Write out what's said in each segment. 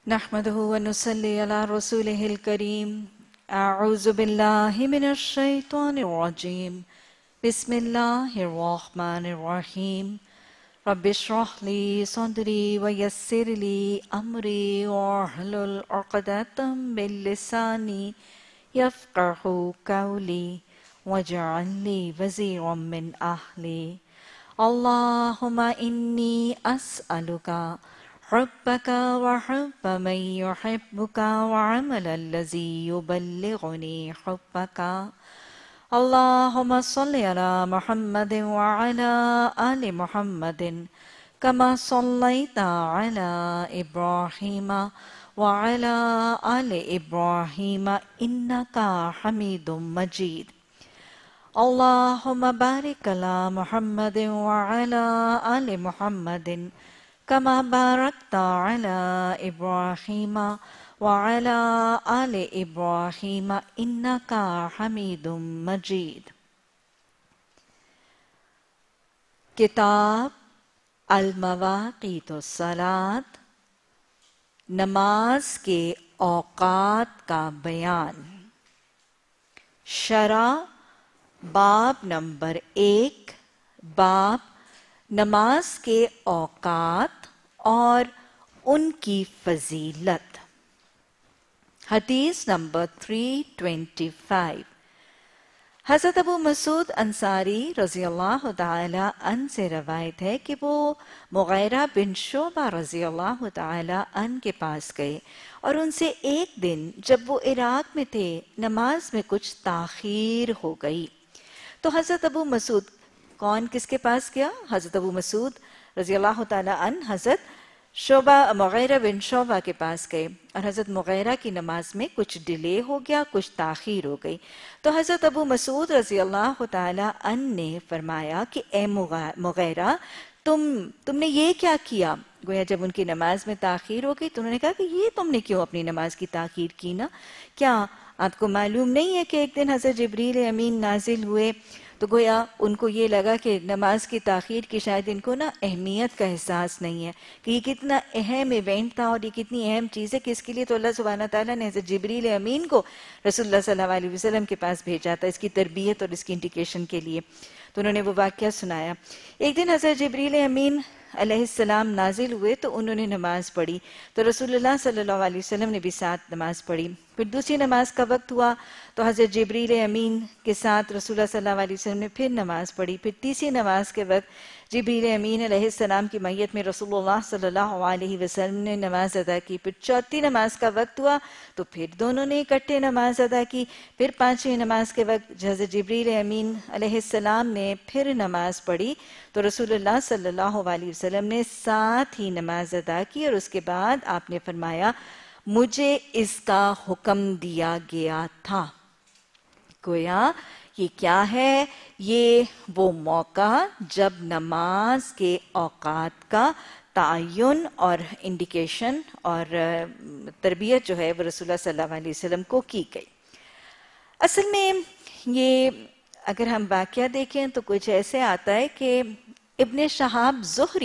نحمده ونصلي على رسوله الكريم أعوذ بالله من الشيطان الرجيم بسم الله الرحمن الرحيم رب اشرح لي صدري ويسر لي أمري واحلل عقدة من لساني يفقهوا قولي واجعل لي وزيرا من أهلي اللهم إني أسألك حبك وحب من يحبك وعمل الذي يبلغني حبك اللهم صل على محمد وعلى آل محمد كما صليت على إبراهيم وعلى آل إبراهيم إنك حميد مجيد اللهم بارك على محمد وعلى آل محمد كما باركت على إبراهيم وعلى آل إبراهيم إنك حميد مجيد کتاب المواقیت الصلاۃ، نماز کے اوقات کا بیان، شرح باب نمبر 1، باب نماز کے اوقات اور ان کی فضیلت۔ حدیث نمبر 325، حضرت ابو مسعود انصاری رضی اللہ تعالی عنہ سے روایت ہے کہ وہ مغیرہ بن شعبہ رضی اللہ تعالی عنہ کے پاس گئے اور ان سے ایک دن جب وہ عراق میں تھے نماز میں کچھ تاخیر ہو گئی تو حضرت ابو مسعود، کون کس کے پاس گیا؟ حضرت ابو مسعود رضی اللہ تعالی عنہ حضرت مغیرہ بن شعبہ کے پاس گئے اور حضرت مغیرہ کی نماز میں کچھ ڈیلے ہو گیا، کچھ تاخیر ہو گئی تو حضرت ابو مسعود رضی اللہ تعالی عنہ نے فرمایا کہ اے مغیرہ، تم نے یہ کیا کیا؟ گویا جب ان کی نماز میں تاخیر ہو گئی تو انہوں نے کہا کہ یہ تم نے کیوں اپنی نماز کی تاخیر کی نا؟ کیا آپ کو معلوم نہیں ہے کہ ایک دن حضرت جبریل امین نازل ہوئے تو گویا ان کو یہ لگا کہ نماز کی تاخیر کی شاید ان کو اہمیت کا احساس نہیں ہے کہ یہ کتنا اہم ایونٹ تھا اور یہ کتنی اہم چیز ہے کہ اس کے لیے تو اللہ سبحانہ تعالیٰ نے حضرت جبریل امین کو رسول اللہ صلی اللہ علیہ وسلم کے پاس بھیجا تھا اس کی تربیت اور اس کی انڈیکیشن کے لیے۔ تو انہوں نے وہ واقعہ سنایا۔ ایک دن حضرت جبریل امین علیہ السلام نازل ہوئے تو انہوں نے نماز پڑھی تو رسول اللہ صلی اللہ علیہ وسلم نے بھی ساتھ نماز پڑھی۔ پھر دوسری نماز کا وقت ہوا تو حضرت جبریل امین کے ساتھ رسول اللہ صلی اللہ علیہ وسلم نے پھر نماز پڑھی۔ پھر تیسری نماز کے وقت جبریل امین علیہ السلام کی میت میں رسول اللہ صلی اللہ علیہ وسلم نے نماز ادا کی۔ پھر چوتھی نماز کا وقت ہوا تو پھر دونوں نے اکٹھے نماز ادا کی۔ پھر پانچویں نماز کے وقت حضرت جبریل امین علیہ السلام نے پھر نماز پڑھی تو رسول اللہ صلی اللہ علیہ وسلم نے ساتھ ہی نماز ادا کی اور اس کے بعد آپ نے فرمایا مجھے اس کا حکم دیا گیا تھا۔ گویا یہ کیا ہے؟ یہ وہ موقع جب نماز کے اوقات کا تعین اور انڈیکیشن اور تربیت جو ہے وہ رسول اللہ صلی اللہ علیہ وسلم کو کی گئی۔ اصل میں یہ اگر ہم واقعہ دیکھیں تو کچھ ایسے آتا ہے کہ ابن شہاب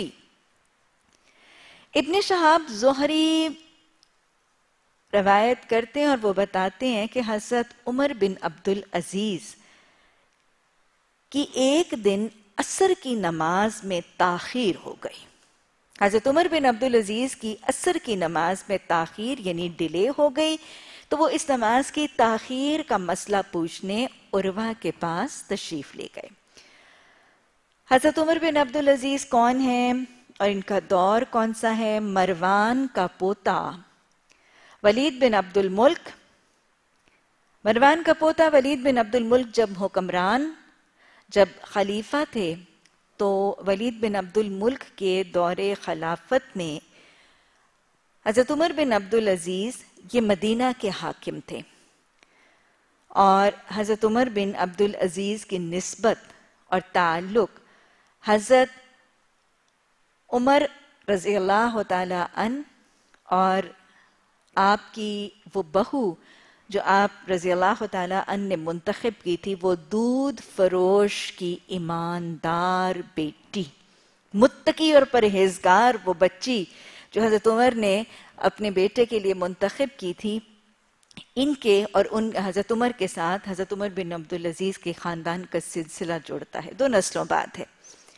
زہری روایت کرتے ہیں اور وہ بتاتے ہیں کہ حضرت عمر بن عبدالعزیز کی ایک دن عصر کی نماز میں تاخیر ہو گئی۔ حضرت عمر بن عبدالعزیز کی عصر کی نماز میں تاخیر یعنی ڈیلے ہو گئی تو وہ اس نماز کی تاخیر کا مسئلہ پوچھنے عروہ کے پاس تشریف لے گئے۔ حضرت عمر بن عبدالعزیز کون ہیں اور ان کا دور کون سا ہے؟ مروان کا پوتا ولید بن عبد الملک۔ مروان کا پوتا ولید بن عبد الملک جب خلیفہ تھے تو ولید بن عبد الملک کے دور خلافت میں حضرت عمر بن عبدالعزیز یہ مدینہ کے حاکم تھے اور حضرت عمر بن عبدالعزیز کی نسبت اور تعلق حضرت عمر رضی اللہ تعالی عنہ اور آپ کی وہ بہو جو آپ رضی اللہ تعالیٰ عنہ نے منتخب کی تھی، وہ دودھ فروش کی ایماندار بیٹی، متقی اور پرہیزگار وہ بچی جو حضرت عمر نے اپنے بیٹے کے لیے منتخب کی تھی، ان کے اور ان حضرت عمر کے ساتھ حضرت عمر بن عبدالعزیز کے خاندان کا سلسلہ جوڑتا ہے، 2 نسلوں بعد ہے۔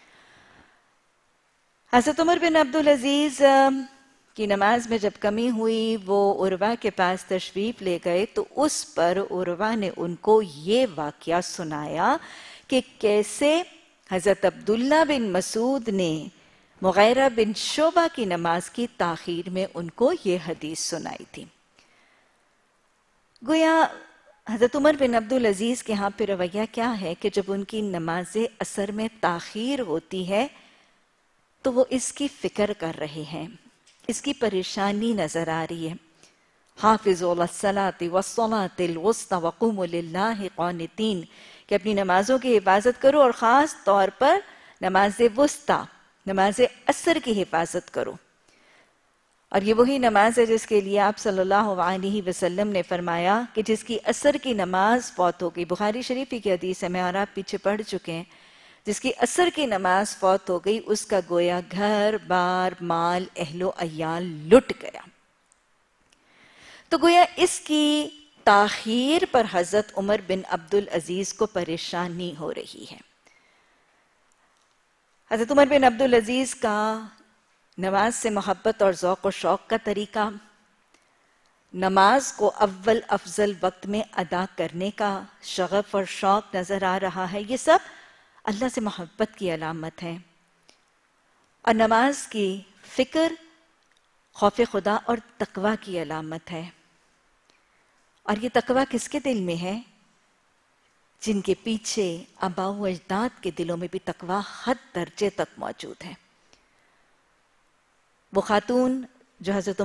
حضرت عمر بن عبدالعزیز کی نماز میں جب کمی ہوئی، وہ عروہ کے پاس تشریف لے گئے تو اس پر عروہ نے ان کو یہ واقعہ سنایا کہ کیسے حضرت عبداللہ بن مسعود نے مغیرہ بن شعبہ کی نماز کی تاخیر میں ان کو یہ حدیث سنائی تھی۔ گویا حضرت عمر بن عبدالعزیز کے ہاں پہ رویہ کیا ہے کہ جب ان کی نماز اثر میں تاخیر ہوتی ہے تو وہ اس کی فکر کر رہے ہیں، اس کی پریشانی نظر آ رہی ہے۔ حافظوا علی الصلاۃ والصلاۃ الوسطی وقوموا للہ قانتین، کہ اپنی نمازوں کی حفاظت کرو اور خاص طور پر نماز وسطی، نماز عصر کی حفاظت کرو۔ اور یہ وہی نماز ہے جس کے لیے آپ صلی اللہ علیہ وسلم نے فرمایا کہ جس کی عصر کی نماز فوت ہو گئی، بخاری شریف کی حدیث ہے، میں اور آپ پیچھے پڑھ چکے ہیں، جس کی عصر کی نماز فوت ہو گئی اس کا گویا گھر بار مال اہل و عیال لٹ گیا۔ تو گویا اس کی تاخیر پر حضرت عمر بن عبدالعزیز کو پریشانی ہو رہی ہے۔ حضرت عمر بن عبدالعزیز کا نماز سے محبت اور ذوق و شوق کا طریقہ، نماز کو اول افضل وقت میں ادا کرنے کا شغف اور شوق نظر آ رہا ہے، یہ سب اللہ سے محبت کی علامت ہے۔ اور نماز کی فکر خوف خدا اور تقوی کی علامت ہے۔ اور یہ تقوی کس کے دل میں ہے؟ جن کے پیچھے آباء و اجداد کے دلوں میں بھی تقوی حد درجے تک موجود ہے۔ وہ خاتون جو حضرت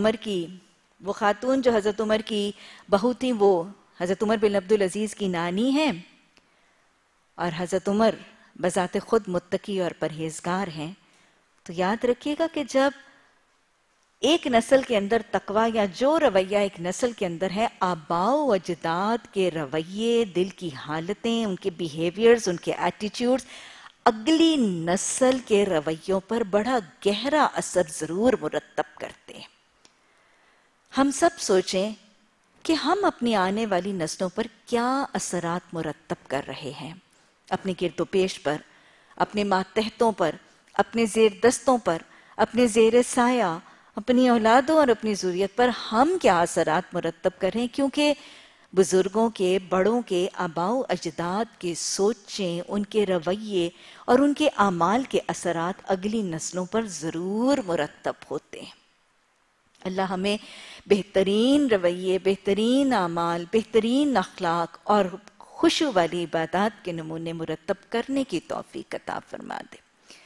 عمر کی بہو تھی، وہ حضرت عمر بن عبدالعزیز کی نانی ہیں، اور حضرت عمر بذات خود متقی اور پرہیزگار ہیں۔ تو یاد رکھیے گا کہ جب ایک نسل کے اندر تقوی یا جو رویہ ایک نسل کے اندر ہے، آباء و اجداد کے رویے، دل کی حالتیں، ان کے بیہیویئرز، ان کے ایٹیٹیوڈز اگلی نسل کے رویوں پر بڑا گہرا اثر ضرور مرتب کرتے ہیں۔ ہم سب سوچیں کہ ہم اپنی آنے والی نسلوں پر کیا اثرات مرتب کر رہے ہیں، اپنے گرد و پیش پر، اپنے ماتحتوں پر، اپنے زیر دستوں پر، اپنے زیر سایہ، اپنی اولادوں اور اپنی ذریت پر ہم کیا اثرات مرتب کر رہے ہیں، کیونکہ بزرگوں کے، بڑوں کے، آباء و اجداد کے سوچیں، ان کے رویے اور ان کے اعمال کے اثرات اگلی نسلوں پر ضرور مرتب ہوتے ہیں۔ اللہ ہمیں بہترین رویے، بہترین اعمال، بہترین اخلاق اور خشوع والی عبادات کے نمونے مرتب کرنے کی توفیق عطا فرما دے۔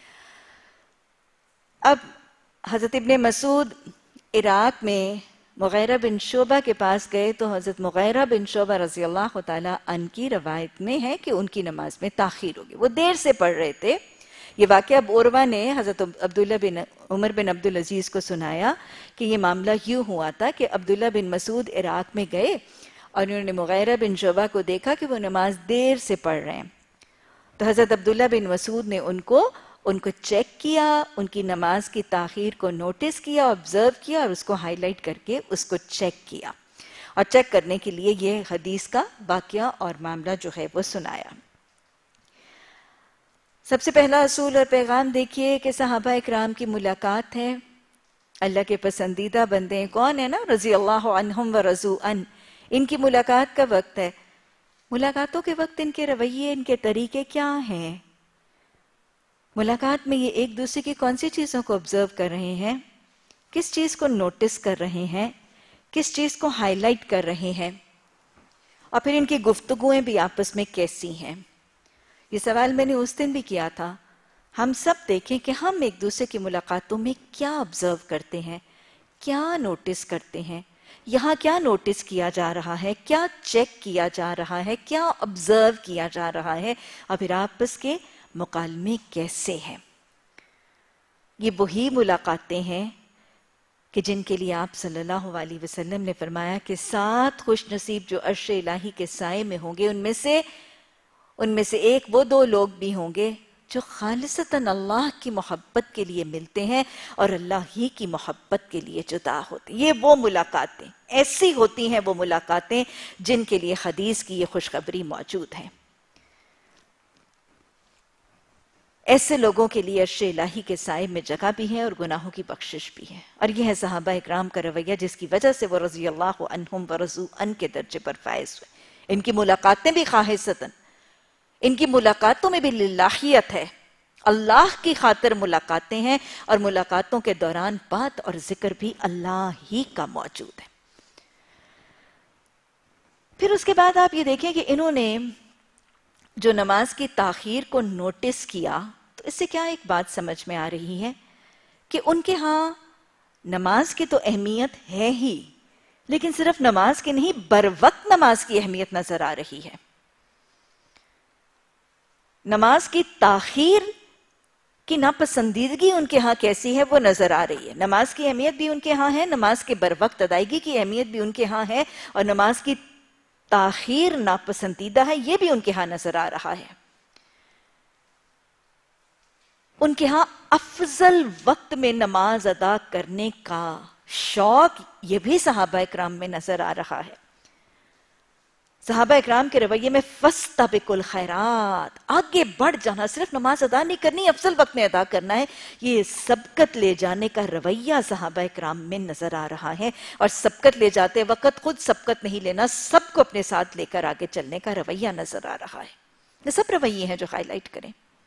اب حضرت ابن مسعود عراق میں مغیرہ بن شعبہ کے پاس گئے تو حضرت مغیرہ بن شعبہ رضی اللہ تعالیٰ عنہ کی روایت میں ہے کہ ان کی نماز میں تاخیر ہوگی، وہ دیر سے پڑھ رہے تھے۔ یہ واقعہ عروہ نے حضرت عمر بن عبدالعزیز کو سنایا کہ یہ معاملہ یوں ہوا تھا کہ عبداللہ بن مسعود عراق میں گئے اور انہوں نے مغیرہ بن شعبہ کو دیکھا کہ وہ نماز دیر سے پڑھ رہے ہیں۔ تو حضرت عبداللہ بن مسعود نے ان کو چیک کیا، ان کی نماز کی تاخیر کو نوٹس کیا، آبزرو کیا اور اس کو ہائی لائٹ کر کے اس کو چیک کیا، اور چیک کرنے کے لیے یہ حدیث کا واقعہ اور معاملہ جو ہے وہ سنایا۔ سب سے پہلا اصول اور پیغام دیکھیے کہ صحابہ اکرام کی ملاقات ہے، اللہ کے پسندیدہ بندے کون ہیں نا، رضی اللہ عنہم و رضوا عنہ، ان کی ملاقات کا وقت ہے۔ ملاقاتوں کے وقت ان کے رویے، ان کے طریقے کیا ہیں؟ ملاقات میں یہ ایک دوسرے کی کون سی چیزوں کو آبزرو کر رہے ہیں، کس چیز کو نوٹس کر رہے ہیں، کس چیز کو ہائی لائٹ کر رہے ہیں، اور پھر ان کی گفتگویں بھی آپس میں کیسی ہیں۔ یہ سوال میں نے اس دن بھی کیا تھا۔ ہم سب دیکھیں کہ ہم ایک دوسرے کی ملاقاتوں میں کیا آبزرو کرتے ہیں، کیا نوٹس کرتے ہیں، یہاں کیا نوٹس کیا جا رہا ہے، کیا چیک کیا جا رہا ہے، کیا آبزرو کیا جا رہا ہے، اور پھر آپس کے مکالمے کیسے ہیں۔ یہ وہی ملاقاتیں ہیں کہ جن کے لیے آپ صلی اللہ علیہ وسلم نے فرمایا کہ 7 خوش نصیب جو عرش الہی کے سائے میں ہوں گے، ان میں سے ایک وہ 2 لوگ بھی ہوں گے جو خالصتاً اللہ کی محبت کے لیے ملتے ہیں اور اللہ ہی کی محبت کے لیے جدا ہوتے ہیں. یہ وہ ملاقاتیں ایسی ہوتی ہیں، وہ ملاقاتیں جن کے لیے حدیث کی یہ خوشخبری موجود ہے. ایسے لوگوں کے لیے عرش الہی کے سائے میں جگہ بھی ہے اور گناہوں کی بخشش بھی ہے. اور یہ ہے صحابہ اکرام کا رویہ جس کی وجہ سے وہ رضی اللہ عنہم ورضوا عنہ کے درجے پر فائز ہوئے. ان کی ملاقاتیں بھی خالصتاً، ان کی ملاقاتوں میں بھی للہیت ہے، اللہ کی خاطر ملاقاتیں ہیں، اور ملاقاتوں کے دوران بات اور ذکر بھی اللہ ہی کا موجود ہے. پھر اس کے بعد آپ یہ دیکھیں کہ انہوں نے جو نماز کی تاخیر کو نوٹس کیا، تو اس سے کیا ایک بات سمجھ میں آ رہی ہے کہ ان کے ہاں نماز کی تو اہمیت ہے ہی، لیکن صرف نماز کی نہیں، بر وقت نماز کی اہمیت نظر آ رہی ہے. نماز کی تاخیر کی ناپسندیدگی ان کے ہاں کیسی ہے وہ نظر آ رہی ہے. نماز کی اہمیت بھی ان کے ہاں ہے، نماز کے بر وقت ادائیگی کی اہمیت بھی ان کے ہاں ہے، اور نماز کی تاخیر ناپسندیدہ ہے، یہ بھی ان کے ہاں نظر آ رہا ہے. ان کے ہاں افضل وقت میں نماز ادا کرنے کا شوق یہ بھی صحابہ اکرام میں نظر آ رہا ہے. صحابہ اکرام کے رویے میں فاستبقوا الخیرات، آگے بڑھ جانا، صرف نماز ادا نہیں کرنی، افضل وقت میں ادا کرنا ہے، یہ سبقت لے جانے کا رویہ صحابہ اکرام میں نظر آ رہا ہے. اور سبقت لے جاتے وقت خود سبقت نہیں لینا، سب کو اپنے ساتھ لے کر آگے چلنے کا رویہ نظر آ رہا ہے. یہ سب رویے ہیں جو ہائی لائٹ کریں.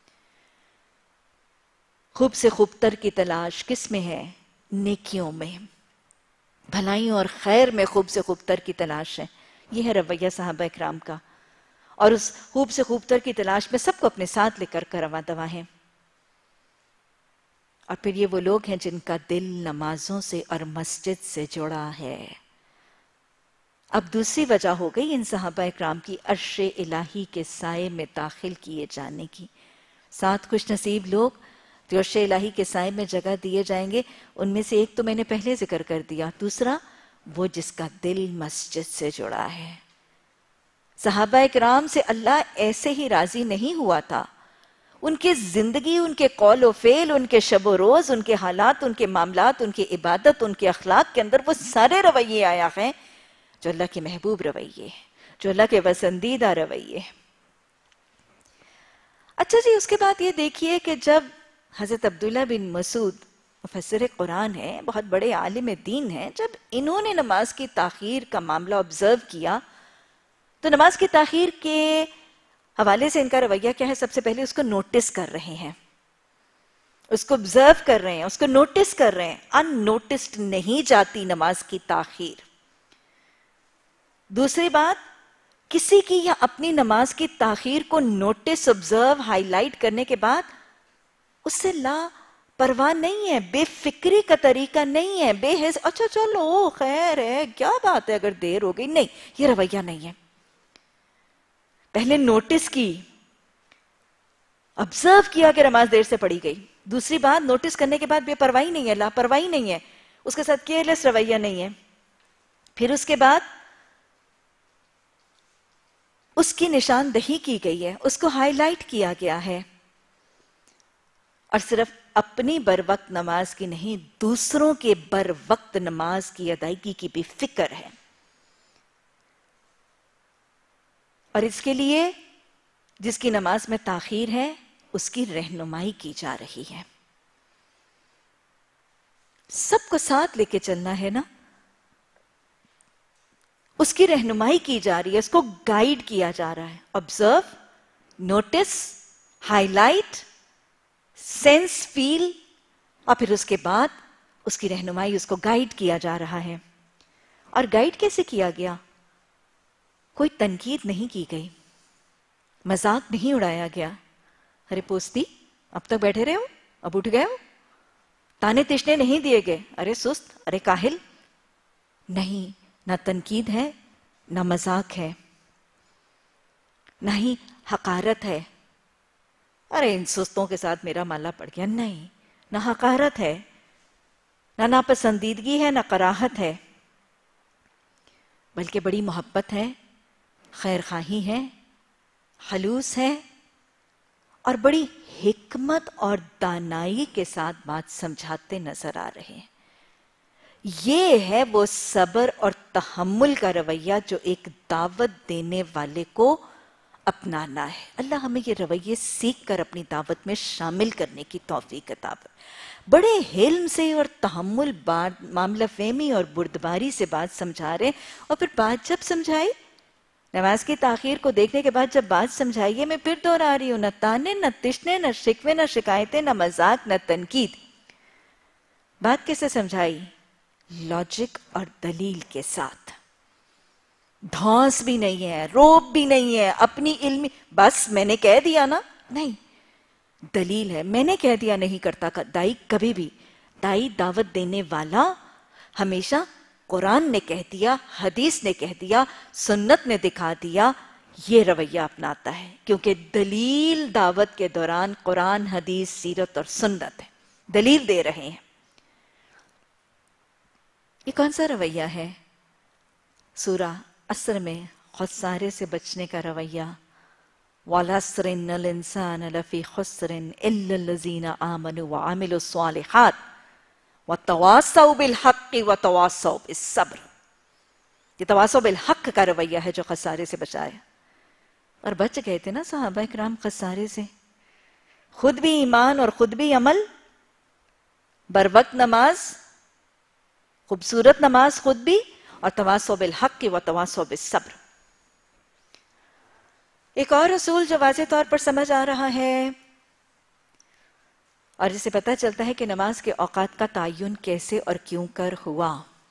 خوب سے خوب تر کی تلاش کس میں ہے؟ نیکیوں میں، بھلائیوں اور خیر میں خوب سے خوب تر کی تلاش ہے. یہ ہے رویہ صحابہ اکرام کا، اور اس خوب سے خوب تر کی تلاش میں سب کو اپنے ساتھ لے کر رواں دواں ہیں. اور پھر یہ وہ لوگ ہیں جن کا دل نمازوں سے اور مسجد سے جڑا ہے. اب دوسری وجہ ہو گئی ان صحابہ اکرام کی عرش الہی کے سائے میں داخل کیے جانے کی. 7 خوش نصیب لوگ جو عرش الہی کے سائے میں جگہ دیے جائیں گے، ان میں سے ایک تو میں نے پہلے ذکر کر دیا، دوسرا وہ جس کا دل مسجد سے جڑا ہے. صحابہ اکرام سے اللہ ایسے ہی راضی نہیں ہوا تھا. ان کی زندگی، ان کے قول و فعل، ان کے شب و روز، ان کے حالات، ان کے معاملات، ان کی عبادت، ان کے اخلاق کے اندر وہ سارے رویے آیا ہیں جو اللہ کے محبوب رویے، جو اللہ کے پسندیدہ رویے. اچھا جی، اس کے بعد یہ دیکھیے کہ جب حضرت عبداللہ بن مسعود مفسر قرآن ہے، بہت بڑے عالم دین ہیں، جب انہوں نے نماز کی تاخیر کا معاملہ آبزرو کیا تو نماز کی تاخیر کے حوالے سے ان کا رویہ کیا ہے؟ سب سے پہلے اس کو نوٹس کر رہے ہیں، اس کو آبزرو کر رہے ہیں، اس کو نوٹس کر رہے ہیں. ان نوٹسڈ نہیں جاتی نماز کی تاخیر. دوسری بات، کسی کی یا اپنی نماز کی تاخیر کو نوٹس، آبزرو، ہائی لائٹ کرنے کے بعد اس سے لا پرواہ نہیں ہے، بے فکری کا طریقہ نہیں ہے، بے حس اچھا چلو خیر ہے، کیا بات ہے اگر دیر ہو گئی، نہیں، یہ رویہ نہیں ہے. پہلے نوٹس کی، آبزرو کیا کہ نماز دیر سے پڑھی گئی. دوسری بات، نوٹس کرنے کے بعد بے پرواہی نہیں ہے، لاپرواہی نہیں ہے، اس کے ساتھ کیئرلیس رویہ نہیں ہے. پھر اس کے بعد اس کی نشاندہی کی گئی ہے، اس کو ہائی لائٹ کیا گیا ہے، اور صرف اپنی بر وقت نماز کی نہیں، دوسروں کے بر وقت نماز کی ادائیگی کی بھی فکر ہے. اور اس کے لیے جس کی نماز میں تاخیر ہے اس کی رہنمائی کی جا رہی ہے. سب کو ساتھ لے کے چلنا ہے نا، اس کی رہنمائی کی جا رہی ہے، اس کو گائیڈ کیا جا رہا ہے. Observe, notice, highlight, sense, feel, اور پھر اس کے بعد اس کی رہنمائی، اس کو گائیڈ کیا جا رہا ہے. اور گائیڈ کیسے کیا گیا؟ کوئی تنقید نہیں کی گئی، مذاق نہیں اڑایا گیا. ارے پوستی، اب تک بیٹھے رہے ہو، اب اٹھ گئے ہو. تانے تشنے نہیں دیے گئے، ارے سست، ارے کاہل. نہیں، نہ تنقید ہے، نہ مذاق ہے، نہ ہی حقارت ہے. ارے ان سستوں کے ساتھ میرا مالا پڑ گیا. نہیں، نہ حقارت ہے، نہ ناپسندیدگی ہے، نہ کراہت ہے، بلکہ بڑی محبت ہے، خیر خواہی ہے، خلوص ہے، اور بڑی حکمت اور دانائی کے ساتھ بات سمجھاتے نظر آ رہے ہیں۔ یہ ہے وہ صبر اور تحمل کا رویہ جو ایک دعوت دینے والے کو اپنانا ہے۔ اللہ ہمیں یہ رویے سیکھ کر اپنی دعوت میں شامل کرنے کی توفیق عطا فرمائے۔ بڑے حلم سے اور تحمل معاملہ فہمی اور بردباری سے بات سمجھا رہے، اور پھر بات جب سمجھائی، نماز کی تاخیر کو دیکھنے کے بعد جب بات سمجھائیے، میں پھر دوہرا رہی ہوں، نہ تانے، نہ تشنے، نہ شکوے، نہ شکایتیں، نہ مذاق، نہ تنقید۔ بات کیسے سمجھائی؟ لاجک اور دلیل کے ساتھ۔ دھونس بھی نہیں ہے، روب بھی نہیں ہے، اپنی علمی بس میں نے کہہ دیا نا، نہیں، دلیل ہے۔ میں نے کہہ دیا نہیں کرتا دائی کبھی بھی۔ دائی دعوت دینے والا ہمیشہ قرآن نے کہہ دیا، حدیث نے کہہ دیا، سنت نے دکھا دیا، یہ رویہ اپناتا ہے، کیونکہ دلیل دعوت کے دوران قرآن، حدیث، سیرت اور سنت ہے، دلیل دے رہے ہیں۔ یہ کون سا رویہ ہے؟ سورہ عصر میں خسارے سے بچنے کا رویہ۔ وَالْعَصْرِ إِنَّ الْإِنسَانَ لَفِي خُسْرٍ إِلَّا الَّذِينَ آمَنُوا وَعَمِلُوا الصَّالِحَاتِ وَتَوَاصَوْا بِالْحَقِّ وَتَوَاصَوْا بِالصَّبْرِ۔ یہ تواصو بالحق کا رویہ ہے جو خسارے سے بچایا۔ اور بچ گئے تھے نا صحابہ اکرام خسارے سے، خود بھی ایمان اور خود بھی عمل، بروقت نماز، خوبصورت نماز خود بھی، اور تواصو بالحق و تواصو بالصبر۔ ایک اور اصول جو واضح طور پر سمجھ آ رہا ہے، اور جسے پتہ چلتا ہے کہ نماز کے اوقات کا تعین کیسے اور کیوں کر ہوا۔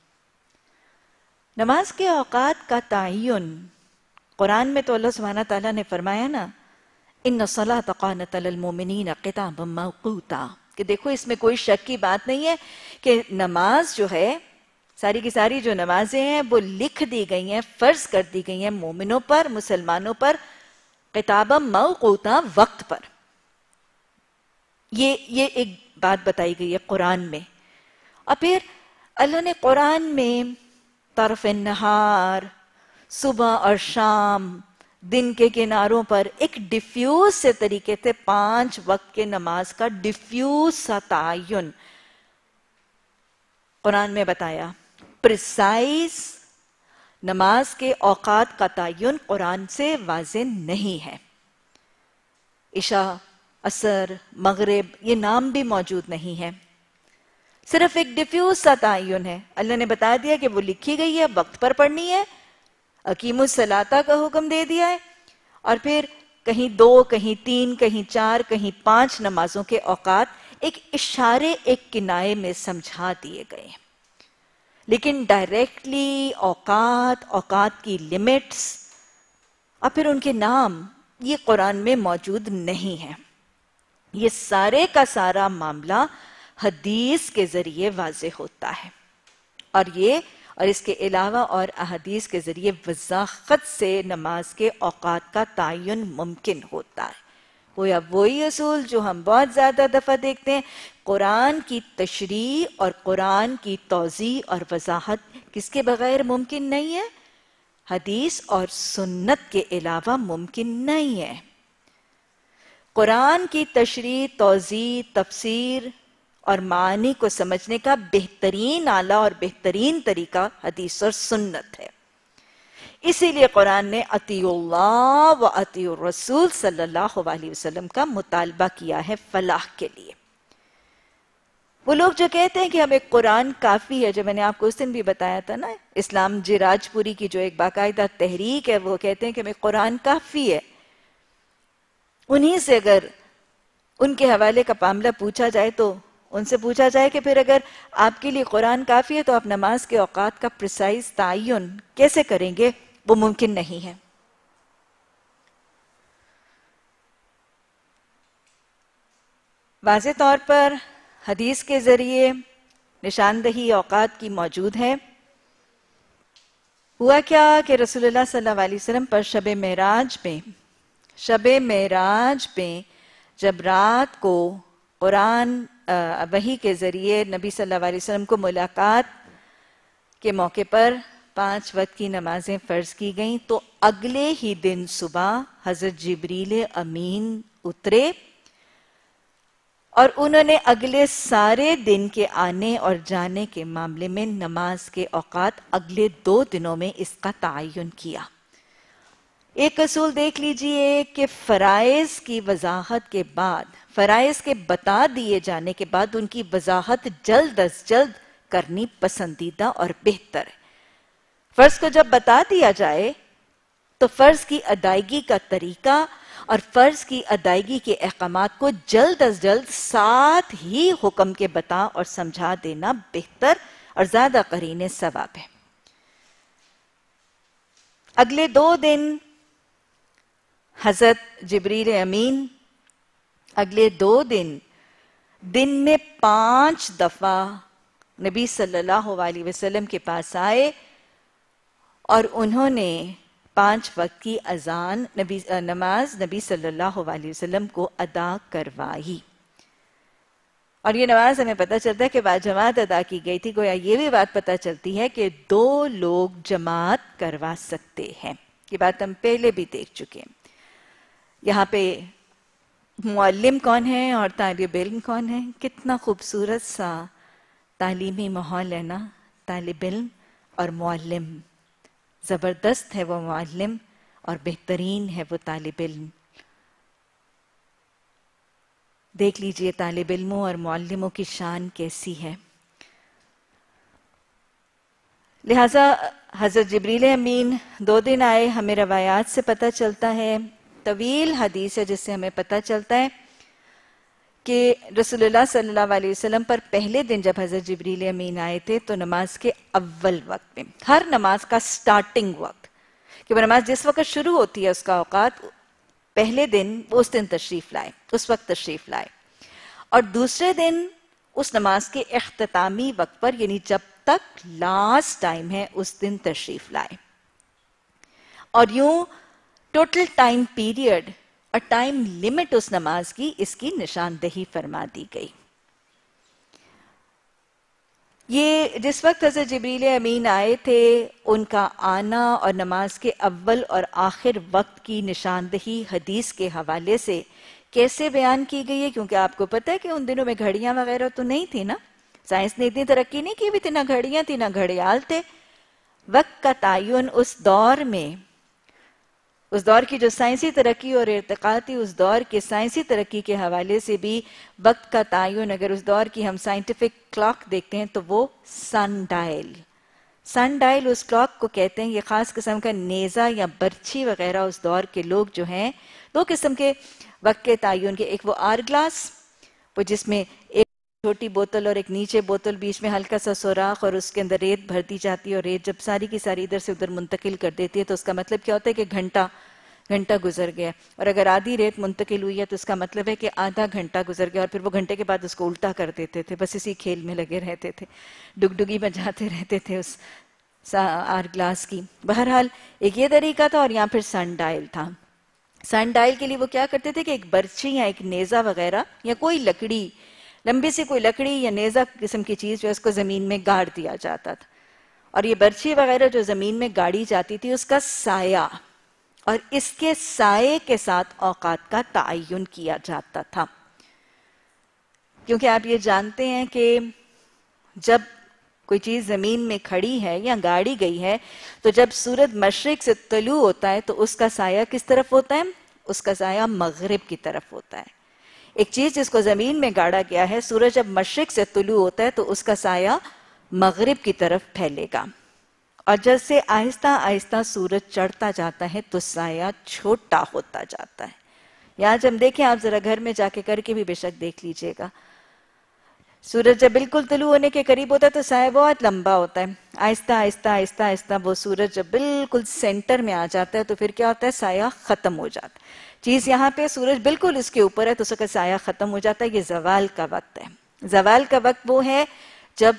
نماز کے اوقات کا تعین قرآن میں تو اللہ سبحانہ تعالیٰ نے فرمایا نا، ان الصلاۃ کانت علی المؤمنین کتابا موقوتا، کہ دیکھو اس میں کوئی شک کی بات نہیں ہے کہ نماز جو ہے، ساری کی ساری جو نمازیں ہیں وہ لکھ دی گئی ہیں، فرض کر دی گئی ہیں مومنوں پر، مسلمانوں پر، کتابا موقوتا، وقت پر۔ یہ ایک بات بتائی گئی ہے قرآن میں۔ اور پھر اللہ نے قرآن میں طرف النہار، صبح اور شام، دن کے کناروں پر ایک ڈیفیوز سے طریقے سے 5 وقت کے نماز کا ڈیفیوز سا تعین قرآن میں بتایا۔ پریسائز نماز کے اوقات کا تعین قرآن سے واضح نہیں ہے۔ عشاء، عصر، مغرب، یہ نام بھی موجود نہیں ہے، صرف ایک ڈیفیوز سا تعین ہے۔ اللہ نے بتا دیا کہ وہ لکھی گئی ہے، وقت پر پڑھنی ہے، اقیموا الصلاۃ کا حکم دے دیا ہے، اور پھر کہیں 2، کہیں 3، کہیں 4، کہیں 5 نمازوں کے اوقات ایک اشارے، ایک کنائے میں سمجھا دیے گئے ہیں، لیکن ڈائریکٹلی اوقات کی لمٹس اور پھر ان کے نام یہ قرآن میں موجود نہیں ہے۔ یہ سارے کا سارا معاملہ حدیث کے ذریعے واضح ہوتا ہے، اور اس کے علاوہ اور احادیث کے ذریعے وضاحت سے نماز کے اوقات کا تعین ممکن ہوتا ہے۔ وہی اصول جو ہم بہت زیادہ دفعہ دیکھتے ہیں، قرآن کی تشریح اور قرآن کی توضیح اور وضاحت کس کے بغیر ممکن نہیں ہے؟ حدیث اور سنت کے علاوہ ممکن نہیں ہے۔ قرآن کی تشریح، توضیح، تفسیر اور معانی کو سمجھنے کا بہترین آلہ اور بہترین طریقہ حدیث اور سنت ہے۔ اسی لیے قرآن نے اطیعوا اللہ و اطیعوا الرسول صلی اللہ علیہ وسلم کا مطالبہ کیا ہے فلاح کے لیے۔ وہ لوگ جو کہتے ہیں کہ ہمیں قرآن کافی ہے، جو میں نے آپ کو اس دن بھی بتایا تھا نا، اسلام جراج پوری کی جو ایک باقاعدہ تحریک ہے، وہ کہتے ہیں کہ ہمیں قرآن کافی ہے۔ انہی سے اگر ان کے حوالے کا معاملہ پوچھا جائے تو ان سے پوچھا جائے کہ پھر اگر آپ کے لیے قرآن کافی ہے تو آپ نماز کے اوقات کا پریسائز تعین کیسے کریں گے؟ وہ ممکن نہیں ہے۔ واضح طور پر حدیث کے ذریعے نشاندہی اوقات کی موجود ہے۔ ہوا کیا کہ رسول اللہ صلی اللہ علیہ وسلم پر شب معراج میں جب رات کو قرآن وحی کے ذریعے نبی صلی اللہ علیہ وسلم کو ملاقات کے موقع پر 5 وقت کی نمازیں فرض کی گئیں، تو اگلے ہی دن صبح حضرت جبریل امین اترے اور انہوں نے اگلے سارے دن کے آنے اور جانے کے معاملے میں نماز کے اوقات اگلے 2 دنوں میں اس کا تعین کیا۔ ایک اصول دیکھ لیجئے کہ فرائض کی وضاحت کے بعد، فرائض کے بتا دیے جانے کے بعد ان کی وضاحت جلد از جلد کرنی پسندیدہ اور بہتر ہے۔ فرض کو جب بتا دیا جائے تو فرض کی ادائیگی کا طریقہ اور فرض کی ادائیگی کے احکامات کو جلد از جلد ساتھ ہی حکم کے بتا اور سمجھا دینا بہتر اور زیادہ قرین ثواب ہے۔ اگلے 2 دن حضرت جبریل امین اگلے 2 دن میں 5 دفعہ نبی صلی اللہ علیہ وسلم کے پاس آئے اور انہوں نے 5 وقت کی اذان نماز نبی صلی اللہ علیہ وسلم کو ادا کروائی۔ اور یہ نماز ہمیں پتہ چلتا ہے کہ باجماعت ادا کی گئی تھی۔ گویا یہ بھی بات پتہ چلتی ہے کہ 2 لوگ جماعت کروا سکتے ہیں۔ یہ بات ہم پہلے بھی دیکھ چکے ہیں۔ یہاں پہ معلم کون ہے اور طالب علم کون ہے؟ کتنا خوبصورت سا تعلیمی ماحول ہے نا، طالب علم اور معلم۔ زبردست ہے وہ معلم اور بہترین ہے وہ طالب علم۔ دیکھ لیجئے طالب علموں اور معلموں کی شان کیسی ہے۔ لہٰذا حضرت جبریل امین 2 دن آئے، ہمیں روایات سے پتہ چلتا ہے، طویل حدیث ہے جس سے ہمیں پتہ چلتا ہے کہ رسول اللہ صلی اللہ علیہ وسلم پر پہلے دن جب حضرت جبریل امین آئے تھے تو نماز کے اول وقت میں، ہر نماز کا سٹارٹنگ وقت، کہ وہ نماز جس وقت شروع ہوتی ہے اس کا اوقات، پہلے دن وہ اس دن تشریف لائے، اس وقت تشریف لائے، اور دوسرے دن اس نماز کے اختتامی وقت پر، یعنی جب تک لاسٹ ٹائم ہے اس دن تشریف لائے۔ اور یوں ٹوٹل ٹائم پیریڈ اور ٹائم لیمٹ اس نماز کی، اس کی نشاندہی فرما دی گئی۔ یہ جس وقت حضرت جبریل امین آئے تھے، ان کا آنا اور نماز کے اول اور آخر وقت کی نشاندہی حدیث کے حوالے سے کیسے بیان کی گئی ہے؟ کیونکہ آپ کو پتہ ہے کہ ان دنوں میں گھڑیاں وغیرہ تو نہیں تھی نا، سائنس نے اتنی ترقی نہیں کی بھی تھی، نہ گھڑیاں تھی نہ گھڑیال تھے۔ وقت کا تعین اس دور میں، اس دور کی جو سائنسی ترقی اور ارتقاء تھی، اس دور کے سائنسی ترقی کے حوالے سے بھی وقت کا تعین، اگر اس دور کی ہم سائنٹیفک کلاک دیکھتے ہیں تو وہ سن ڈائل اس کلاک کو کہتے ہیں۔ یہ خاص قسم کا نیزہ یا برچھی وغیرہ اس دور کے لوگ جو ہیں، 2 قسم کے وقت کے تعین کے، ایک وہ آر گلاس، وہ جس میں ایک چھوٹی بوتل اور ایک نیچے بوتل، بیچ میں ہلکا سا سوراخ اور اس کے اندر ریت بھر دی جاتی ہے، اور ریت جب ساری کی ساری ادھر سے ادھر منتقل کر دیتی ہے تو اس کا مطلب کیا ہوتا ہے کہ گھنٹہ گزر گیا، اور اگر آدھی ریت منتقل ہوئی ہے تو اس کا مطلب ہے کہ آدھا گھنٹہ گزر گیا، اور پھر وہ گھنٹے کے بعد اس کو الٹا کر دیتے تھے۔ بس اسی کھیل میں لگے رہتے تھے، ڈگڈگی بجاتے رہتے تھے اس آر گلاس کی۔ بہرحال ایک یہ طریقہ تھا، اور یہاں پھر سن ڈائل تھا۔ سن ڈائل کے لیے وہ کیا کرتے تھے کہ ایک برچی یا ایک نیزہ وغیرہ یا کوئی لکڑی، لمبی سی کوئی لکڑی یا نیزہ قسم کی چیز جو اس کو زمین میں گاڑ دیا جاتا تھا، اور یہ برچی وغیرہ جو زمین میں گاڑی جاتی تھی اس کا سایہ اور اس کے سائے کے ساتھ اوقات کا تعین کیا جاتا تھا۔ کیونکہ آپ یہ جانتے ہیں کہ جب کوئی چیز زمین میں کھڑی ہے یا گاڑی گئی ہے تو جب سورج مشرق سے طلوع ہوتا ہے تو اس کا سایہ کس طرف ہوتا ہے؟ اس کا سایہ مغرب کی طرف ہوتا ہے۔ ایک چیز جس کو زمین میں گاڑا گیا ہے، سورج جب مشرق سے طلوع ہوتا ہے تو اس کا سایہ مغرب کی طرف پھیلے گا، اور جیسے آہستہ آہستہ سورج چڑھتا جاتا ہے تو سایہ چھوٹا ہوتا جاتا ہے۔ یہاں جب دیکھیں، آپ ذرا گھر میں جا کے کر کے بھی بے شک دیکھ لیجئے گا، سورج جب بالکل طلوع ہونے کے قریب ہوتا ہے تو سایہ بہت لمبا ہوتا ہے، آہستہ آہستہ آہستہ آہستہ وہ سورج جب بالکل سینٹر میں آ جاتا ہے تو پھر کیا ہوتا ہے؟ سایہ ختم ہو جاتا ہے۔ چیز یہاں پہ سورج بالکل اس کے اوپر ہے تو اس کا سایہ ختم ہو جاتا ہے۔ یہ زوال کا وقت ہے۔ زوال کا وقت وہ ہے جب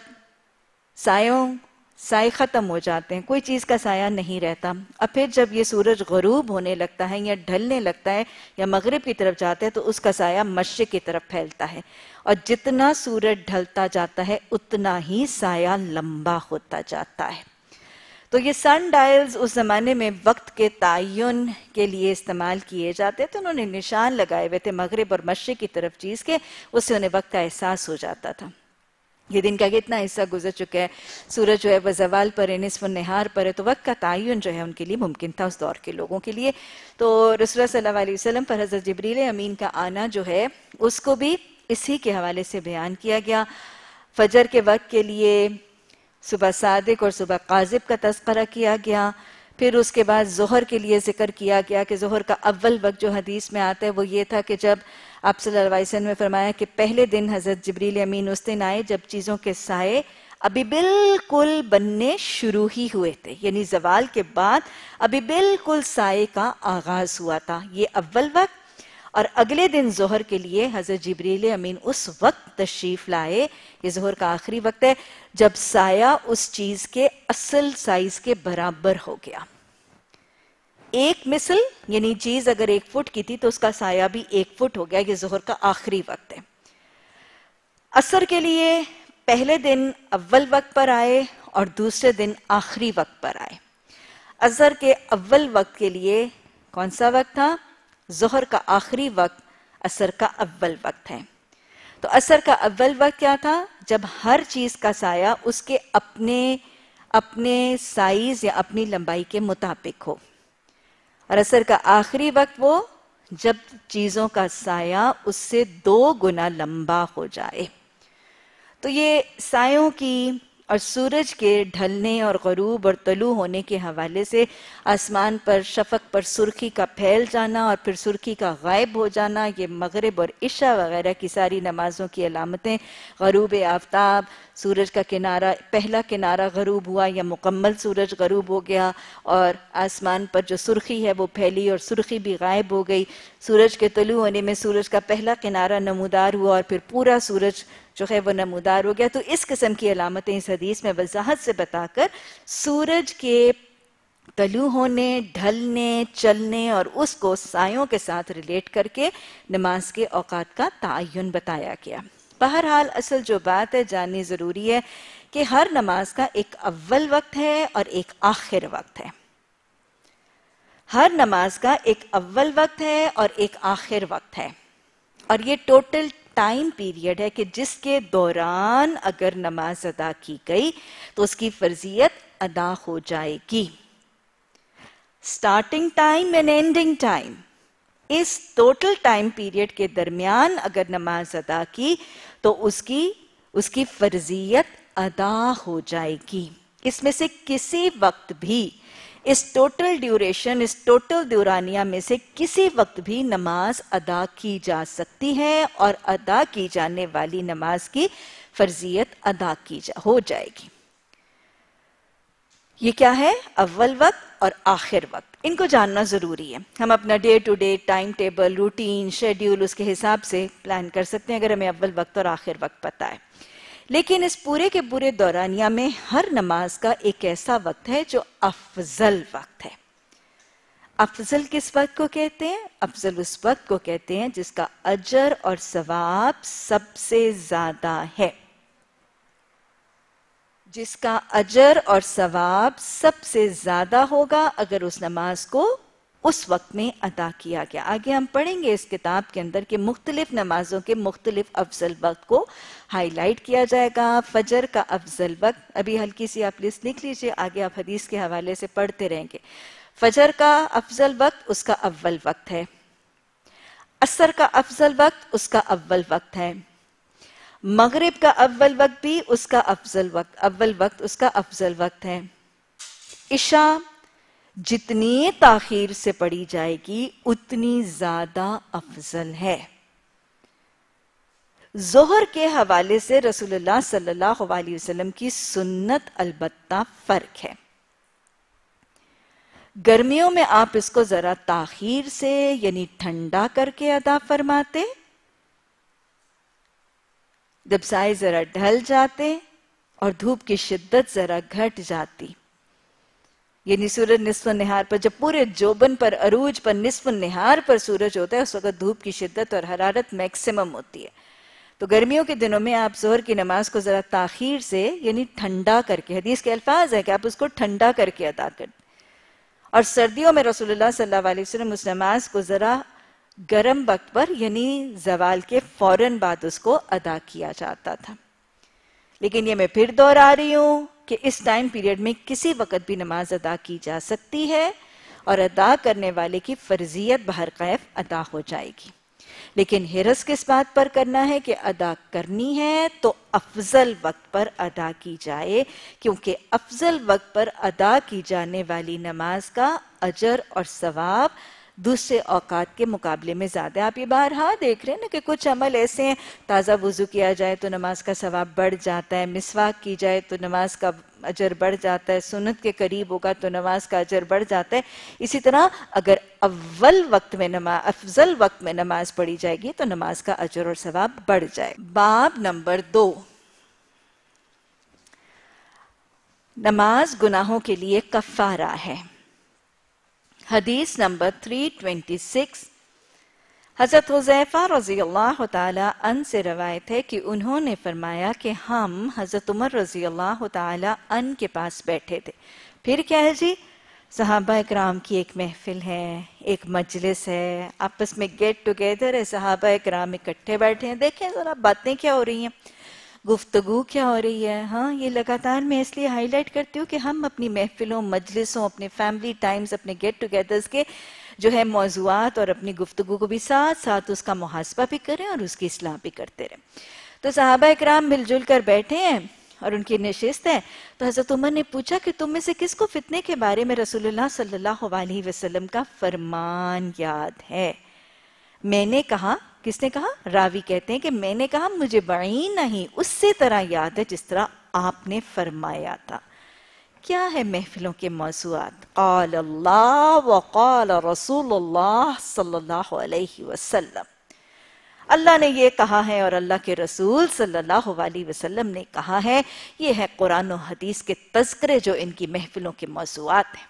سائے ختم ہو جاتے ہیں، کوئی چیز کا سایہ نہیں رہتا۔ اب پھر جب یہ سورج غروب ہونے لگتا ہے یا ڈھلنے لگتا ہے یا مغرب کی طرف جاتا ہے تو اس کا سایہ مشرق کی طرف پھیلتا ہے، اور جتنا سورج ڈھلتا جاتا ہے اتنا ہی سایہ لمبا ہوتا جاتا ہے۔ تو یہ سن ڈائلز اس زمانے میں وقت کے تعین کے لیے استعمال کیے جاتے تھے. انہوں نے نشان لگائے ہوئے تھے مغرب اور مشرق کی طرف چیز کے، اس سے انہیں وقت کا احساس ہو جاتا تھا. یہ دن کا کتنا حصہ گزر چکا ہے، سورج جو ہے وہ زوال پر ہے، نصف النہار پر ہے، تو وقت کا تعین جو ہے ان کے لیے ممکن تھا اس دور کے لوگوں کے لیے. تو رسول اللہ صلی اللہ علیہ وسلم پر حضرت جبریل امین کا آنا جو ہے اس کو بھی اسی کے حوالے سے بیان کیا گیا. فجر کے وقت کے لیے صبح صادق اور صبح کاذب کا تذکرہ کیا گیا. پھر اس کے بعد ظہر کے لیے ذکر کیا گیا کہ ظہر کا اول وقت جو حدیث میں آتا ہے وہ یہ تھا کہ جب آپ صلی اللہ علیہ وسلم نے فرمایا کہ پہلے دن حضرت جبریل امین اس دن آئے جب چیزوں کے سائے ابھی بالکل بننے شروع ہی ہوئے تھے، یعنی زوال کے بعد ابھی بالکل سائے کا آغاز ہوا تھا، یہ اول وقت. اور اگلے دن ظہر کے لیے حضرت جبریل امین اس وقت تشریف لائے، یہ ظہر کا آخری وقت ہے، جب سایہ اس چیز کے اصل سائز کے برابر ہو گیا. ایک مثل یعنی چیز اگر 1 فٹ کی تھی تو اس کا سایہ بھی 1 فٹ ہو گیا. یہ ظہر کا آخری وقت ہے. عصر کے لیے پہلے دن اول وقت پر آئے اور دوسرے دن آخری وقت پر آئے. عصر کے اول وقت کے لیے کون سا وقت تھا؟ ظہر کا آخری وقت عصر کا اول وقت ہے. تو عصر کا اول وقت کیا تھا؟ جب ہر چیز کا سایہ اس کے اپنے سائز یا اپنی لمبائی کے مطابق ہو. اور عصر کا آخری وقت وہ جب چیزوں کا سایہ اس سے 2 گنا لمبا ہو جائے. تو یہ سایوں کی اور سورج کے ڈھلنے اور غروب اور طلوع ہونے کے حوالے سے آسمان پر شفق پر سرخی کا پھیل جانا اور پھر سرخی کا غائب ہو جانا، یہ مغرب اور عشاء وغیرہ کی ساری نمازوں کی علامتیں. غروب آفتاب، سورج کا کنارہ، پہلا کنارہ غروب ہوا یا مکمل سورج غروب ہو گیا اور آسمان پر جو سرخی ہے وہ پھیلی اور سرخی بھی غائب ہو گئی. سورج کے طلوع ہونے میں سورج کا پہلا کنارہ نمودار ہوا اور پھر پورا سورج جو ہے وہ نمودار ہو گیا. تو اس قسم کی علامتیں اس حدیث میں وضاحت سے بتا کر سورج کے طلوع ہونے، ڈھلنے، چلنے اور اس کو سایوں کے ساتھ ریلیٹ کر کے نماز کے اوقات کا تعین بتایا گیا. بہرحال اصل جو بات ہے جاننی ضروری ہے کہ ہر نماز کا ایک اول وقت ہے اور ایک آخر وقت ہے. ہر نماز کا ایک اول وقت ہے اور ایک آخر وقت ہے، اور یہ ٹوٹل ٹائم پیریڈ ہے کہ جس کے دوران اگر نماز ادا کی گئی تو اس کی فرضیت ادا ہو جائے گی. Starting time and ending time, اس ٹوٹل ٹائم پیریڈ کے درمیان اگر نماز ادا کی تو اس کی فرضیت ادا ہو جائے گی. اس میں سے کسی وقت بھی اس ٹوٹل ڈیوریشن، اس ٹوٹل دورانیہ میں سے کسی وقت بھی نماز ادا کی جا سکتی ہے اور ادا کی جانے والی نماز کی فرضیت ادا ہو جائے گی. یہ کیا ہے؟ اول وقت اور آخر وقت. ان کو جاننا ضروری ہے. ہم اپنا day to day timetable, routine, schedule اس کے حساب سے پلان کر سکتے ہیں اگر ہمیں اول وقت اور آخر وقت پتہ ہے. لیکن اس پورے کے پورے دورانیہ میں ہر نماز کا ایک ایسا وقت ہے جو افضل وقت ہے. افضل کس وقت کو کہتے ہیں؟ افضل اس وقت کو کہتے ہیں جس کا اجر اور ثواب سب سے زیادہ ہے. جس کا اجر اور ثواب سب سے زیادہ ہوگا اگر اس نماز کو اس وقت میں ادا کیا گیا. آگے ہم پڑھیں گے اس کتاب کے اندر کہ مختلف نمازوں کے مختلف افضل وقت کو ہائی لائٹ کیا جائے گا. فجر کا افضل وقت، ابھی ہلکی سی آپ لسٹ لکھ لیجئے، آگے آپ حدیث کے حوالے سے پڑھتے رہیں گے. فجر کا افضل وقت اس کا اول وقت ہے. عصر کا افضل وقت اس کا اول وقت ہے. مغرب کا اول وقت بھی اس کا اول وقت اس کا افضل وقت ہے. عشاء جتنی تاخیر سے پڑھی جائے گی اتنی زیادہ افضل ہے. ظہر کے حوالے سے رسول اللہ صلی اللہ علیہ وسلم کی سنت البتہ فرق ہے. گرمیوں میں آپ اس کو ذرا تاخیر سے یعنی ٹھنڈا کر کے ادا فرماتے، جب سائے ذرا ڈھل جاتے اور دھوپ کی شدت ذرا گھٹ جاتی، یعنی سورج نصف النہار پر جب پورے جوبن پر عروج پر نصف النہار پر سورج ہوتا ہے اس وقت دھوپ کی شدت اور حرارت میکسیمم ہوتی ہے. تو گرمیوں کے دنوں میں آپ ظہر کی نماز کو ذرا تاخیر سے یعنی ٹھنڈا کر کے، حدیث کے الفاظ ہے کہ آپ اس کو ٹھنڈا کر کے ادا کریں، اور سردیوں میں رسول اللہ صلی اللہ علیہ وسلم اس نماز کو ذرا گرم وقت پر یعنی زوال کے فوراً بعد اس کو ادا کیا جاتا تھا۔ لیکن یہ میں پھر دوہرا رہی ہوں کہ اس ٹائم پیریڈ میں کسی وقت بھی نماز ادا کی جا سکتی ہے اور ادا کرنے والے کی فرضیت بہرکیف ادا ہو جائے گی، لیکن حرص کس بات پر کرنا ہے کہ ادا کرنی ہے تو افضل وقت پر ادا کی جائے، کیونکہ افضل وقت پر ادا کی جانے والی نماز کا اجر اور ثواب دوسرے اوقات کے مقابلے میں زیادہ۔ آپ یہ بارہا دیکھ رہے ہیں نا کہ کچھ عمل ایسے ہیں، تازہ وضو کیا جائے تو نماز کا ثواب بڑھ جاتا ہے، مسواک کی جائے تو نماز کا اجر بڑھ جاتا ہے، سنت کے قریب ہوگا تو نماز کا اجر بڑھ جاتا ہے۔ اسی طرح اگر افضل وقت میں نماز پڑھی جائے گی تو نماز کا اجر اور ثواب بڑھ جائے۔ باب نمبر 2، نماز گناہوں کے لیے کفارہ ہے۔ حدیث نمبر 326، حضرت حذیفہ رضی اللہ تعالی عنہ سے روایت ہے کہ انہوں نے فرمایا کہ ہم حضرت عمر رضی اللہ تعالی عنہ کے پاس بیٹھے تھے۔ پھر کیا ہے جی؟ صحابہ اکرام کی ایک محفل ہے، ایک مجلس ہے، آپس میں گیٹ ٹوگیدر ہے، صحابہ اکرام اکٹھے بیٹھے ہیں، دیکھیں ذرا باتیں کیا ہو رہی ہیں، گفتگو کیا ہو رہی ہے۔ ہاں، یہ لگاتار میں اس لیے ہائی لائٹ کرتی ہوں کہ ہم اپنی محفلوں، مجلسوں، اپنے فیملی ٹائمز، اپنے گیٹ ٹوگیدرز کے جو ہے موضوعات اور اپنی گفتگو کو بھی ساتھ ساتھ اس کا محاسبہ بھی کریں اور اس کی اصلاح بھی کرتے رہیں۔ تو صحابہ اکرام مل جل کر بیٹھے ہیں اور ان کی نشست ہے، تو حضرت عمر نے پوچھا کہ تم میں سے کس کو فتنے کے بارے میں رسول اللہ صلی اللہ علیہ وسلم کا فرمان یاد ہے؟ میں نے کہا، کس نے کہا؟ راوی کہتے ہیں کہ میں نے کہا مجھے بعین نہیں، اس سے طرح یاد ہے جس طرح آپ نے فرمایا تھا۔ کیا ہے محفلوں کے موضوعات؟ قال اللہ وقال رسول اللہ صلی اللہ علیہ وسلم، اللہ نے یہ کہا ہے اور اللہ کے رسول صلی اللہ علیہ وسلم نے کہا ہے۔ یہ ہے قرآن و حدیث کے تذکرے جو ان کی محفلوں کے موضوعات ہیں۔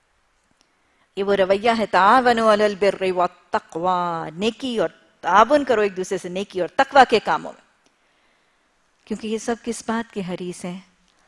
یہ وہ رویہ ہے تعاونوا علی البر والتقوی، نیکی اور تعاون کرو ایک دوسرے سے نیکی اور تقوی کے کاموں میں، کیونکہ یہ سب کس بات کے حریص ہیں؟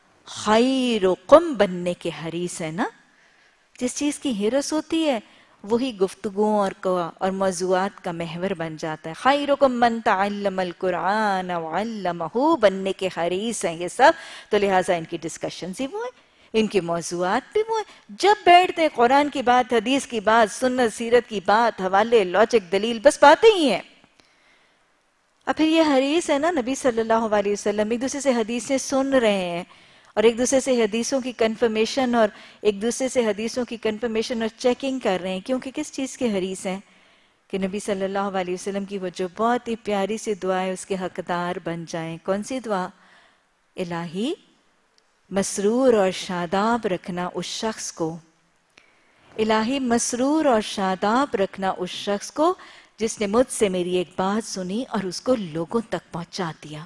خیرکم بننے کے حریص ہیں نا۔ جس چیز کی حرص ہوتی ہے وہی گفتگوؤں اور موضوعات کا محور بن جاتا ہے۔ خیرکم من تعلم القرآن وعلمہ بننے کے حریص ہیں یہ سب، تو لہٰذا ان کی ڈسکشنز ہی وہ ہیں، ان کے موضوعات بھی وہ ہیں۔ جب بیٹھتے ہیں قرآن کی بات، حدیث کی بات، سنت سیرت کی بات، حوالے، لاجک، دلیل، بس باتیں ہی ہیں۔ اب پھر یہ حریص ہے نا، نبی صلی اللہ علیہ وسلم ایک دوسرے سے حدیثیں سن رہے ہیں اور ایک دوسرے سے حدیثوں کی کنفرمیشن اور ایک دوسرے سے حدیثوں کی کنفرمیشن اور چیکنگ کر رہے ہیں، کیونکہ کس چیز کے حریص ہیں؟ کہ نبی صلی اللہ علیہ وسلم کی وہ جو بہت ہی پیاری سی دعا ہے اس کے حقدار بن جائیں۔ کون سی دعا؟ الہی مسرور اور شاداب رکھنا اس شخص کو، الہی مسرور اور شاداب رکھنا اس شخص کو جس نے مجھ سے میری ایک بات سنی اور اس کو لوگوں تک پہنچا دیا۔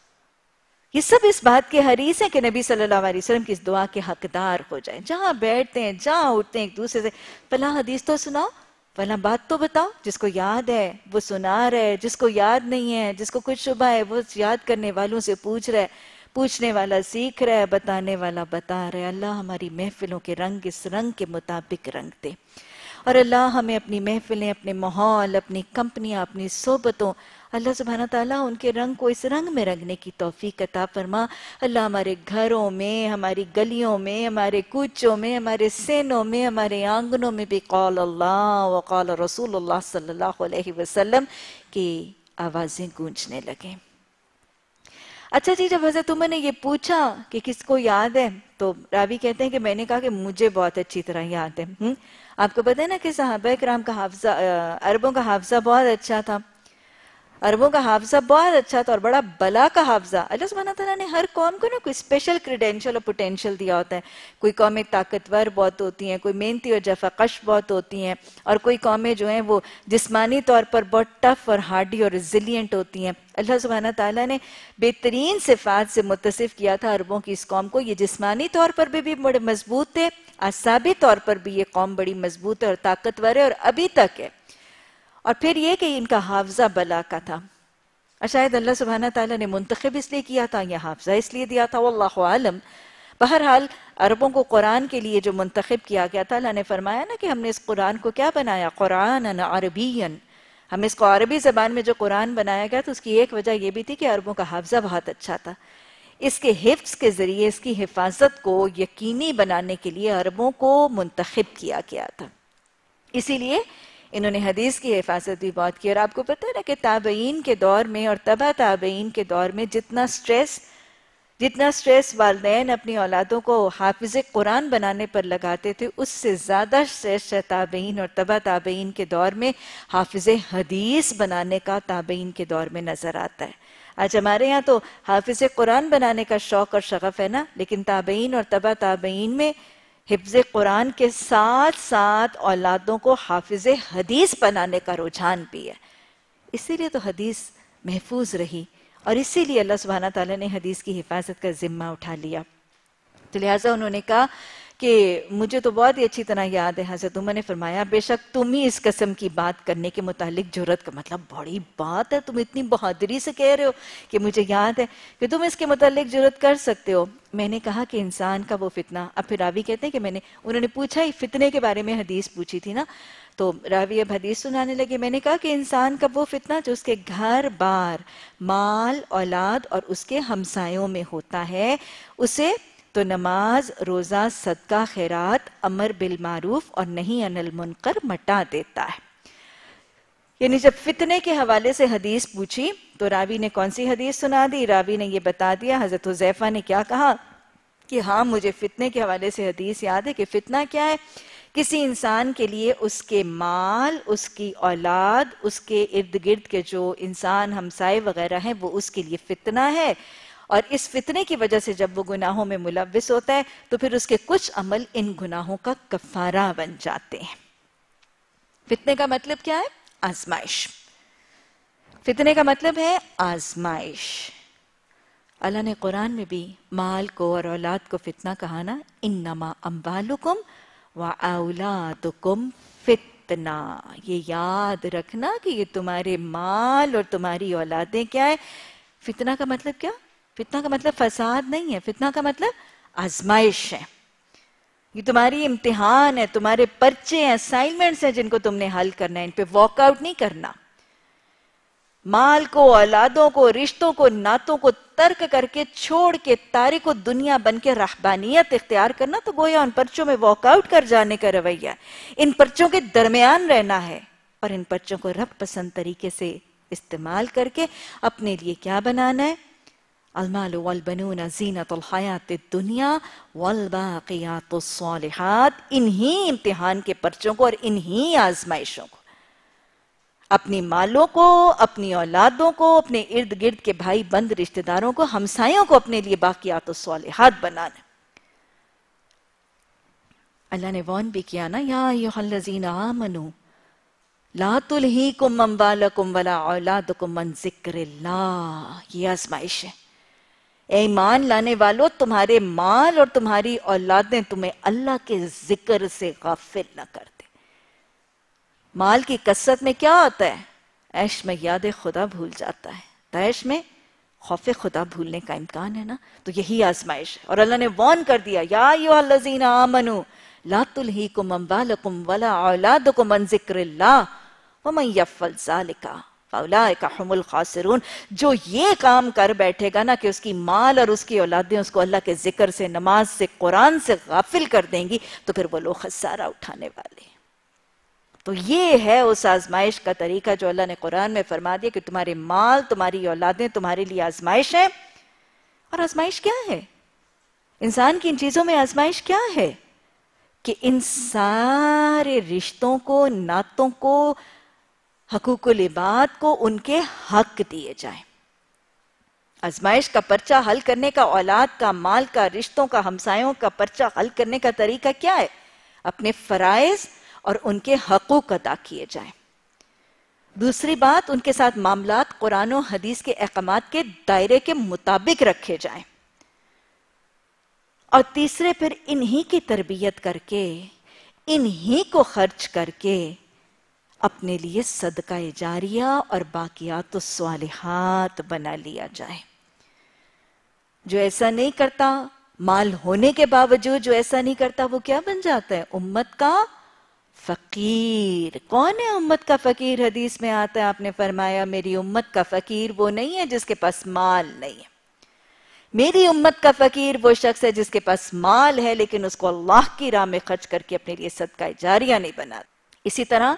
یہ سب اس بات کے حریص ہیں کہ نبی صلی اللہ علیہ وسلم کی اس دعا کے حقدار ہو جائیں۔ جہاں بیٹھتے ہیں، جہاں اٹھتے ہیں، ایک دوسرے سے فلاں حدیث تو سناؤ، فلاں بات تو بتاؤ، جس کو یاد ہے وہ سنا رہے، جس کو یاد نہیں ہے، جس کو کچھ شبہ ہے وہ یاد کرنے والوں سے پوچھ رہے، پوچھنے والا سیکھ رہا ہے، بتانے والا بتا رہے۔ اللہ ہماری محفلوں کے رنگ اس رنگ کے مطابق رنگ دے، اور اللہ ہمیں اپنی محفلیں، اپنے ماحول، اپنی کمپنیاں، اپنی صحبتوں، اللہ سبحانہ تعالیٰ ان کے رنگ کو اس رنگ میں رنگنے کی توفیق عطا فرما۔ اللہ ہمارے گھروں میں، ہماری گلیوں میں، ہمارے کوچوں میں، ہمارے سینوں میں، ہمارے آنگنوں میں بھی قال اللہ وقال رسول اللہ صلی اللہ علیہ وسلم کی آوازیں گونجنے لگیں۔ اچھا جی، جب حضرت عمر نے یہ پوچھا کہ کس کو یاد ہے تو راوی کہتے ہیں کہ میں نے کہا کہ مجھے بہت اچھی طرح یاد ہے۔ آپ کو پتہ ہے نا کہ صحابہ کرام کا حافظہ، عربوں کا حافظہ بہت اچھا تھا، عربوں کا حافظہ بہت اچھا تھا اور بڑا بلا کا حافظہ۔ اللہ سبحانہ تعالیٰ نے ہر قوم کو نا کوئی اسپیشل کریڈینشل اور پوٹینشل دیا ہوتا ہے۔ کوئی قومیں طاقتور بہت ہوتی ہیں، کوئی محنتی اور جفاکش بہت ہوتی ہیں، اور کوئی قومیں جو ہیں وہ جسمانی طور پر بہت ٹف اور ہارڈی اور ریزیلینٹ ہوتی ہیں۔ اللہ سبحانہ تعالیٰ نے بہترین صفات سے متصف کیا تھا عربوں کی اس قوم کو۔ یہ جسمانی طور پر بھی بڑے مضبوط تھے، اعصابی طور پر بھی یہ قوم بڑی مضبوط ہے اور طاقتور ہے اور ابھی تک ہے۔ اور پھر یہ کہ ان کا حافظہ بلا کا تھا، اور شاید اللہ سبحانہ تعالیٰ نے منتخب اس لیے کیا تھا یا حافظہ اس لیے دیا تھا، واللہ عالم۔ بہرحال عربوں کو قرآن کے لیے جو منتخب کیا گیا تھا، اللہ نے فرمایا نا کہ ہم نے اس قرآن کو کیا بنایا، قرآن عربین، ہم اس کو عربی زبان میں جو قرآن بنایا گیا تو اس کی ایک وجہ یہ بھی تھی کہ عربوں کا حافظہ بہت اچھا تھا۔ اس کے حفظ کے ذریعے اس کی حفاظت کو یقینی بنانے کے لیے عربوں کو منتخب کیا گیا تھا، اسی لیے انہوں نے حدیث کی حفاظت بھی بہت کی۔ اور آپ کو پتہ ہے نا کہ تابعین کے دور میں اور تبع تابعین کے دور میں جتنا سٹریس والدین اپنی اولادوں کو حافظ قرآن بنانے پر لگاتے تھے، اس سے زیادہ سٹریس تابعین اور تبع تابعین کے دور میں حافظ حدیث بنانے کا تابعین کے دور میں نظر آتا ہے۔ آج ہمارے ہاں تو حافظ قرآن بنانے کا شوق اور شغف ہے نا، لیکن تابعین اور تبع تابعین میں حفظ قرآن کے ساتھ ساتھ اولادوں کو حافظ حدیث بنانے کا رجحان بھی ہے۔ اسی لیے تو حدیث محفوظ رہی اور اسی لیے اللہ سبحانہ تعالیٰ نے حدیث کی حفاظت کا ذمہ اٹھا لیا۔ تو لہٰذا انہوں نے کہا کہ مجھے تو بہت ہی اچھی طرح یاد ہے، حضرت عمر نے فرمایا بے شک تم ہی اس قسم کی بات کرنے کے متعلق جرأت کا، مطلب بڑی بات ہے، تم اتنی بہادری سے کہہ رہے ہو کہ مجھے یاد ہے کہ تم اس کے متعلق جرأت کر سکتے ہو۔ میں نے کہا کہ انسان کا وہ فتنہ، اب پھر راوی کہتے ہیں کہ انہوں نے پوچھا ہی فتنے کے بارے میں حدیث پوچھی تھی نا، تو راوی اب حدیث سنانے لگے۔ میں نے کہا کہ انسان کا وہ فتنہ جو اس کے گھر بار، مال، اولاد اور اس کے ہمسایوں میں ہوتا ہے، اسے تو نماز، روزہ، صدقہ، خیرات، امر بالمعروف اور نہی عن المنکر مٹا دیتا ہے۔ یعنی جب فتنے کے حوالے سے حدیث پوچھی تو راوی نے کون سی حدیث سنا دی؟ راوی نے یہ بتا دیا، حضرت حذیفہ نے کیا کہا کہ ہاں مجھے فتنے کے حوالے سے حدیث یاد ہے کہ فتنہ کیا ہے؟ کسی انسان کے لیے اس کے مال، اس کی اولاد، اس کے ارد گرد کے جو انسان ہمسائے وغیرہ ہیں وہ اس کے لیے فتنہ ہے، اور اس فتنے کی وجہ سے جب وہ گناہوں میں ملوث ہوتا ہے تو پھر اس کے کچھ عمل ان گناہوں کا کفارہ بن جاتے ہیں۔ فتنے کا مطلب کیا ہے؟ آزمائش۔ فتنے کا مطلب ہے آزمائش۔ اللہ نے قرآن میں بھی مال کو اور اولاد کو فتنہ کہا نا، انما اموالکم وَأَوْلَادُكُمْ فتنہ۔ یہ یاد رکھنا کہ یہ تمہارے مال اور تمہاری اولادیں کیا ہے؟ فتنہ کا مطلب کیا؟ فتنہ کا مطلب فساد نہیں ہے، فتنہ کا مطلب آزمائش ہے۔ یہ تمہاری امتحان ہے، تمہارے پرچے ہیں، اسائنمنٹس ہیں جن کو تم نے حل کرنا ہے، ان پہ واک آؤٹ نہیں کرنا۔ مال کو، اولادوں کو، رشتوں کو، نعتوں کو ترک کر کے، چھوڑ کے، تارک و دنیا بن کے رہبانیت اختیار کرنا تو گویا ان پرچوں میں واک آؤٹ کر جانے کا رویہ ہے۔ ان پرچوں کے درمیان رہنا ہے اور ان پرچوں کو رب پسند طریقے سے استعمال کر کے اپنے لیے کیا بنانا ہے؟ المال والبنون زینت الحیات الدنیا والباقیات الصالحات۔ انہی امتحان کے پرچوں کو اور انہی آزمائشوں کو، اپنی مالوں کو، اپنی اولادوں کو، اپنے ارد گرد کے بھائی بند رشتہ داروں کو، ہمسایوں کو اپنے لیے باقیات الصالحات بنانا۔ اللہ نے وارن بھی کیا نا، یا ایھا الذین آمنوا لا تلہیکم اموالکم ولا اولادکم عن ذکر اللہ۔ یہ آزمائش ہے۔ اے ایمان لانے والو، تمہارے مال اور تمہاری اولادیں تمہیں اللہ کے ذکر سے غافل نہ کر دے۔ مال کی کثرت میں کیا ہوتا ہے؟ عیش میں یاد خدا بھول جاتا ہے، داعش میں خوف خدا بھولنے کا امکان ہے نا، تو یہی آزمائش ہے۔ اور اللہ نے وارن کر دیا، یا ایھا الذین آمنوا لا تلہیکم اموالکم ولا اولادکم عن ذکر اللہ ومن یفعل ذلک فاولئک ھم الخاسرون۔ جو یہ کام کر بیٹھے گا نا کہ اس کی مال اور اس کی اولادیں اس کو اللہ کے ذکر سے، نماز سے، قرآن سے غافل کر دیں گی تو پھر وہ لوگ خسارہ اٹھانے والے ہیں۔ تو یہ ہے اس آزمائش کا طریقہ جو اللہ نے قرآن میں فرما دیا کہ تمہارے مال، تمہاری اولادیں تمہارے لیے آزمائش ہے۔ اور آزمائش کیا ہے؟ انسان کی ان چیزوں میں آزمائش کیا ہے؟ کہ ان سارے رشتوں کو، نعتوں کو، حقوق العباد کو ان کے حق دیے جائیں۔ آزمائش کا پرچہ حل کرنے کا، اولاد کا، مال کا، رشتوں کا، ہمسایوں کا پرچہ حل کرنے کا طریقہ کیا ہے؟ اپنے فرائض اور ان کے حقوق ادا کیے جائیں۔ دوسری بات، ان کے ساتھ معاملات قرآن و حدیث کے احکامات کے دائرے کے مطابق رکھے جائیں۔ اور تیسرے، پھر انہی کی تربیت کر کے، انہی کو خرچ کر کے اپنے لیے صدقہ جاریہ اور باقیات الصالحات بنا لیا جائے۔ جو ایسا نہیں کرتا، مال ہونے کے باوجود جو ایسا نہیں کرتا، وہ کیا بن جاتا ہے؟ امت کا فقیر۔ کون ہے امت کا فقیر؟ حدیث میں آتا ہے، آپ نے فرمایا میری امت کا فقیر وہ نہیں ہے جس کے پاس مال نہیں ہے، میری امت کا فقیر وہ شخص ہے جس کے پاس مال ہے لیکن اس کو اللہ کی راہ میں خرچ کر کے اپنے لیے صدقہ جاریہ نہیں بناتا۔ اسی طرح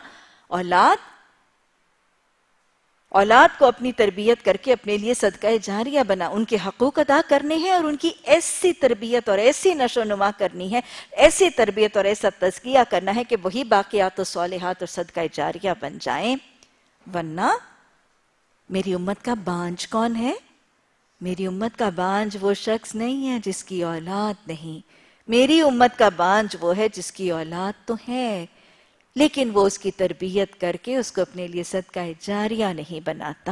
اولاد کو اپنی تربیت کر کے اپنے لیے صدقہ جاریہ بنا، ان کے حقوق ادا کرنے ہیں اور ان کی ایسی تربیت اور ایسی نشو و نما کرنی ہے، ایسی تربیت اور ایسا تزکیہ کرنا ہے کہ وہی باقیات و صالحات اور صدقہ جاریہ بن جائیں۔ ورنہ میری امت کا بانجھ کون ہے؟ میری امت کا بانجھ وہ شخص نہیں ہے جس کی اولاد نہیں، میری امت کا بانجھ وہ ہے جس کی اولاد تو ہے لیکن وہ اس کی تربیت کر کے اس کو اپنے لیے صدقہ جاریہ نہیں بناتا۔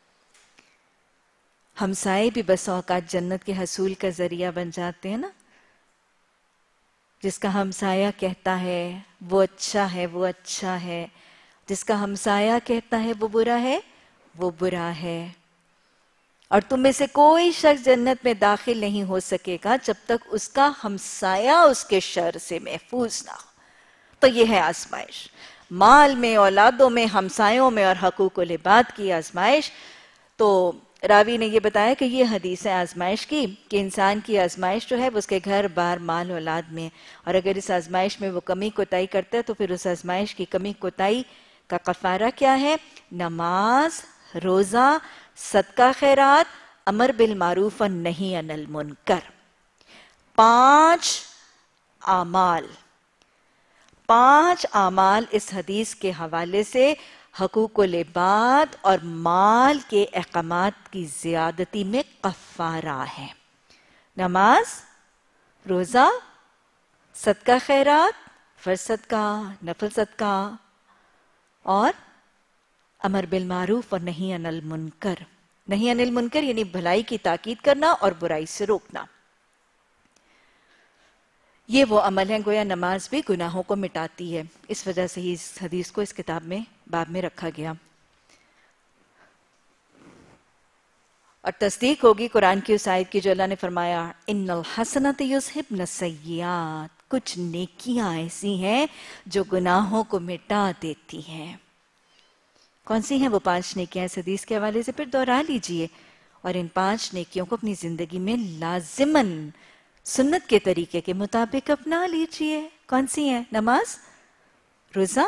ہمسائے بھی بس اوقات جنت کے حصول کا ذریعہ بن جاتے ہیں نا۔ جس کا ہمسایہ کہتا ہے وہ اچھا ہے، وہ اچھا ہے، جس کا ہمسایہ کہتا ہے وہ برا ہے، وہ برا ہے۔ اور تم میں سے کوئی شخص جنت میں داخل نہیں ہو سکے گا جب تک اس کا ہمسایہ اس کے شر سے محفوظ نہ ہو۔ تو یہ ہے آزمائش، مال میں، اولادوں میں، ہمسایوں میں اور حقوق العباد کی آزمائش۔ تو راوی نے یہ بتایا کہ یہ حدیث ہے آزمائش کی، کہ انسان کی آزمائش جو ہے وہ اس کے گھر بار مال اولاد میں، اور اگر اس آزمائش میں وہ کمی کوتاہی کرتا ہے تو پھر اس آزمائش کی کمی کوتاہی کا کفارہ کیا ہے؟ نماز، روزہ، صدقہ خیرات، امر بالمعروف و نہی عن المنکر۔ 5 اعمال اس حدیث کے حوالے سے حقوق العباد اور مال کے احکامات کی زیادتی میں کفارہ ہے۔ نماز، روزہ، صدقہ خیرات، فرض صدقہ، نفل صدقہ، اور امر بالمعروف اور نہی عن المنکر۔ نہی عن المنکر یعنی بھلائی کی تاکید کرنا اور برائی سے روکنا۔ یہ وہ عمل ہے، گویا نماز بھی گناہوں کو مٹاتی ہے، اس وجہ سے ہی اس حدیث کو اس کتاب میں باب میں رکھا گیا۔ اور تصدیق ہوگی قرآن کی اس آیت کی جو اللہ نے فرمایا ان الحسنات یذہبن السیئات، کچھ نیکیاں ایسی ہیں جو گناہوں کو مٹا دیتی ہیں۔ کون سی ہیں وہ 5 نیکیاں؟ اس حدیث کے حوالے سے پھر دوہرا لیجئے اور ان 5 نیکیوں کو اپنی زندگی میں لازماً سنت کے طریقے کے مطابق اپنا لیجئے۔ کون سی ہیں؟ نماز، روزہ،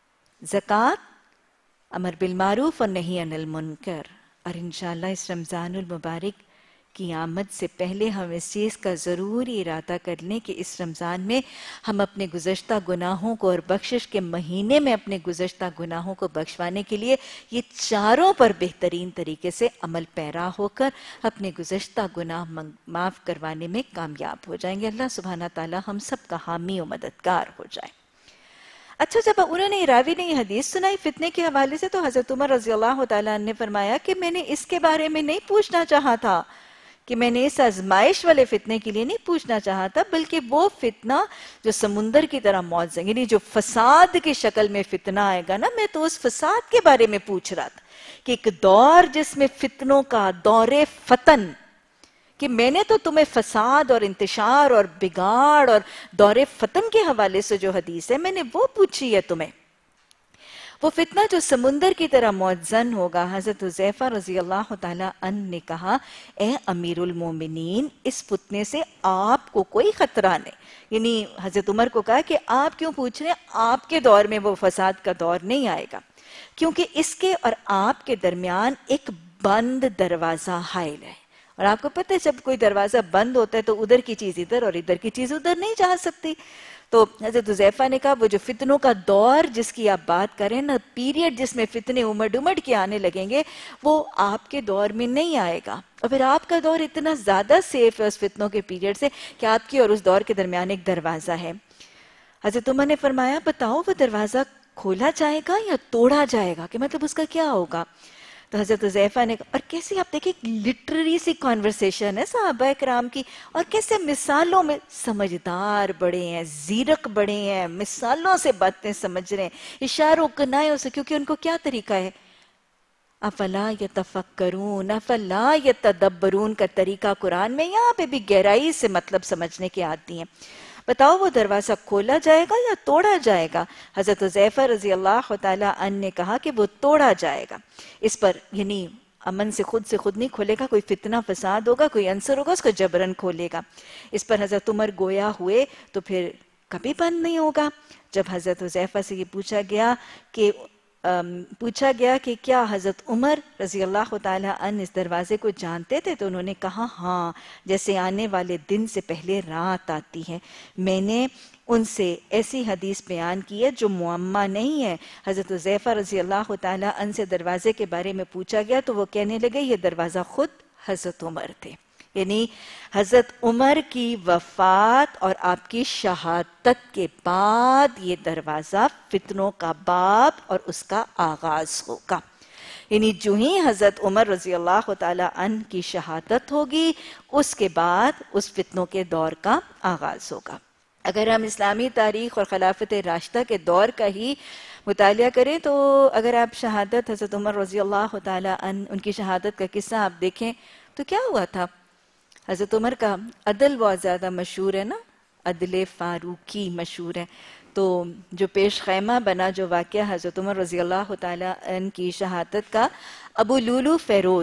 زکوٰۃ، امر بالمعروف اور نہی عن المنکر۔ اور انشاءاللہ اس رمضان المبارک کی آمد سے پہلے ہم اس چیز کا ضروری ارادہ کر لیں کہ اس رمضان میں ہم اپنے گزشتہ گناہوں کو، اور بخشش کے مہینے میں اپنے گزشتہ گناہوں کو بخشوانے کے لیے یہ چاروں پر بہترین طریقے سے عمل پیرا ہو کر اپنے گزشتہ گناہ معاف کروانے میں کامیاب ہو جائیں گے۔ اللہ سبحانہ تعالی ہم سب کا حامی و مددگار ہو جائے۔ اچھا، جب انہوں نے راوی نے یہ حدیث سنائی فتنے کے حوالے سے تو حضرت عمر رضی اللہ تعالیٰ عنہ نے فرمایا کہ میں نے اس کے بارے میں نہیں پوچھنا چاہا تھا، کہ میں نے اس آزمائش والے فتنے کے لیے نہیں پوچھنا چاہا تھا، بلکہ وہ فتنہ جو سمندر کی طرح موجز، یعنی جو فساد کی شکل میں فتنہ آئے گا نا، میں تو اس فساد کے بارے میں پوچھ رہا تھا کہ ایک دور جس میں فتنوں کا دور فتن، کہ میں نے تو تمہیں فساد اور انتشار اور بگاڑ اور دور فتن کے حوالے سے جو حدیث ہے میں نے وہ پوچھی ہے تمہیں۔ وہ فتنہ جو سمندر کی طرح موجزن ہوگا۔ حضرت حذیفہ رضی اللہ تعالیٰ عنہ نے کہا اے امیر المومنین، اس فتنے سے آپ کو کوئی خطرہ نہیں، یعنی حضرت عمر کو کہا کہ آپ کیوں پوچھ رہے ہیں، آپ کے دور میں وہ فساد کا دور نہیں آئے گا، کیونکہ اس کے اور آپ کے درمیان ایک بند دروازہ حائل ہے۔ اور آپ کو پتہ ہے جب کوئی دروازہ بند ہوتا ہے تو ادھر کی چیز ادھر اور ادھر کی چیز ادھر نہیں جا سکتی۔ تو حضرت حذیفہ نے کہا وہ جو فتنوں کا دور جس کی آپ بات کریں نا، پیریڈ جس میں فتنے امڑ امڑ کے آنے لگیں گے، وہ آپ کے دور میں نہیں آئے گا۔ اور پھر آپ کا دور اتنا زیادہ سیف ہے اس فتنوں کے پیریڈ سے کہ آپ کی اور اس دور کے درمیان ایک دروازہ ہے۔ حضرت عمر نے فرمایا بتاؤ وہ دروازہ کھولا جائے گا یا توڑا جائے گا، کہ مطلب اس کا کیا ہوگا؟ تو حضرت حذیفہ نے اور کیسی آپ دیکھیں لٹرری سی کنورسیشن ہے صحابہ کرام کی، اور کیسے مثالوں میں سمجھدار بڑے ہیں، زیرک بڑے ہیں، مثالوں سے باتیں سمجھ رہے ہیں، اشاروں کنایوں سے، کیونکہ ان کو کیا طریقہ ہے، افلا یتفکرون افلا یتدبرون کا طریقہ قرآن میں یہاں پہ بھی گہرائی سے مطلب سمجھنے کے آتی ہیں۔ بتاؤ وہ دروازہ کھولا جائے گا یا توڑا جائے گا؟ حضرت حذیفہ رضی اللہ تعالیٰ عنہ نے کہا کہ وہ توڑا جائے گا۔ اس پر یعنی امن سے خود نہیں کھولے گا، کوئی فتنہ فساد ہوگا، کوئی عنصر ہوگا، اس کو جبرن کھولے گا۔ اس پر حضرت عمر گویا ہوئے تو پھر کبھی بند نہیں ہوگا۔ جب حضرت حذیفہ سے یہ پوچھا گیا کہ کیا حضرت عمر رضی اللہ تعالیٰ عنہ اس دروازے کو جانتے تھے، تو انہوں نے کہا ہاں، جیسے آنے والے دن سے پہلے رات آتی ہے۔ میں نے ان سے ایسی حدیث بیان کی ہے جو معمہ نہیں ہے۔ حضرت حذیفہ رضی اللہ تعالیٰ عنہ سے دروازے کے بارے میں پوچھا گیا تو وہ کہنے لگے یہ دروازہ خود حضرت عمر تھے، یعنی حضرت عمر کی وفات اور آپ کی شہادت کے بعد یہ دروازہ فتنوں کا باب اور اس کا آغاز ہوگا۔ یعنی جو ہی حضرت عمر رضی اللہ تعالیٰ عنہ کی شہادت ہوگی اس کے بعد اس فتنوں کے دور کا آغاز ہوگا۔ اگر ہم اسلامی تاریخ اور خلافت راشدہ کے دور کا ہی مطالعہ کریں تو اگر آپ شہادت حضرت عمر رضی اللہ تعالیٰ عنہ ان کی شہادت کا قصہ آپ دیکھیں تو کیا ہوا تھا؟ حضرت عمر کا عدل بہت زیادہ مشہور ہے نا، عدل فاروقی مشہور ہے۔ تو جو پیش خیمہ بنا جو واقعہ حضرت عمر رضی اللہ تعالیٰ عنہ کی شہادت کا، ابو لولو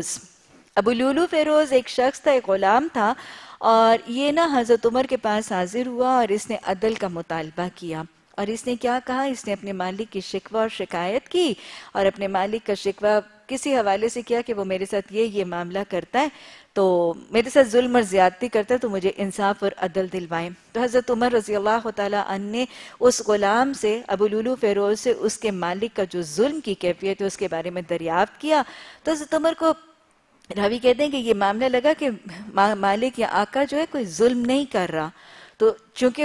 فیروز ایک شخص تھا، ایک غلام تھا، اور یہ نا حضرت عمر کے پاس حاضر ہوا اور اس نے عدل کا مطالبہ کیا۔ اور اس نے کیا کہا؟ اس نے اپنے مالک کی شکوہ اور شکایت کی، اور اپنے مالک کا شکوہ کسی حوالے سے کیا کہ وہ میرے ساتھ یہ معاملہ کرتا ہے، تو میرے ساتھ ظلم اور زیادتی کرتا ہے، تو مجھے انصاف اور عدل دلوائیں۔ تو حضرت عمر رضی اللہ تعالیٰ عنہ نے اس غلام سے، ابو لولو فیروز سے، اس کے مالک کا جو ظلم کی کیفیت ہے اس کے بارے میں دریافت کیا۔ تو حضرت عمر کو راوی کہتے ہیں کہ یہ معاملہ لگا کہ مالک یا آقا جو ہے کوئی ظلم نہیں کر رہا، تو چونکہ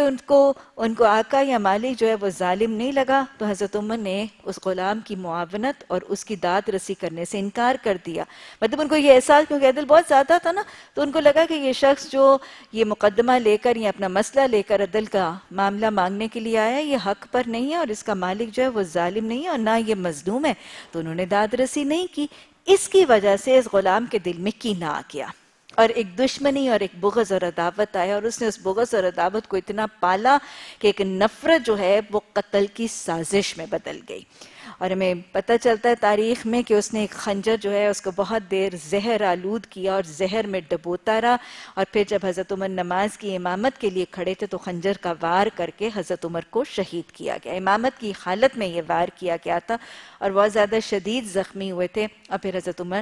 ان کو آقا یا مالک جو ہے وہ ظالم نہیں لگا، تو حضرت عمر نے اس غلام کی معاونت اور اس کی داد رسی کرنے سے انکار کر دیا۔ مطلب ان کو یہ احساس، کیونکہ عدل بہت زیادہ تھا نا، تو ان کو لگا کہ یہ شخص جو یہ مقدمہ لے کر یا اپنا مسئلہ لے کر عدل کا معاملہ مانگنے کے لیے آیا، یہ حق پر نہیں ہے اور اس کا مالک جو ہے وہ ظالم نہیں ہے اور نہ یہ مظلوم ہے، تو انہوں نے داد رسی نہیں کی۔ اس کی وجہ سے اس غلام کے دل میں کینہ آ گیا اور ایک دشمنی اور ایک بغض اور عداوت آیا، اور اس نے اس بغض اور عداوت کو اتنا پالا کہ ایک نفرت جو ہے وہ قتل کی سازش میں بدل گئی۔ اور ہمیں پتہ چلتا ہے تاریخ میں کہ اس نے ایک خنجر جو ہے اس کو بہت دیر زہر آلود کیا اور زہر میں ڈبوتا رہا، اور پھر جب حضرت عمر نماز کی امامت کے لیے کھڑے تھے تو خنجر کا وار کر کے حضرت عمر کو شہید کیا گیا۔ امامت کی حالت میں یہ وار کیا گیا تھا اور بہت زیادہ شدید زخمی ہوئے تھے، اور پھر حضرت عمر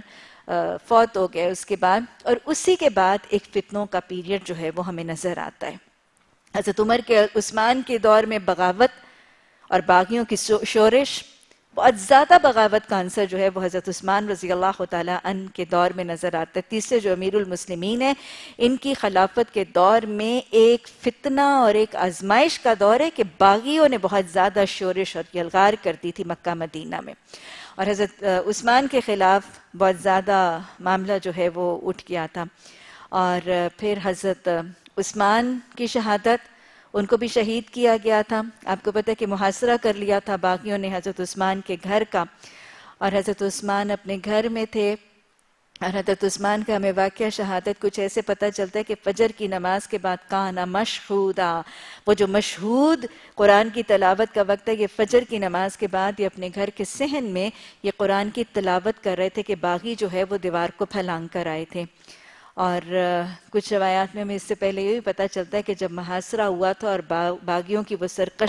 فوت ہو گئے اس کے بعد۔ اور اسی کے بعد ایک فتنوں کا پیریڈ جو ہے وہ ہمیں نظر آتا ہے۔ حضرت عمر کے عثمان کے دور میں بغاوت اور باغیوں کی شورش، بہت زیادہ بغاوت کا عنصر جو ہے وہ حضرت عثمان رضی اللہ تعالیٰ عنہ کے دور میں نظر آتا ہے۔ تیسرے جو امیر المسلمین ہیں، ان کی خلافت کے دور میں ایک فتنہ اور ایک آزمائش کا دور ہے کہ باغیوں نے بہت زیادہ شورش اور یلغار کر دی تھی مکہ مدینہ میں، اور حضرت عثمان کے خلاف بہت زیادہ معاملہ جو ہے وہ اٹھ گیا تھا۔ اور پھر حضرت عثمان کی شہادت، ان کو بھی شہید کیا گیا تھا۔ آپ کو پتہ ہے کہ محاصرہ کر لیا تھا باغیوں نے حضرت عثمان کے گھر کا، اور حضرت عثمان اپنے گھر میں تھے، اور حضرت عثمان کا ہمیں واقعہ شہادت کچھ ایسے پتہ چلتا ہے کہ فجر کی نماز کے بعد کانا مشہودا، وہ جو مشہود قرآن کی تلاوت کا وقت ہے، یہ فجر کی نماز کے بعد یہ اپنے گھر کے صحن میں یہ قرآن کی تلاوت کر رہے تھے کہ باغی جو ہے وہ دیوار کو پھلانگ کر آئے تھے۔ اور کچھ روایات میں ہمیں اس سے پہلے یہ بھی پتہ چلتا ہے کہ جب محاصرہ ہوا تھا اور باغیوں کی وہ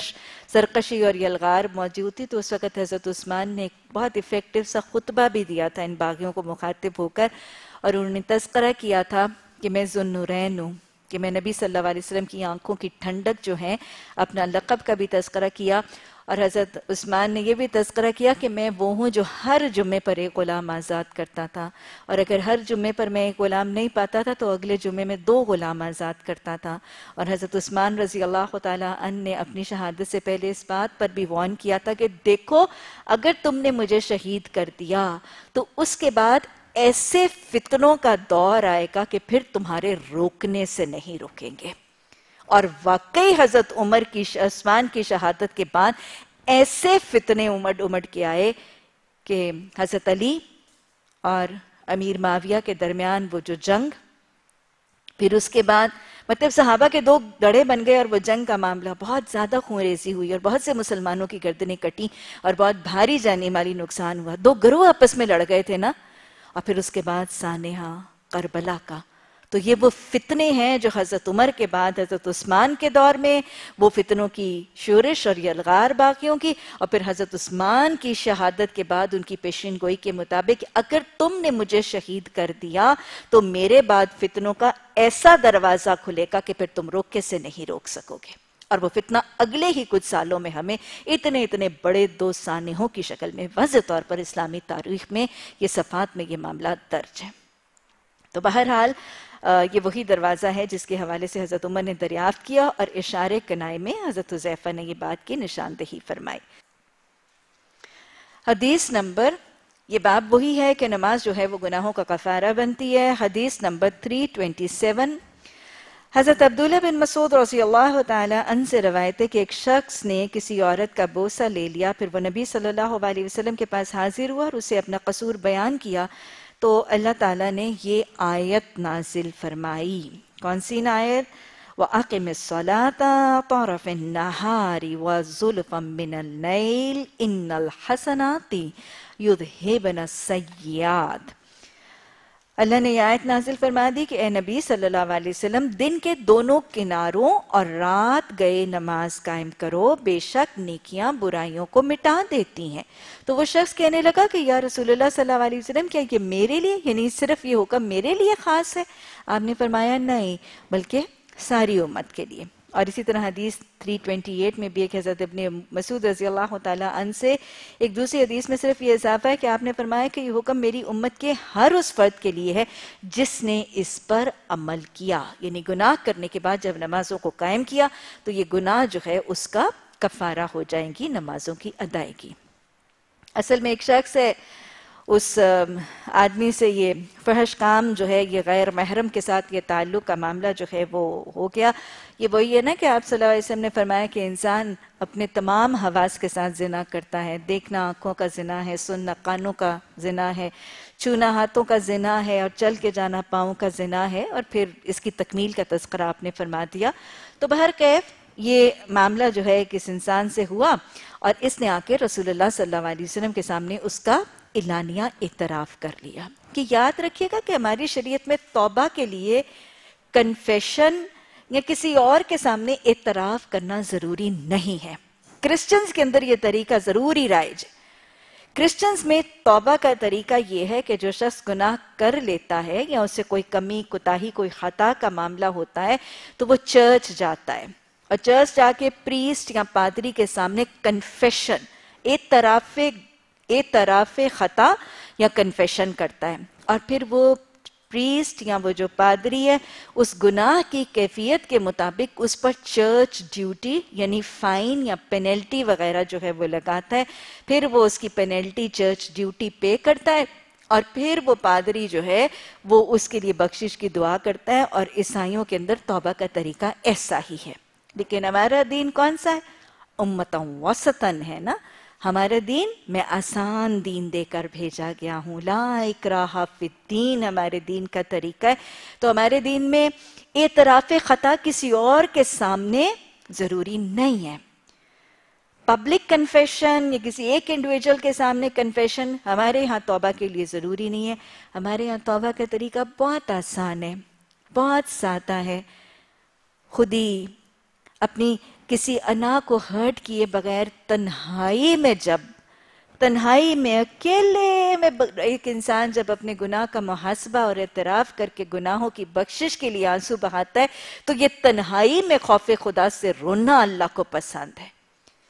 سرکشی اور یلغار موجود تھی، تو اس وقت حضرت عثمان نے ایک بہت ایفیکٹو سا خطبہ بھی دیا تھا ان باغیوں کو مخاطب ہو کر، اور انہوں نے تذکرہ کیا تھا کہ میں ذو النورین ہوں، کہ میں نبی صلی اللہ علیہ وسلم کی آنکھوں کی ٹھنڈک جو ہے، اپنا لقب کا بھی تذکرہ کیا، اور حضرت عثمان نے یہ بھی تذکرہ کیا کہ میں وہ ہوں جو ہر جمعے پر ایک غلام آزاد کرتا تھا، اور اگر ہر جمعے پر میں ایک غلام نہیں پاتا تھا تو اگلے جمعے میں 2 غلام آزاد کرتا تھا۔ اور حضرت عثمان رضی اللہ تعالیٰ عنہ نے اپنی شہادت سے پہلے اس بات پر بھی وارن کیا تھا کہ دیکھو اگر تم نے مجھے شہید کر دیا تو اس کے بعد ایسے فتنوں کا دور آئے گا کہ پھر تمہارے روکنے سے نہیں روکیں گے۔ اور واقعی حضرت عثمان کی شہادت کے بعد ایسے فتنے امڑ کے آئے کہ حضرت علی اور امیر معاویہ کے درمیان وہ جو جنگ، پھر اس کے بعد مطلب صحابہ کے 2 گڑھے بن گئے، اور وہ جنگ کا معاملہ بہت زیادہ خون ریزی ہوئی اور بہت سے مسلمانوں کی گردنیں کٹی اور بہت بھاری جانی مالی نقصان ہوا۔ 2 گروہ آپس میں لڑ گئے تھے نا، اور پھر اس کے بعد سانحہ کربلا کا۔ تو یہ وہ فتنے ہیں جو حضرت عمر کے بعد حضرت عثمان کے دور میں وہ فتنوں کی شورش اور یلغار باقیوں کی، اور پھر حضرت عثمان کی شہادت کے بعد ان کی پیشین گوئی کے مطابق اگر تم نے مجھے شہید کر دیا تو میرے بعد فتنوں کا ایسا دروازہ کھلے گا کہ پھر تم روکے سے نہیں روک سکو گے۔ اور وہ فتنہ اگلے ہی کچھ سالوں میں ہمیں اتنے بڑے 2 سانحوں کی شکل میں واضح طور پر اسلامی تاریخ میں یہ صفحات میں یہ معاملات درج ہیں۔ تو بہرحال یہ وہی دروازہ ہے جس کے حوالے سے حضرت عمر نے دریافت کیا، اور اشارے کنائے میں حضرت حذیفہ نے یہ بات کی نشاندہی فرمائی۔ حدیث نمبر، یہ باب وہی ہے کہ نماز جو ہے وہ گناہوں کا کفارہ بنتی ہے۔ حدیث نمبر 327، حضرت عبداللہ بن مسعود رضی اللہ تعالی عنہ سے روایت ہے کہ ایک شخص نے کسی عورت کا بوسہ لے لیا، پھر وہ نبی صلی اللہ علیہ وسلم کے پاس حاضر ہوا اور اسے اپنا قصور بیان کیا، تو اللہ تعالیٰ نے یہ آیت نازل فرمائی۔ کون سی آیت؟ وَأَقِمِ الصَّلَاةَ طَرَفَ النَّهَارِ وَزُلْفًا مِّنَ اللَّيْلِ إِنَّ الْحَسَنَاتِ يُذْهِبْنَ السَّيِّئَاتِ۔ اللہ نے یہ آیت نازل فرما دی کہ اے نبی صلی اللہ علیہ وسلم، دن کے دونوں کناروں اور رات گئے نماز قائم کرو، بے شک نیکیاں برائیوں کو مٹا دیتی ہیں۔ تو وہ شخص کہنے لگا کہ یا رسول اللہ صلی اللہ علیہ وسلم، کیا یہ میرے لیے، یعنی صرف یہ حکم میرے لیے خاص ہے؟ آپ نے فرمایا نہیں، بلکہ ساری امت کے لیے۔ اور اسی طرح حدیث 328 میں بھی ایک حضرت ابن مسعود رضی اللہ تعالیٰ عنہ سے ایک دوسری حدیث میں صرف یہ اضافہ ہے کہ آپ نے فرمایا کہ یہ حکم میری امت کے ہر اس فرد کے لیے ہے جس نے اس پر عمل کیا، یعنی گناہ کرنے کے بعد جب نمازوں کو قائم کیا تو یہ گناہ جو ہے اس کا کفارہ ہو جائیں گی نمازوں کی ادائیگی۔ اصل میں ایک شخص ہے، اس آدمی سے یہ فحش کام جو ہے، یہ غیر محرم کے ساتھ یہ تعلق کا معاملہ جو ہے وہ ہو گیا۔ یہ وہی ہے نا کہ آپ صلی اللہ علیہ وسلم نے فرمایا کہ انسان اپنے تمام حواس کے ساتھ زنا کرتا ہے۔ دیکھنا آنکھوں کا زنا ہے، سننا کانوں کا زنا ہے، چھونا ہاتھوں کا زنا ہے، اور چل کے جانا پاؤں کا زنا ہے، اور پھر اس کی تکمیل کا تذکرہ آپ نے فرما دیا۔ تو بہرکیف یہ معاملہ جو ہے کس انسان سے ہوا، اور اس نے آ کے رسول اللہ صلی اللہ علیہ وسلم کے سامنے اس کا اعلانیہ اعتراف کر لیا۔ کہ یاد رکھیے گا کہ ہماری شریعت میں توبہ کے لیے کنفیشن یا کسی اور کے سامنے اعتراف کرنا ضروری نہیں ہے۔ کرسچنز کے اندر یہ طریقہ ضروری رائج ہے۔ کرسچنز میں توبہ کا طریقہ یہ ہے کہ جو شخص گناہ کر لیتا ہے یا اس سے کوئی کمی، کوتاہی، کوئی خطا کا معاملہ ہوتا ہے تو وہ چرچ جاتا ہے، اور چرچ جا کے پریسٹ یا پادری کے سامنے کنفیشن، اعتراف خطا یا کنفیشن کرتا ہے، اور پھر وہ پریسٹ یا وہ جو پادری ہے اس گناہ کی کیفیت کے مطابق اس پر چرچ ڈیوٹی یعنی فائن یا پینلٹی وغیرہ جو ہے وہ لگاتا ہے۔ پھر وہ اس کی پینلٹی چرچ ڈیوٹی پے کرتا ہے، اور پھر وہ پادری جو ہے وہ اس کے لیے بخشش کی دعا کرتا ہے۔ اور عیسائیوں کے اندر توبہ کا طریقہ ایسا ہی ہے۔ لیکن ہمارا دین کون سا ہے؟ امتاً وسطاً ہے نا۔ ہمارا دین میں آسان دین دے کر بھیجا گیا ہوں، لا اکراہ فی الدین ہمارے دین کا طریقہ ہے۔ تو ہمارے دین میں اعتراف خطا کسی اور کے سامنے ضروری نہیں ہے۔ پبلک کنفیشن یا کسی ایک انڈیویجول کے سامنے کنفیشن ہمارے ہاں توبہ کے لیے ضروری نہیں ہے۔ ہمارے ہاں توبہ کا طریقہ بہت آسان ہے، بہت سادہ ہے۔ خود ہی اپنی کسی انا کو ہرٹ کیے بغیر تنہائی میں اکیلے میں ایک انسان جب اپنے گناہ کا محاسبہ اور اعتراف کر کے گناہوں کی بخشش کے لیے آنسو بہاتا ہے تو یہ تنہائی میں خوف خدا سے رونا اللہ کو پسند ہے۔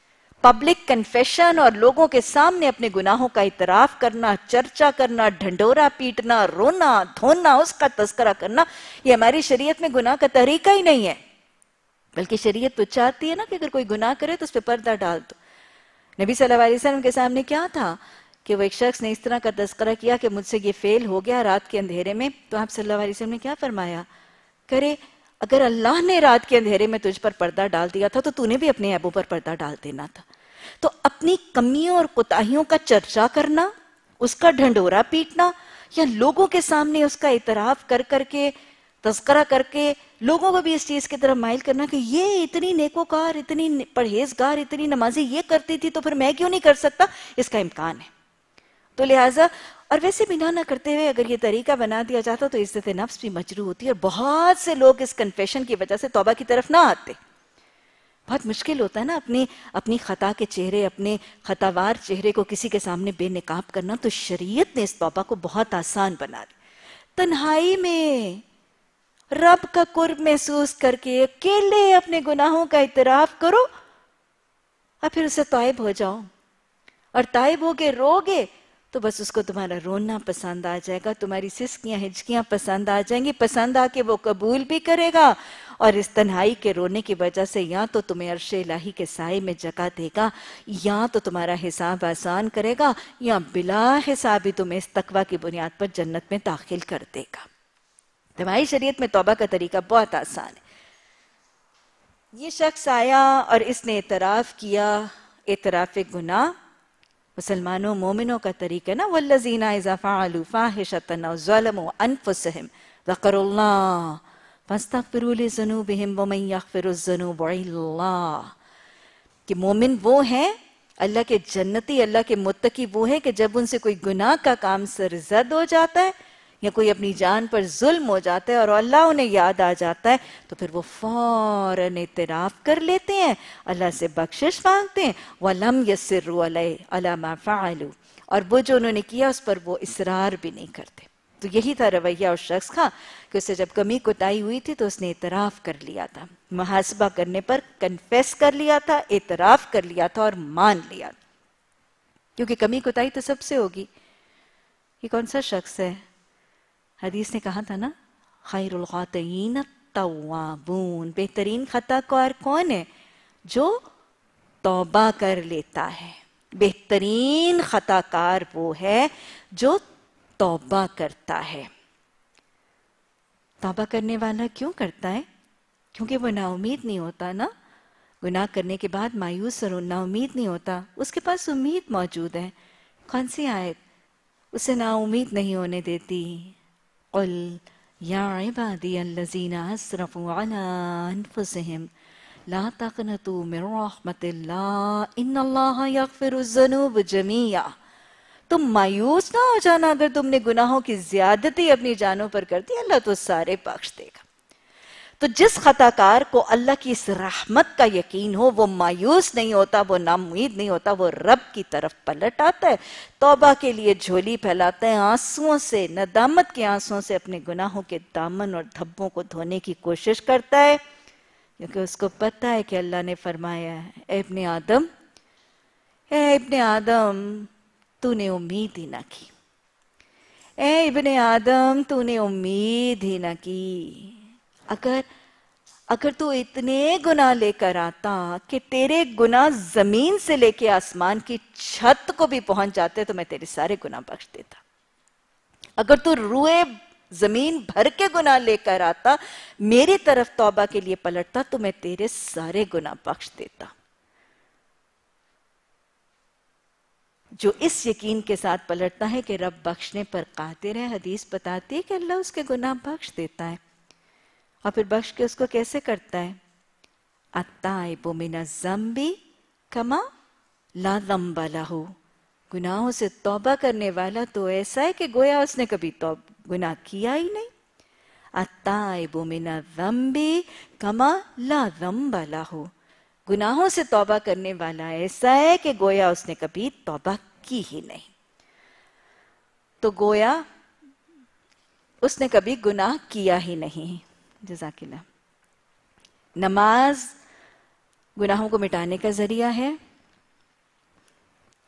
پبلک کنفیشن اور لوگوں کے سامنے اپنے گناہوں کا اعتراف کرنا، چرچا کرنا، ڈھنڈورا پیٹنا، رونا دھونا، اس کا تذکرہ کرنا، یہ ہماری شریعت میں گناہ کا طریقہ ہی نہیں ہے. بلکہ شریعت تو چاہتی ہے نا کہ اگر کوئی گناہ کرے تو اس پہ پردہ ڈال دو. نبی صلی اللہ علیہ وسلم کے سامنے کیا تھا کہ وہ ایک شخص نے اس طرح کا تذکرہ کیا کہ مجھ سے یہ فیل ہو گیا رات کے اندھیرے میں، تو آپ صلی اللہ علیہ وسلم نے کیا فرمایا؟ کرے اگر اللہ نے رات کے اندھیرے میں تجھ پر پردہ ڈال دیا تھا تو نے بھی اپنے عیبوں پر پردہ ڈال دینا تھا. تو اپنی کمیوں اور کوتاہیوں کا چرچا کرنا، اس کا ڈھنڈورا پیٹنا، یا لوگوں کے سامنے اس کا اعتراف کر کر کے، تذکرہ کر کے لوگوں کو بھی اس چیز کی طرف مائل کرنا کہ یہ اتنی نیکوکار، اتنی پرہیزگار، اتنی نمازی یہ کرتی تھی تو پھر میں کیوں نہیں کر سکتا، اس کا امکان ہے. تو لہٰذا اور ویسے بھی نہ کرتے ہوئے اگر یہ طریقہ بنا دیا جاتا تو عزت نفس بھی مجروح ہوتی ہے، اور بہت سے لوگ اس کنفیشن کی وجہ سے توبہ کی طرف نہ آتے. بہت مشکل ہوتا ہے نا اپنی خطا کے چہرے، اپنے خطاوار چہرے کو کسی کے سامنے بے نقاب کرنا. تو شریعت نے اس توبہ کو بہت آسان بنا دیا. تنہائی میں رب کا قرب محسوس کر کے اکیلے اپنے گناہوں کا اعتراف کرو اور پھر اسے تائب ہو جاؤ. اور تائب ہو کے رو گے تو بس اس کو تمہارا رونا پسند آ جائے گا، تمہاری سسکیاں ہچکیاں پسند آ جائیں گی، پسند آ کے وہ قبول بھی کرے گا. اور اس تنہائی کے رونے کی وجہ سے یا تو تمہیں عرش الہی کے سائے میں جگہ دے گا، یا تو تمہارا حساب آسان کرے گا، یا بلا حسابی تمہیں اس تقوی کی بنیاد پر جنت میں داخل کر دے گا. تمہاری شریعت میں توبہ کا طریقہ بہت آسان ہے. یہ شخص آیا اور اس نے اعتراف کیا، اعتراف گناہ مسلمانوں مومنوں کا طریقہ ہے نا. وَالَّذِينَ إِذَا فَعَلُوا فَاحِشَةً أَوْ ظَلَمُوا أَنفُسَهُمْ ذَكَرُوا اللَّهَ فَاسْتَغْفِرُوا لِذُنُوبِهِمْ وَمَنْ يَغْفِرُ الذُّنُوبَ إِلَّا اللَّهُ. کہ مومن وہ ہیں، اللہ کے جنتی، اللہ کے متقی وہ ہیں کہ جب ان سے کوئی گناہ کا کام سرزد ہو جاتا ہے یا کوئی اپنی جان پر ظلم ہو جاتا ہے اور اللہ انہیں یاد آ جاتا ہے تو پھر وہ فوراً اعتراف کر لیتے ہیں، اللہ سے بخشش مانگتے ہیں. وَلَمْ يَسِرُّوا عَلَىٰ مَا فَعَلُوا، اور وہ جو انہوں نے کیا اس پر وہ اصرار بھی نہیں کرتے. تو یہی تھا رویہ اس شخص کا کہ اسے جب کمی کوتاہی ہوئی تھی تو اس نے اعتراف کر لیا تھا. محاسبہ کرنے پر کنفیس کر لیا تھا، اعتراف کر لیا تھا اور مان لیا تھا. کیونکہ کمی کوتاہی تو سب سے ہوگی. یہ کون سا شخص ہے؟ حدیث نے کہا تھا نا، خیر الخاطئین التوابون، بہترین خطا کار کون ہے؟ جو توبہ کر لیتا ہے. بہترین خطا کار وہ ہے جو توبہ کرتا ہے. توبہ کرنے والا کیوں کرتا ہے؟ کیونکہ وہ نا امید نہیں ہوتا نا. گناہ کرنے کے بعد مایوس اور نا امید نہیں ہوتا، اس کے پاس امید موجود ہے. کون سی آیت اسے نا امید نہیں ہونے دیتی؟ قل یا عبادی الذین اسرفوا علی انفسہم لا تقنطوا من رحمت اللہ ان اللہ یغفر الذنوب جمیعا. تم مایوس نہ ہو جانا اگر تم نے گناہوں کی زیادتی اپنی جانوں پر کر دی، اللہ تو سارے بخش دے گا. تو جس خطا کار کو اللہ کی اس رحمت کا یقین ہو وہ مایوس نہیں ہوتا، وہ ناامید نہیں ہوتا، وہ رب کی طرف پلٹ آتا ہے، توبہ کے لیے جھولی پھیلاتا ہے، آنسوؤں سے، ندامت کے آنسوؤں سے اپنے گناہوں کے دامن اور دھبوں کو دھونے کی کوشش کرتا ہے. کیونکہ اس کو پتہ ہے کہ اللہ نے فرمایا ہے، اے ابن آدم تو نے امید ہی نہ کی، اے ابن آدم تو نے امید ہی نہ کی. اگر تو اتنے گناہ لے کر آتا کہ تیرے گناہ زمین سے لے کے آسمان کی چھت کو بھی پہنچ جاتے تو میں تیرے سارے گناہ بخش دیتا. اگر تو روئے زمین بھر کے گناہ لے کر آتا، میری طرف توبہ کے لیے پلٹتا تو میں تیرے سارے گناہ بخش دیتا. جو اس یقین کے ساتھ پلٹتا ہے کہ رب بخشنے پر قادر ہے، حدیث بتاتی ہے کہ اللہ اس کے گناہ بخش دیتا ہے. اور پھر بخش کے اس کو کیسے کرتا ہے؟ التائب من الذنب کما لا ذنب لہ. گناہوں سے توبہ کرنے والا تو ایسا ہے کہ گویا اس نے کبھی گناہ کیا ہی نہیں. التائب من الذنب کما لا ذنب لہ. گناہوں سے توبہ کرنے والا ایسا ہے کہ گویا اس نے کبھی توبہ کی ہی نہیں. تو گویا اس نے کبھی گناہ کیا ہی نہیں. جزاک اللہ. نماز گناہوں کو مٹانے کا ذریعہ ہے.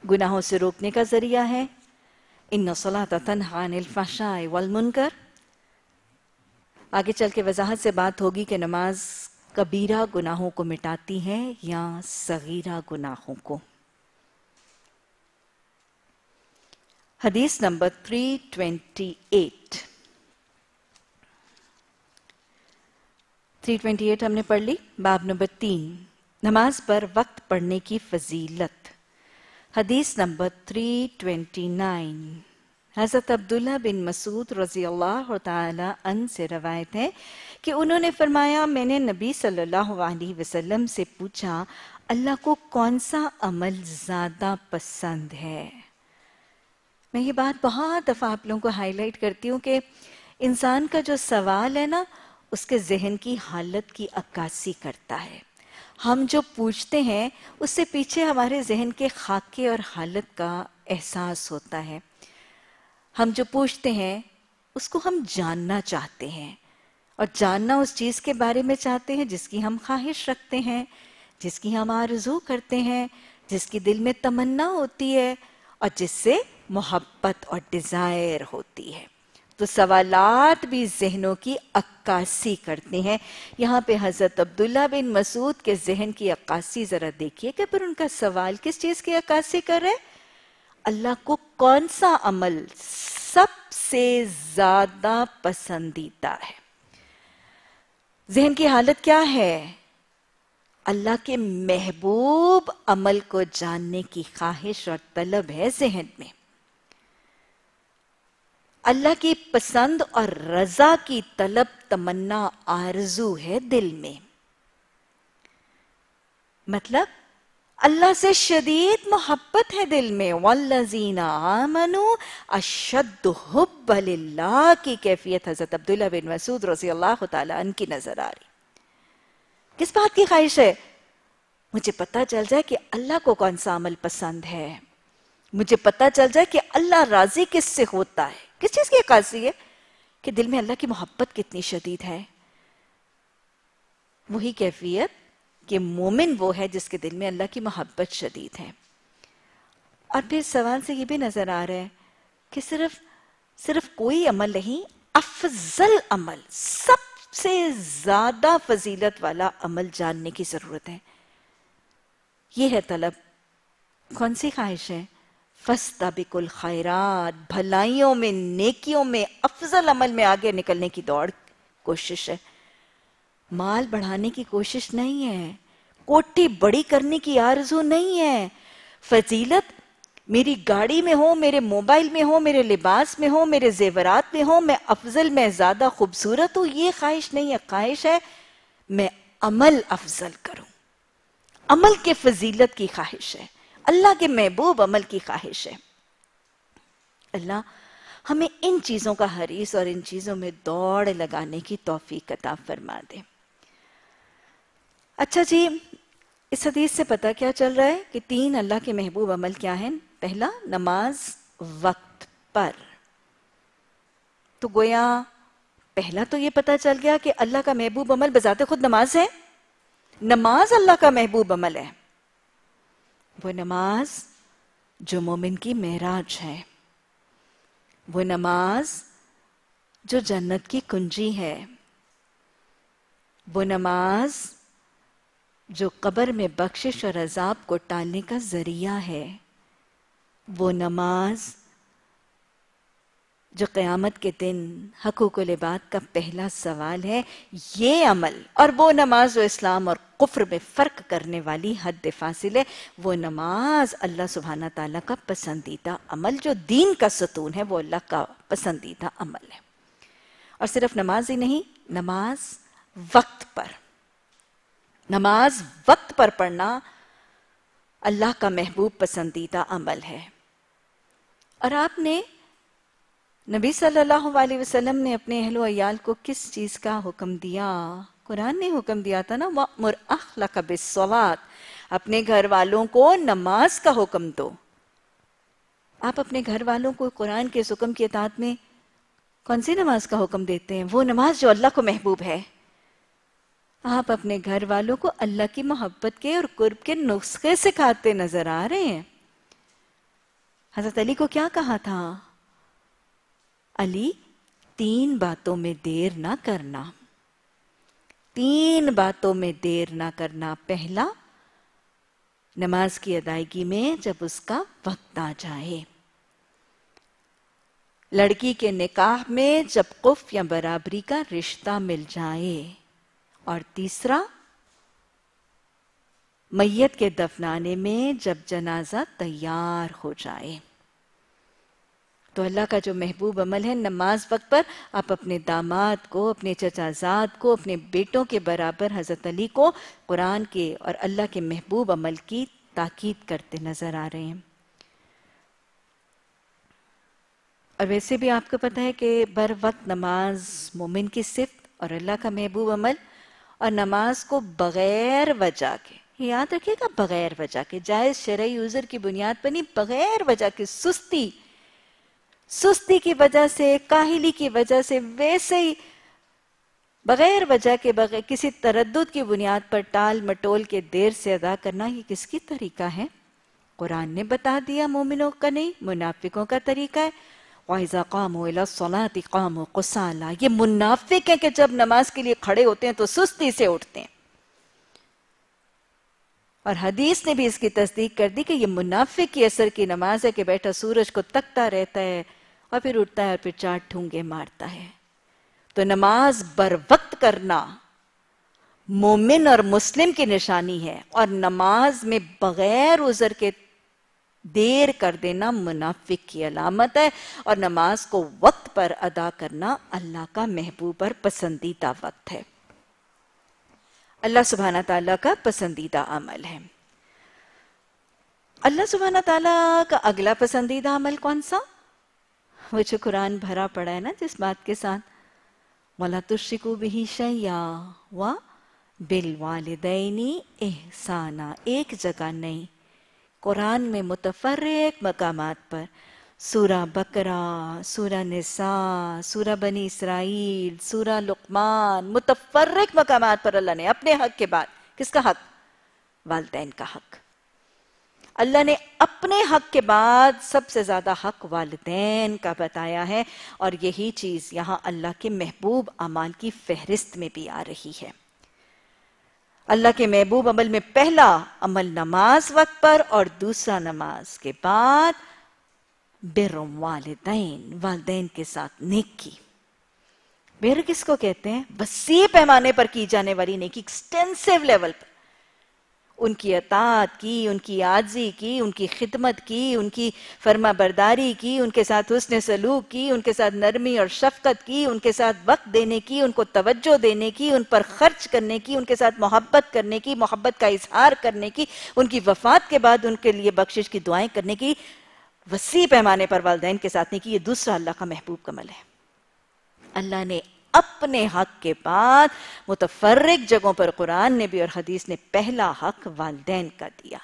گناہوں سے روکنے کا ذریعہ ہے۔ ان الصلاۃ تنہی عن الفحشاء والمنکر۔ آگے چل کے وضاحت سے بات ہوگی کہ نماز کبیرہ گناہوں کو مٹاتی ہے یا صغیرہ گناہوں کو۔ حدیث نمبر 328 ہم نے پڑھ لی۔ باب نمبر 3، نماز پر وقت پڑھنے کی فضیلت۔ حدیث نمبر 329، حضرت عبداللہ بن مسعود رضی اللہ تعالی عنہ سے روایت ہے کہ انہوں نے فرمایا، میں نے نبی صلی اللہ علیہ وسلم سے پوچھا، اللہ کو کون سا عمل زیادہ پسند ہے؟ میں یہ بات بہت دفعہ آپ لوگوں کو ہائی لائٹ کرتی ہوں کہ انسان کا جو سوال ہے نا، اس کے ذہن کی حالت کی عکاسی کرتا ہے۔ ہم جو پوچھتے ہیں اس سے پیچھے ہمارے ذہن کے خاکے اور حالت کا احساس ہوتا ہے۔ ہم جو پوچھتے ہیں اس کو ہم جاننا چاہتے ہیں، اور جاننا اس چیز کے بارے میں چاہتے ہیں جس کی ہم خواہش رکھتے ہیں، جس کی ہم آرزو کرتے ہیں، جس کی دل میں تمنا ہوتی ہے اور جس سے محبت اور ڈیزائر ہوتی ہے۔ تو سوالات بھی ذہنوں کی عکاسی کرتے ہیں۔ یہاں پہ حضرت عبداللہ بن مسعود کے ذہن کی عکاسی ذرا دیکھیے کہ پھر ان کا سوال کس چیز کی عکاسی کر رہے؟ اللہ کو کون سا عمل سب سے زیادہ پسندیدہ ہے؟ ذہن کی حالت کیا ہے؟ اللہ کے محبوب عمل کو جاننے کی خواہش اور طلب ہے ذہن میں۔ اللہ کی پسند اور رضا کی طلب، تمنا، آرزو ہے دل میں۔ مطلب اللہ سے شدید محبت ہے دل میں۔ وَالَّذِينَ آمَنُوا أَشَدُّ حُبًّا لِلَّهِ کی کیفیت حضرت عبداللہ بن مسعود رضی اللہ تعالیٰ عنہ کی نظر آ رہی۔ کس بات کی خواہش ہے؟ مجھے پتہ چل جائے کہ اللہ کو کون سا عمل پسند ہے، مجھے پتہ چل جائے کہ اللہ راضی کس سے ہوتا ہے۔ کس چیز کی عکاسی ہے؟ کہ دل میں اللہ کی محبت کتنی شدید ہے۔ وہی کیفیت کہ مومن وہ ہے جس کے دل میں اللہ کی محبت شدید ہے۔ اور پھر سوال سے یہ بھی نظر آ رہا ہے کہ صرف کوئی عمل نہیں، افضل عمل، سب سے زیادہ فضیلت والا عمل جاننے کی ضرورت ہے۔ یہ ہے طلب۔ کون سی خواہش ہے؟ فَاسْتَبِقُوا الْخَيْرَاتِ، بھلائیوں میں، نیکیوں میں، افضل عمل میں آگے نکلنے کی دوڑ، کوشش ہے۔ مال بڑھانے کی کوشش نہیں ہے، کوٹھی بڑی کرنے کی آرزو نہیں ہے۔ فضیلت میری گاڑی میں ہو، میرے موبائل میں ہو، میرے لباس میں ہو، میرے زیورات میں ہو، میں افضل، میں زیادہ خوبصورت ہوں، یہ خواہش نہیں ہے۔ خواہش ہے میں عمل افضل کروں، عمل کے فضیلت کی خواہش ہے، اللہ کے محبوب عمل کی خواہش ہے۔ اللہ ہمیں ان چیزوں کا حریص اور ان چیزوں میں دوڑ لگانے کی توفیق عطا فرما دے۔ اچھا جی، اس حدیث سے پتہ کیا چل رہا ہے کہ 3 اللہ کے محبوب عمل کیا ہیں؟ پہلا، نماز وقت پر۔ تو گویا پہلا تو یہ پتہ چل گیا کہ اللہ کا محبوب عمل بذات خود نماز ہے۔ نماز اللہ کا محبوب عمل ہے، وہ نماز جو مومن کی معراج ہے، وہ نماز جو جنت کی کنجی ہے، وہ نماز جو قبر میں بخشش اور عذاب کو ٹالنے کا ذریعہ ہے، وہ نماز جو قیامت کے دن حقوق العباد کا پہلا سوال ہے۔ یہ عمل، اور وہ نماز جو اسلام اور کفر میں فرق کرنے والی حد فاصل ہے، وہ نماز اللہ سبحانہ تعالیٰ کا پسندیدہ عمل جو دین کا ستون ہے، وہ اللہ کا پسندیدہ عمل ہے۔ اور صرف نماز ہی نہیں، نماز وقت پر، نماز وقت پر پڑھنا اللہ کا محبوب پسندیدہ عمل ہے۔ اور آپ نے نبی صلی اللہ علیہ وسلم نے اپنے اہل و عیال کو کس چیز کا حکم دیا؟ قرآن نے حکم دیا تھا نا، وَأْمُرْ أَهْلَكَ بِالصَّلَاةِ، اپنے گھر والوں کو نماز کا حکم دو۔ آپ اپنے گھر والوں کو قرآن کے اس حکم کی اطاعت میں کون سی نماز کا حکم دیتے ہیں؟ وہ نماز جو اللہ کو محبوب ہے۔ آپ اپنے گھر والوں کو اللہ کی محبت کے اور قرب کے نسخے سکھاتے نظر آ رہے ہیں۔ حضرت علی کو کیا کہا تھا؟ علی 3 باتوں میں دیر نہ کرنا، 3 باتوں میں دیر نہ کرنا۔ پہلا، نماز کی ادائیگی میں جب اس کا وقت آ جائے، لڑکی کے نکاح میں جب قف یا برابری کا رشتہ مل جائے، اور تیسرا، میت کے دفنانے میں جب جنازہ تیار ہو جائے۔ تو اللہ کا جو محبوب عمل ہے، نماز وقت پر آپ اپنے داماد کو، اپنے چچا زاد کو، اپنے بیٹوں کے برابر حضرت علی کو قرآن کے اور اللہ کے محبوب عمل کی تاکید کرتے نظر آ رہے ہیں۔ اور ویسے بھی آپ کو پتہ ہے کہ بر وقت نماز مومن کی صفت اور اللہ کا محبوب عمل، اور نماز کو بغیر وجہ کے، یاد رکھیے گا، بغیر وجہ کے، جائز شرعی عذر کی بنیاد پر نہیں، بغیر وجہ کے، سستی کی وجہ سے، کاہلی کی وجہ سے، ویسے ہی بغیر وجہ کے، بغیر کسی تردد کی بنیاد پر ٹال مٹول کے دیر سے ادا کرنا، یہ کس کی طریقہ ہے؟ قرآن نے بتا دیا، مومنوں کا نہیں، منافقوں کا طریقہ ہے۔ وَإِذَا قَامُوا إِلَى الصَّلَاةِ قَامُوا كُسَالَىٰ، یہ منافق ہیں کہ جب نماز کے لیے کھڑے ہوتے ہیں تو سستی سے اٹھتے ہیں۔ اور حدیث نے بھی اس کی تصدیق کر دی کہ یہ منافق کی اثر کی نماز ہے کہ بیٹھا سورج کو تکتا رہتا ہے اور پھر اٹھتا ہے اور پھر 4 ٹھونگے مارتا ہے۔ تو نماز بر وقت کرنا مومن اور مسلم کی نشانی ہے، اور نماز میں بغیر عذر کے دیر کر دینا منافق کی علامت ہے، اور نماز کو وقت پر ادا کرنا اللہ کا محبوب اور پسندیدہ وقت ہے، اللہ سبحانہ تعالیٰ کا پسندیدہ عمل ہے۔ اللہ سبحانہ تعالیٰ کا اگلا پسندیدہ عمل کون سا؟ وہ جو قرآن بھرا پڑا ہے نا جس بات کے ساتھ، وَلَا تُشْرِكُوا بِهِ شَيْئًا وَبِالْوَالِدَيْنِ إِحْسَانًا، ایک جگہ نہیں، قرآن میں متفرق مقامات پر، سورہ بقرہ، سورہ نساء، سورہ بنی اسرائیل، سورہ لقمان، متفرق مقامات پر اللہ نے اپنے حق کے بعد، کس کا حق؟ والدین کا حق۔ اللہ نے اپنے حق کے بعد سب سے زیادہ حق والدین کا بتایا ہے، اور یہی چیز یہاں اللہ کے محبوب اعمال کی فہرست میں بھی آ رہی ہے۔ اللہ کے محبوب عمل میں پہلا عمل نماز وقت پر، اور دوسرا نماز کے بعد بر والدین، والدین کے ساتھ نیکی۔ بر کس کو کہتے ہیں؟ وسیع پیمانے پر کی جانے والی نیکی، ایکسٹینسو لیول پر، ان کی اطاعت کی، ان کی عاجزی کی، ان کی خدمت کی، ان کی فرما برداری کی، ان کے ساتھ حسن سلوک کی، ان کے ساتھ نرمی اور شفقت کی، ان کے ساتھ وقت دینے کی، ان کو توجہ دینے کی، ان پر خرچ کرنے کی، ان کے ساتھ محبت کرنے کی، محبت کا اظہار کرنے کی، ان کی وفات کے بعد ان کے لیے بخشش کی دعائیں کرنے کی، وسیع پیمانے پر والدین کے ساتھ نیکی، یہ دوسرا اللہ کا محبوب کا عمل ہے۔ اللہ نے اپنے حق کے بعد متفرق جگہوں پر قرآن نے بھی اور حدیث نے پہلا حق والدین کا دیا۔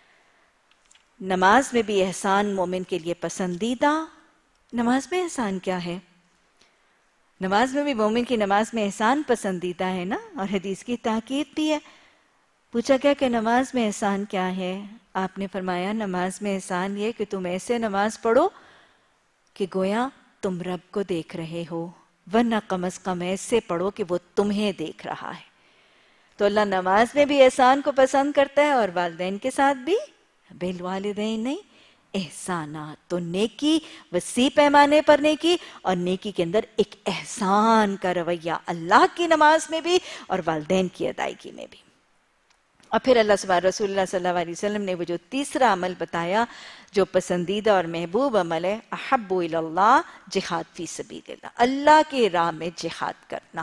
نماز میں بھی احسان مومن کے لیے پسندیدہ۔ نماز میں احسان کیا ہے؟ نماز میں بھی مومن کی نماز میں احسان پسندیدہ ہے نا، اور حدیث کی تاکید بھی ہے۔ پوچھا گیا کہ نماز میں احسان کیا ہے؟ آپ نے فرمایا نماز میں احسان یہ کہ تم ایسے نماز پڑھو کہ گویا تم رب کو دیکھ رہے ہو، ورنہ کم از کم ایسے پڑھو کہ وہ تمہیں دیکھ رہا ہے۔ تو اللہ نماز میں بھی احسان کو پسند کرتا ہے، اور والدین کے ساتھ بھی بالوالدین نہیں، احسانات، تو نیکی، وسیع پیمانے پر نیکی، اور نیکی کے اندر ایک احسان کا رویہ اللہ کی نماز میں بھی اور والدین کی ادائیگی میں بھی۔ اور پھر اللہ سبحانہ رسول اللہ صلی اللہ علیہ وسلم نے وہ جو تیسرا عمل بتایا جو پسندیدہ اور محبوب عمل ہے، احب الی اللہ جہاد فی سبیل اللہ، اللہ کی راہ میں جہاد کرنا۔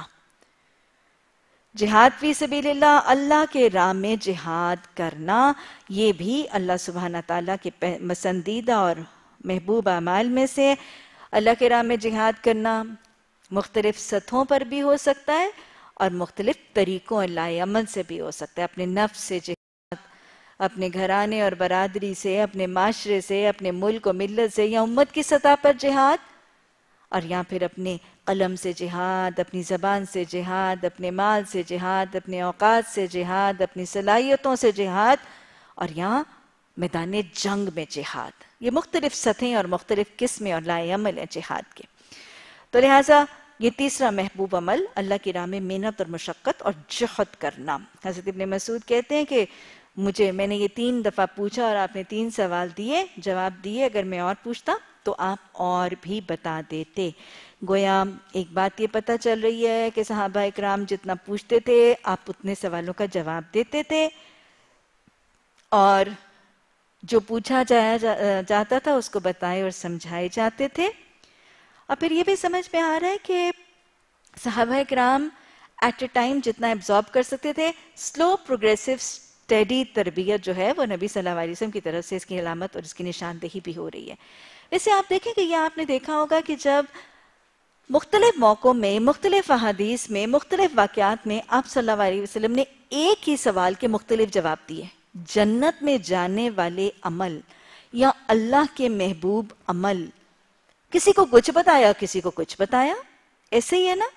جہاد فی سبیل اللہ، اللہ کے راہ میں جہاد کرنا، یہ بھی اللہ سبحانہ تعالیٰ کے پسندیدہ اور محبوب اعمال میں سے۔ اللہ کے راہ میں جہاد کرنا مختلف سطحوں پر بھی ہو سکتا ہے، اور مختلف طریقوں لائے عمل سے بھی ہو سکتا ہے۔ اپنے نفس سے جہاد، اپنے گھرانے اور برادری سے، اپنے معاشرے سے، اپنے ملک و ملت سے یا امت کی سطح پر جہاد، اور یا پھر اپنے قلم سے جہاد، اپنی زبان سے جہاد، اپنے مال سے جہاد، اپنے اوقات سے جہاد، اپنی صلاحیتوں سے جہاد، اور یہاں میدان جنگ میں جہاد. یہ مختلف سطحیں اور مختلف قسمیں اور لائے عمل ہیں جہاد کے. تو لہٰذا یہ تیسرا محبوب عمل اللہ کی راہ میں محنت اور مشقت اور جہد کرنا. حضرت ابن مسعود کہتے ہیں کہ میں نے یہ 3 دفعہ پوچھا اور آپ نے 3 سوال دیے، جواب دیے. اگر میں اور پوچھتا تو آپ اور بھی بتا دیتے. گویا ایک بات یہ پتہ چل رہی ہے کہ صحابہ اکرام جتنا پوچھتے تھے آپ اتنے سوالوں کا جواب دیتے تھے، اور جو پوچھا جاتا تھا اس کو بتائے اور سمجھائے جاتے تھے. اور پھر یہ بھی سمجھ میں آ رہا ہے کہ صحابہ اکرام ایٹ اے ٹائم جتنا ایبزارب کر سکتے تھے، سلو پروگریسو اسٹیڈی تربیت جو ہے وہ نبی صلی اللہ علیہ وسلم کی طرف سے اس کی علامت اور اس کی نشاندہی بھی ہو رہی ہے. ویسے آپ دیکھیں کہ یہ آپ نے دیکھا ہوگا کہ جب مختلف موقعوں میں، مختلف احادیث میں، مختلف واقعات میں آپ صلی اللہ علیہ وسلم نے ایک ہی سوال کے مختلف جواب دیے. جنت میں جانے والے عمل یا اللہ کے محبوب عمل، کسی کو کچھ بتایا کسی کو کچھ بتایا. ایسے ہی ہے نا.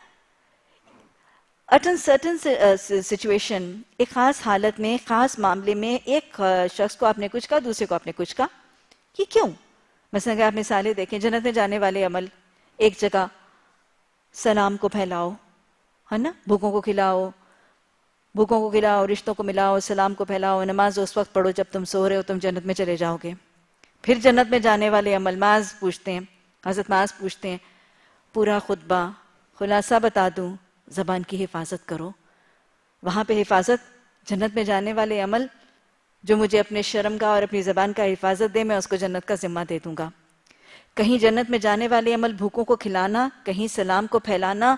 certain سچویشن، ایک خاص حالت میں، خاص معاملے میں ایک شخص کو آپ نے کچھ کہا، دوسرے کو آپ نے کچھ کہا. یہ کیوں؟ مثلا کہ آپ مثالیں دیکھیں، جنت میں جانے والے عمل ایک جگہ سلام کو پھیلاؤ، ہے نا، بھوکوں کو کھلاؤ، رشتوں کو ملاؤ، سلام کو پھیلاؤ، نماز اس وقت پڑھو جب تم سو رہے ہو، تم جنت میں چلے جاؤ گے. پھر جنت میں جانے والے عمل، معاذ پوچھتے ہیں، حضرت معاذ پوچھتے ہیں، پورا خطبہ خلاصہ بتا دوں، زبان کی حفاظت کرو. وہاں پہ حفاظت، جنت میں جانے والے عمل، جو مجھے اپنے شرم کا اور اپنی زبان کا حفاظت دے، میں اس کو جنت کا ذمہ دے دوں گا. کہیں جنت میں جانے والے عمل بھوکوں کو کھلانا، کہیں سلام کو پھیلانا،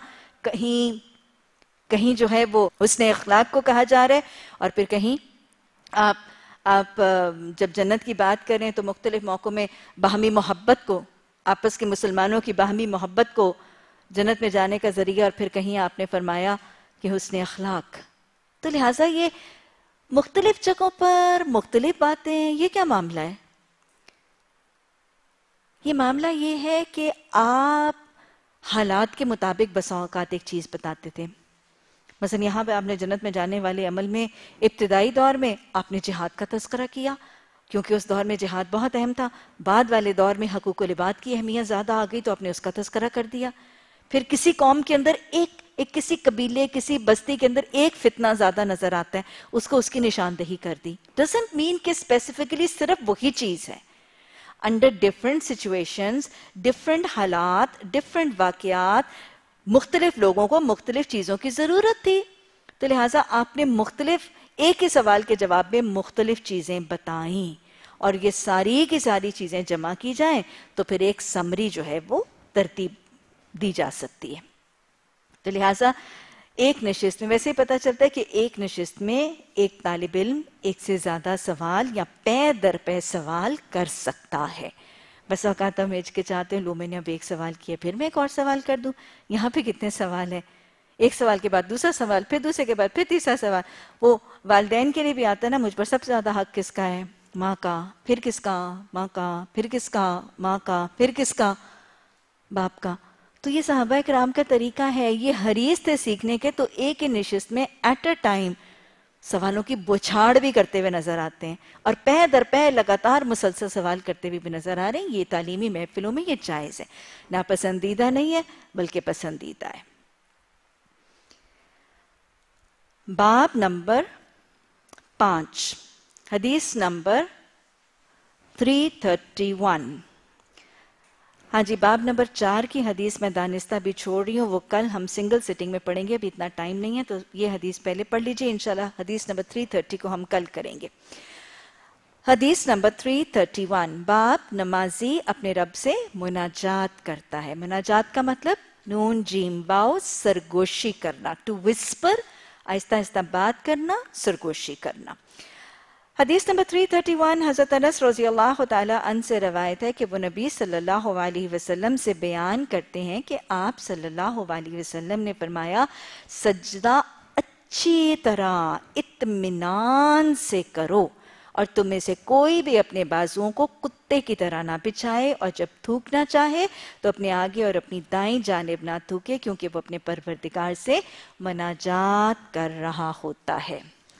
کہیں جو ہے وہ حسن اخلاق کو کہا جا رہا ہے، اور پھر کہیں آپ جب جنت کی بات کریں تو مختلف موقعوں میں باہمی محبت کو، آپس کے مسلمانوں کی باہمی محبت کو جنت میں جانے کا ذریعہ، اور پھر کہیں آپ نے فرمایا کہ حسن اخلاق. تو لہٰذا یہ مختلف جگہوں پر مختلف باتیں، یہ کیا معاملہ ہے؟ یہ معاملہ یہ ہے کہ آپ حالات کے مطابق بسا اوقات ایک چیز بتاتے تھے. مثلا یہاں پہ آپ نے جنت میں جانے والے عمل میں ابتدائی دور میں آپ نے جہاد کا تذکرہ کیا، کیونکہ اس دور میں جہاد بہت اہم تھا. بعد والے دور میں حقوق العباد کی اہمیت زیادہ آ گئی تو آپ نے اس کا تذکرہ کر دیا. پھر کسی قوم کے اندر کسی قبیلے، کسی بستی کے اندر ایک فتنہ زیادہ نظر آتا ہے، اس کو اس کی نشاندہی کر دی. ڈزنٹ مین کہ اسپیسیفکلی صرف وہی چیز ہے. انڈر ڈفرنٹ سچویشنز، ڈفرنٹ حالات، ڈفرنٹ واقعات، مختلف لوگوں کو مختلف چیزوں کی ضرورت تھی. تو لہٰذا آپ نے مختلف ایک ہی سوال کے جواب میں مختلف چیزیں بتائیں، اور یہ ساری کی ساری چیزیں جمع کی جائیں تو پھر ایک سمری جو ہے وہ ترتیب دی جا سکتی ہے. تو لہٰذا ایک نشست میں ویسے ہی پتہ چلتا ہے کہ ایک نشست میں ایک طالب علم ایک سے زیادہ سوال یا پے در پے سوال کر سکتا ہے. بس اوقات ہم ہچکچاتے ہیں، لو میں نے اب ایک سوال کیا پھر میں ایک اور سوال کر دوں. یہاں پہ کتنے سوال ہیں؟ ایک سوال کے بعد دوسرا سوال، پھر دوسرے کے بعد پھر تیسرا سوال. وہ والدین کے لیے بھی آتا ہے نا، مجھ پر سب سے زیادہ حق کس کا ہے؟ ماں کا. پھر کس کا؟ ماں کا. پھر کس کا؟ ماں کا. پھر کس کا؟ باپ کا. تو یہ صحابہ کرام کا طریقہ ہے، یہ حریص تھے سیکھنے کے. تو ایک ہی نشست میں ایٹ اے ٹائم سوالوں کی بوچھاڑ بھی کرتے ہوئے نظر آتے ہیں، اور پے در پے لگاتار مسلسل سوال کرتے ہوئے بھی نظر آ رہے ہیں. یہ تعلیمی محفلوں میں یہ جائز ہے، ناپسندیدہ نہیں ہے بلکہ پسندیدہ ہے. باب نمبر 5، حدیث نمبر 331. ہاں جی، باب نمبر 4 کی حدیث میں دانستہ بھی چھوڑ رہی ہوں، وہ کل ہم سنگل سٹنگ میں پڑھیں گے، ابھی اتنا ٹائم نہیں ہے، تو یہ حدیث پہلے پڑھ لیجئے. انشاءاللہ حدیث نمبر 330 کو ہم کل کریں گے. حدیث نمبر 331، باب نمازی اپنے رب سے مناجات کرتا ہے. مناجات کا مطلب نون جیم واو سرگوشی کرنا، ٹو وسپر، آہستہ آہستہ بات کرنا، سرگوشی کرنا. حدیث نمبر 331 حضرت انس رضی اللہ تعالی عنہ سے روایت ہے کہ وہ نبی صلی اللہ علیہ وسلم سے بیان کرتے ہیں کہ آپ صلی اللہ علیہ وسلم نے فرمایا، سجدہ اچھی طرح اطمینان سے کرو، اور تم میں سے کوئی بھی اپنے بازوؤں کو کتے کی طرح نہ بچھائے، اور جب تھوکنا چاہے تو اپنے آگے اور اپنی دائیں جانب نہ تھوکے، کیونکہ وہ اپنے پروردگار سے مناجات کر رہا ہوتا ہے.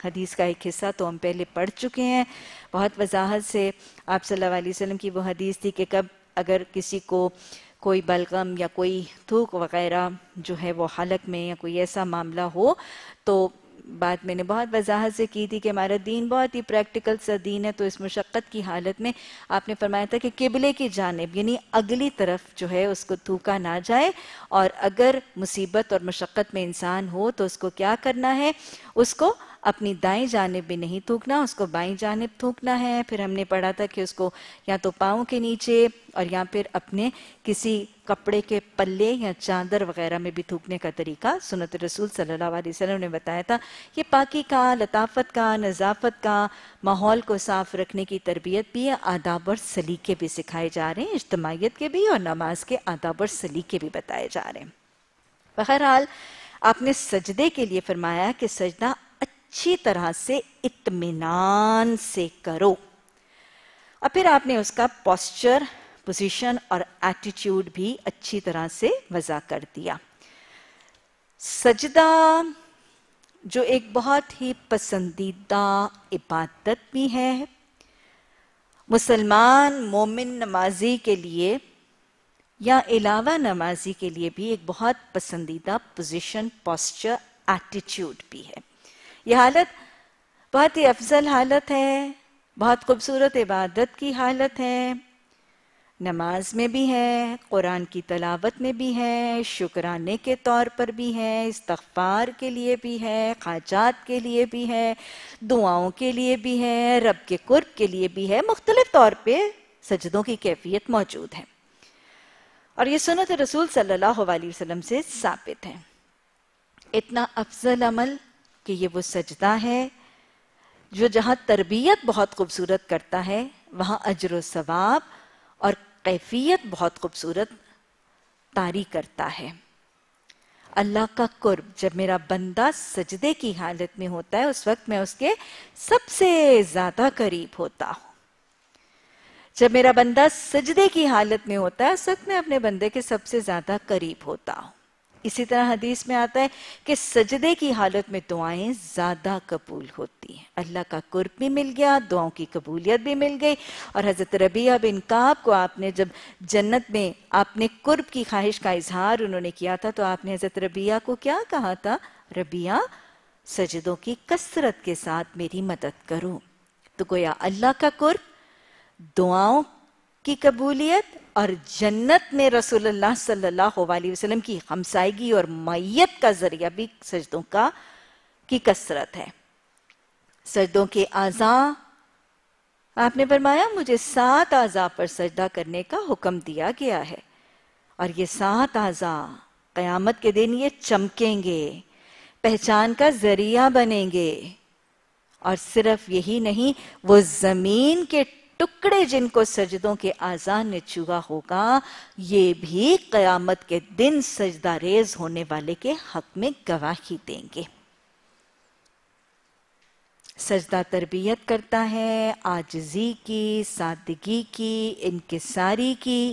حدیث کا ایک حصہ تو ہم پہلے پڑھ چکے ہیں، بہت وضاحت سے آپ صلی اللہ علیہ وسلم کی وہ حدیث تھی کہ کب اگر کسی کو کوئی بلغم یا کوئی تھوک وغیرہ جو ہے وہ حلق میں یا کوئی ایسا معاملہ ہو، تو بات میں نے بہت وضاحت سے کی تھی کہ ہمارا دین بہت ہی پریکٹیکل سا دین ہے، تو اس مشقت کی حالت میں آپ نے فرمایا تھا کہ قبلے کی جانب یعنی اگلی طرف جو ہے اس کو تھوکا نہ جائے، اور اگر مصیبت اور مشقت میں انسان ہو تو اس کو کیا کرنا ہے، اس کو اپنی دائیں جانب بھی نہیں تھوکنا، اس کو بائیں جانب تھوکنا ہے۔ پھر ہم نے پڑھا تھا کہ اس کو یا تو پاؤں کے نیچے اور یا پھر اپنے کسی کپڑے کے پلے یا چادر وغیرہ میں بھی تھوکنے کا طریقہ سنت رسول صلی اللہ علیہ وسلم نے بتایا تھا۔ یہ پاکی کا، لطافت کا، نظافت کا، ماحول کو صاف رکھنے کی تربیت بھی ہے، آداب اور سلیقے بھی سکھائے جا رہے ہیں، اجتماعیت کے بھی اور نماز کے آداب اور سلیقے بھی بتائے جا رہے ہیں۔ بہرحال آپ نے سجدے کے لیے فرمایا کہ سجدہ اچھی طرح سے اطمینان سے کرو، اور پھر آپ نے اس کا پوسچر، پوزیشن اور ایٹیٹیوڈ بھی اچھی طرح سے وضع کر دیا۔ سجدہ جو ایک بہت ہی پسندیدہ عبادت بھی ہے، مسلمان مومن نمازی کے لیے یا علاوہ نمازی کے لیے بھی ایک بہت پسندیدہ پوزیشن، پوسچر، ایٹیٹیوڈ بھی ہے۔ یہ حالت بہت ہی افضل حالت ہے، بہت خوبصورت عبادت کی حالت ہے، نماز میں بھی ہے، قرآن کی تلاوت میں بھی ہے، شکرانے کے طور پر بھی ہے، استغفار کے لیے بھی ہے، حاجات کے لیے بھی ہے، دعاؤں کے لیے بھی ہے، رب کے قرب کے لیے بھی ہے، مختلف طور پہ سجدوں کی کیفیت موجود ہے، اور یہ سنت رسول صلی اللہ علیہ وسلم سے ثابت ہے۔ اتنا افضل عمل کہ یہ وہ سجدہ ہے جو جہاں تربیت بہت خوبصورت کرتا ہے وہاں اجر و ثواب اور کیفیت بہت خوبصورت طاری کرتا ہے۔ اللہ کا قرب، جب میرا بندہ سجدے کی حالت میں ہوتا ہے اس وقت میں اس کے سب سے زیادہ قریب ہوتا ہوں۔ جب میرا بندہ سجدے کی حالت میں ہوتا ہے اس وقت میں اپنے بندے کے سب سے زیادہ قریب ہوتا ہوں۔ اسی طرح حدیث میں آتا ہے کہ سجدے کی حالت میں دعائیں زیادہ قبول ہوتی ہیں، اللہ کا قرب بھی مل گیا، دعاؤں کی قبولیت بھی مل گئی۔ اور حضرت ربیعہ بن کعب کو آپ نے جب جنت میں آپ نے قرب کی خواہش کا اظہار انہوں نے کیا تھا تو آپ نے حضرت ربیعہ کو کیا کہا تھا؟ ربیعہ سجدوں کی کثرت کے ساتھ میری مدد کرو۔ تو گویا اللہ کا قرب، دعاؤں کی قبولیت اور جنت میں رسول اللہ صلی اللہ علیہ وسلم کی ہمسائیگی اور معیت کا ذریعہ بھی سجدوں کی کثرت ہے۔ سجدوں کے اعضاء، آپ نے فرمایا مجھے 7 اعضاء پر سجدہ کرنے کا حکم دیا گیا ہے، اور یہ 7 اعضاء قیامت کے دن یہ چمکیں گے، پہچان کا ذریعہ بنیں گے، اور صرف یہی نہیں، وہ زمین کے ٹکڑے جن کو سجدوں کے اعضاء نے چھوا ہوگا یہ بھی قیامت کے دن سجدہ ریز ہونے والے کے حق میں گواہی دیں گے۔ سجدہ تربیت کرتا ہے عاجزی کی، سادگی کی، انکساری کی،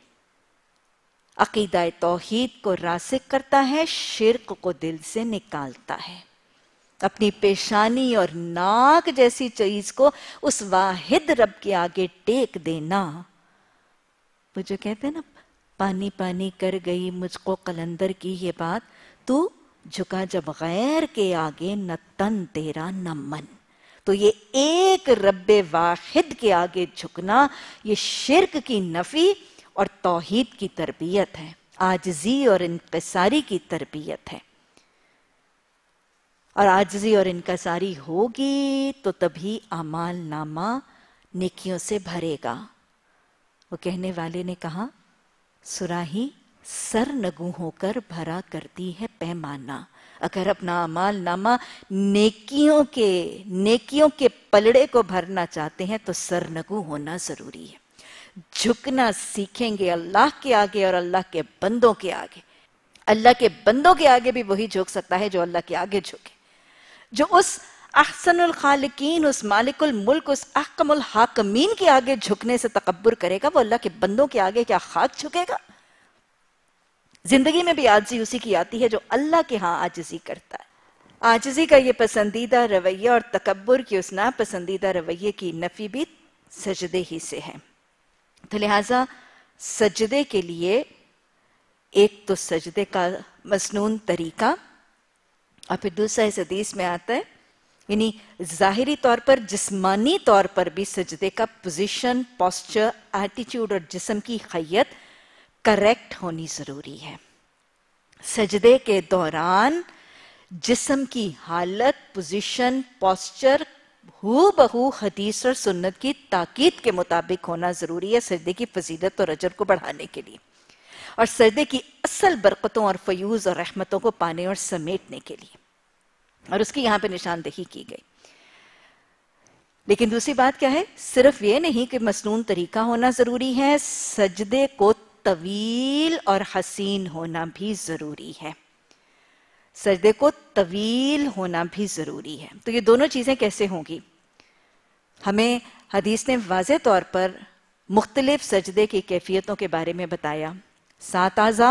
عقیدہ توحید کو راسخ کرتا ہے، شرک کو دل سے نکالتا ہے۔ اپنی پیشانی اور ناک جیسی چیز کو اس واحد رب کے آگے ٹیک دینا، وہ جو کہتے ہیں نا پانی پانی کر گئی مجھ کو قلندر کی یہ بات، تو جھکا جب غیر کے آگے نہ تن تیرا نہ من۔ تو یہ ایک رب واحد کے آگے جھکنا یہ شرک کی نفی اور توحید کی تربیت ہے، عاجزی اور انکساری کی تربیت ہے۔ اور عاجزی اور انکساری ہوگی تو تبھی اعمال نامہ نیکیوں سے بھرے گا۔ وہ کہنے والے نے کہا سراہی سرنگوں ہو کر بھرا کرتی ہے پیمانہ۔ اگر اپنا اعمال نامہ نیکیوں کے پلڑے کو بھرنا چاہتے ہیں تو سرنگوں ہونا ضروری ہے، جھکنا سیکھیں گے اللہ کے آگے اور اللہ کے بندوں کے آگے۔ اللہ کے بندوں کے آگے بھی وہی جھک سکتا ہے جو اللہ کے آگے جھکے، جو اس احسن الخالقین، اس مالک الملک، اس احکم الحاکمین کے آگے جھکنے سے تکبر کرے گا وہ اللہ کے بندوں کے آگے کیا خاک جھکے گا؟ زندگی میں بھی عاجزی اسی کی آتی ہے جو اللہ کے ہاں عاجزی کرتا ہے۔ आजिज़ी का ये पसंदीदा रवैया और तकब्बुर की उस नापसंदीदा रवैये की नफी भी सजदे ही से है। तो लिहाजा सजदे के लिए एक तो सजदे का मसनून तरीका और फिर दूसरा इस हदीस में आता है, यानी ज़ाहिरी तौर पर जिस्मानी तौर पर भी सजदे का पोजीशन, पोस्चर, एटीट्यूड और जिस्म की खैयत करेक्ट होनी ज़रूरी है। सजदे के दौरान जिस्म की हालत, पोजीशन, पोस्चर हू बहू हदीस और सुन्नत की ताकीद के मुताबिक होना ज़रूरी है सजदे की फजीलत और अजर को बढ़ाने के लिए और सजदे की असल बरकतों और फयूज़ और रहमतों को पाने और समेटने के लिए, और उसकी यहाँ पे निशानदेही की गई। लेकिन दूसरी बात क्या है, सिर्फ ये नहीं कि मसनून तरीका होना ज़रूरी है, सजदे को तवील और हसीन होना भी ज़रूरी है। सजदे को तवील होना भी ज़रूरी है। तो ये दोनों चीज़ें कैसे होंगी? हमें हदीस ने वाज़े तौर पर मुख्तलिफ सजदे की कैफियतों के बारे में बताया। 7 आज़ा,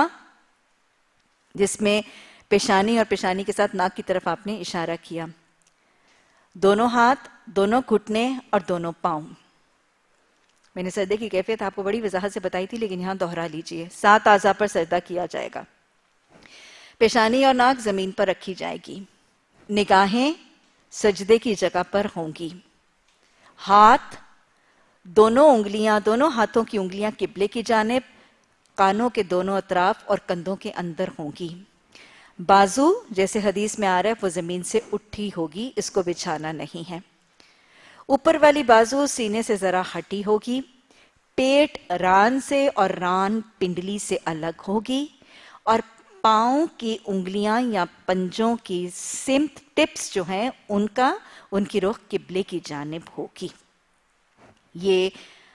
जिसमें पेशानी और पेशानी के साथ नाक की तरफ आपने इशारा किया, दोनों हाथ, दोनों घुटने और दोनों पाँव। मैंने सजदे की कैफियत आपको बड़ी वजाहत से बताई थी, लेकिन यहाँ दोहरा लीजिए। 7 आज़ा पर सजदा किया जाएगा। पेशानी और नाक जमीन पर रखी जाएगी, निगाहें सजदे की जगह पर होंगी, हाथ, दोनों उंगलियां, दोनों हाथों की उंगलियां किबले की जानिब, कानों के दोनों अतराफ और कंधों के अंदर होंगी। बाजू, जैसे हदीस में आ रहा है, वो जमीन से उठी होगी, इसको बिछाना नहीं है। ऊपर वाली बाजू सीने से जरा हटी होगी। पेट रान से और रान पिंडली से अलग होगी और पाँव की उंगलियां या पंजों की सिम्त टिप्स जो हैं उनकी रुख किबले की जानिब होगी। ये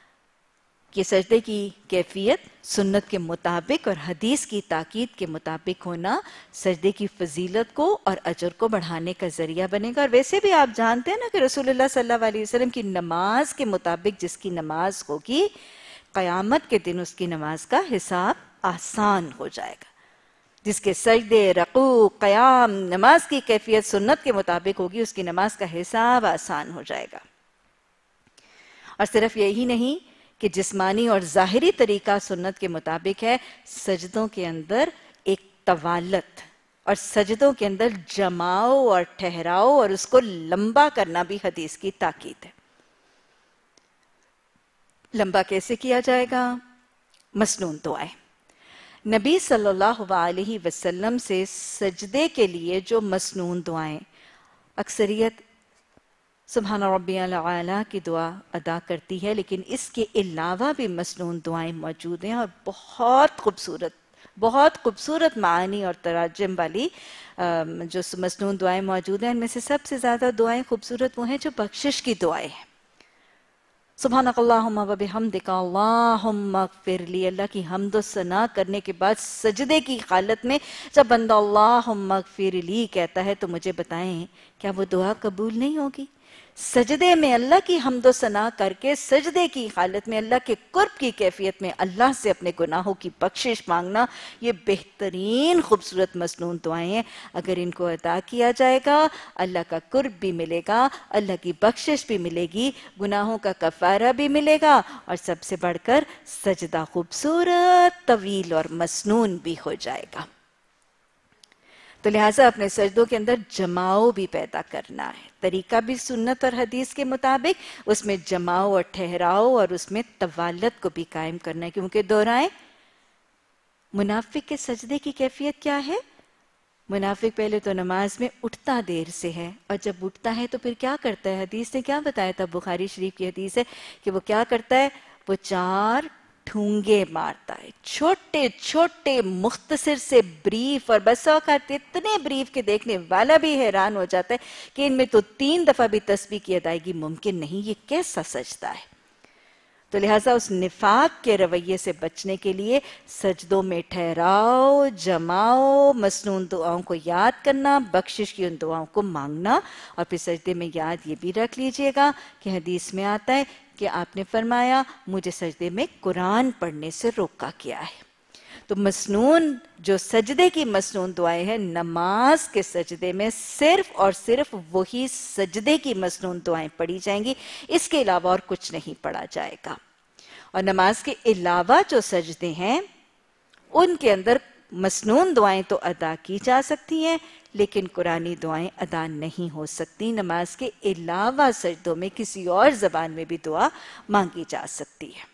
सजदे की कैफियत सुन्नत के मुताबिक और हदीस की ताकीद के मुताबिक होना सजदे की फजीलत को और अजर को बढ़ाने का जरिया बनेगा। और वैसे भी आप जानते हैं ना कि रसूलुल्लाह सल्लल्लाहु अलैहि वसल्लम की नमाज के मुताबिक जिसकी नमाज होगी, क़यामत के दिन उसकी नमाज का हिसाब आसान हो जाएगा। जिसके सजदे, रकू, क़याम, नमाज की कैफियत सुन्नत के मुताबिक होगी, उसकी नमाज का हिसाब आसान हो जाएगा। और सिर्फ यही नहीं कि जिस्मानी और ज़ाहिरी तरीका सुन्नत के मुताबिक है, सजदों के अंदर एक तवालत और सजदों के अंदर जमाओ और ठहराओ और उसको लंबा करना भी हदीस की ताकीद है। लंबा कैसे किया जाएगा? मसनून दुआएं। नबी सल्लल्लाहु अलैहि वसल्लम से सजदे के लिए जो मसनून दुआएं, अक्सरियत सुबहान रब्बियल आला की दुआ अदा करती है, लेकिन इसके अलावा भी मसनून दुआएं मौजूद हैं और बहुत खूबसूरत मानी और तराजम वाली जो मसनून दुआएं मौजूद हैं। इनमें से सबसे ज़्यादा दुआएं खूबसूरत वो हैं जो बख्शिश की दुआएं हैं। सुब्हानकल्लाहुम्मा व बिहम्दिका अल्लाहुम्मा अग़फ़िरली, अल्लाह की हम्द व सना करने के बाद सजदे की हालत में जब बंदा अल्लाहुम्मा अग़फ़िरली कहता है तो मुझे बताएं क्या वो दुआ कबूल नहीं होगी? सजदे में अल्लाह की हम्द व सना करके सजदे की हालत में अल्लाह के कुर्ब की कैफियत में अल्लाह से अपने गुनाहों की बख्शिश मांगना, ये बेहतरीन खूबसूरत मसनून दुआएं हैं। अगर इनको अदा किया जाएगा अल्लाह का कुर्ब भी मिलेगा, अल्लाह की बख्शिश भी मिलेगी, गुनाहों का कफारा भी मिलेगा और सबसे बढ़कर सजदा खूबसूरत, तवील और मसनून भी हो जाएगा। तो लिहाजा अपने सजदों के अंदर जमाओ भी पैदा करना है। तरीका भी सुन्नत और हदीस के मुताबिक, उसमें जमाओ और ठहराओ और उसमें तवालत को भी कायम करना है। क्योंकि दोहराएं, मुनाफिक के सजदे की कैफियत क्या है? मुनाफिक पहले तो नमाज में उठता देर से है और जब उठता है तो फिर क्या करता है? हदीस ने क्या बताया था? बुखारी शरीफ की हदीस है कि वो क्या करता है? वो 4 ठूंगे मारता है, छोटे छोटे मुख्तसर से ब्रीफ, और बस औकात इतने ब्रीफ के देखने वाला भी हैरान हो जाता है कि इनमें तो 3 दफा भी तस्बीह की अदायगी मुमकिन नहीं। ये कैसा सजदा है? तो लिहाजा उस निफाक के रवैये से बचने के लिए सजदों में ठहराओ, जमाओ, मसनून दुआओं को याद करना, बख्शिश की उन दुआओं को मांगना। और फिर सजदे में याद ये भी रख लीजिएगा कि हदीस में आता है कि आपने फरमाया मुझे सजदे में कुरान पढ़ने से रोका गया है। تو مسنون جو سجدے کی مسنون دعائیں ہیں، نماز کے سجدے میں صرف اور صرف وہی سجدے کی مسنون دعائیں پڑھی جائیں گی، اس کے علاوہ اور کچھ نہیں پڑھا جائے گا۔ اور نماز کے علاوہ جو سجدے ہیں ان کے اندر مسنون دعائیں تو ادا کی جا سکتی ہیں، لیکن قرآنی دعائیں ادا نہیں ہو سکتی۔ نماز کے علاوہ سجدوں میں کسی اور زبان میں بھی دعا مانگی جا سکتی ہے۔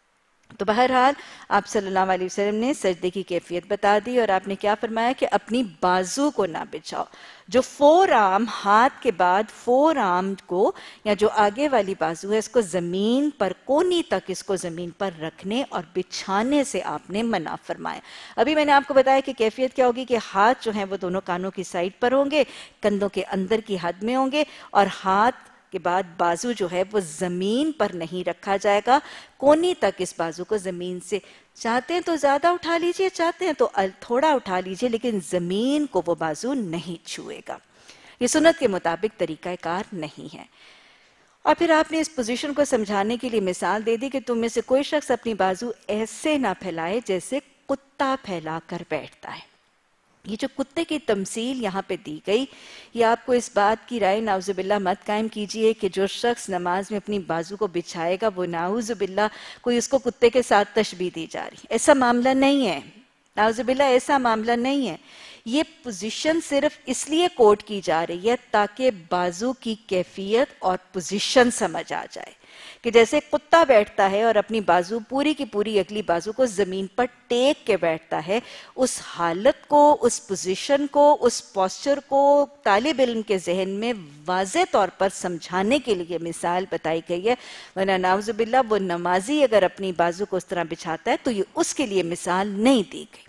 تو بہرحال آپ صلی اللہ علیہ وسلم نے سجدے کی کیفیت بتا دی، اور آپ نے کیا فرمایا کہ اپنی بازو کو نہ بچھاؤ، جو فور آرم، ہاتھ کے بعد فور آرم کو یا جو آگے والی بازو ہے اس کو زمین پر، کونی تک اس کو زمین پر رکھنے اور بچھانے سے آپ نے منع فرمایا۔ ابھی میں نے آپ کو بتایا کہ کیفیت کیا ہوگی کہ ہاتھ جو ہیں وہ دونوں کانوں کی سائڈ پر ہوں گے، کندھوں کے اندر کی حد میں ہوں گے، اور ہاتھ کے بعد بازو جو ہے وہ زمین پر نہیں رکھا جائے گا، کونی تک اس بازو کو زمین سے، چاہتے ہیں تو زیادہ اٹھا لیجئے، چاہتے ہیں تو تھوڑا اٹھا لیجئے، لیکن زمین کو وہ بازو نہیں چھوئے گا۔ یہ سنت کے مطابق طریقہ کار نہیں ہے۔ اور پھر آپ نے اس پوزیشن کو سمجھانے کے لیے مثال دے دی کہ تم میں سے کوئی شخص اپنی بازو ایسے نہ پھیلائے جیسے کتا پھیلا کر بیٹھتا ہے۔ یہ جو کتے کی تمثیل یہاں پہ دی گئی، یہ آپ کو اس بات کی رائے نعوذ باللہ مت قائم کیجئے کہ جو شخص نماز میں اپنی بازو کو بچھائے گا وہ نعوذ باللہ کوئی اس کو کتے کے ساتھ تشبیہ دی جا رہی۔ ایسا معاملہ نہیں ہے، نعوذ باللہ ایسا معاملہ نہیں ہے۔ یہ پوزیشن صرف اس لیے کوٹ کی جا رہی ہے تاکہ بازو کی کیفیت اور پوزیشن سمجھ آ جائے کہ جیسے کتا بیٹھتا ہے اور اپنی بازو پوری کی پوری اگلی بازو کو زمین پر ٹیک کے بیٹھتا ہے، اس حالت کو، اس پوزیشن کو، اس پوسچر کو طالب علم کے ذہن میں واضح طور پر سمجھانے کے لیے مثال بتائی گئی ہے، ورنہ نعوذ باللہ وہ نمازی اگر اپنی بازو کو اس طرح بچھاتا ہے تو یہ اس کے لیے مثال نہیں دی گئی،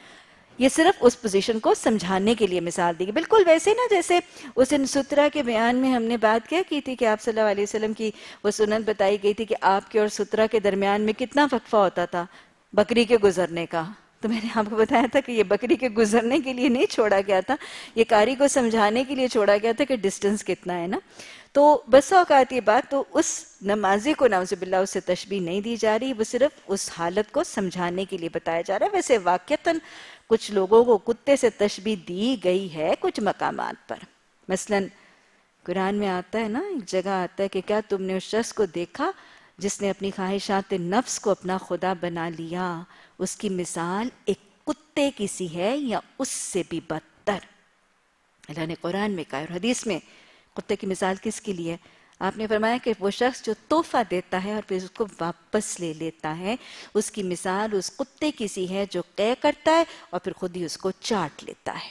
یہ صرف اس پوزیشن کو سمجھانے کے لیے مثال دی گئی۔ بالکل ویسے نا جیسے اس دن سترہ کے بیان میں ہم نے بات کیا کی تھی کہ آپ صلی اللہ علیہ وسلم کی وہ سنت بتائی گئی تھی کہ آپ کے اور سترہ کے درمیان میں کتنا وقفہ ہوتا تھا بکری کے گزرنے کا، تو میں نے آپ کو بتایا تھا کہ یہ بکری کے گزرنے کے لیے نہیں چھوڑا گیا تھا، یہ قاری کو سمجھانے کے لیے چھوڑا گیا تھا کہ ڈسٹنس کتنا ہے نا۔ تو بس اوقات یہ بات تو اس نمازی کو نعوذ باللہ اس سے تشبیہ نہیں دی جا رہی، وہ صرف اس حالت کو سمجھانے کے لیے بتایا جا رہا ہے۔ ویسے واقعتاً کچھ لوگوں کو کتے سے تشبیہ دی گئی ہے کچھ مقامات پر، مثلا قرآن میں آتا ہے نا، ایک جگہ آتا ہے کہ کیا تم نے اس شخص کو دیکھا جس نے اپنی خواہشات نفس کو اپنا خدا بنا لیا، اس کی مثال ایک کتے کی سی ہے یا اس سے بھی بدتر۔ اللہ نے قرآن میں کہا اور حدیث میں کتے کی مثال کس کے لیے؟ آپ نے فرمایا کہ وہ شخص جو تحفہ دیتا ہے اور پھر اس کو واپس لے لیتا ہے، اس کی مثال اس کتے کی سی ہے جو قے کرتا ہے اور پھر خود ہی اس کو چاٹ لیتا ہے۔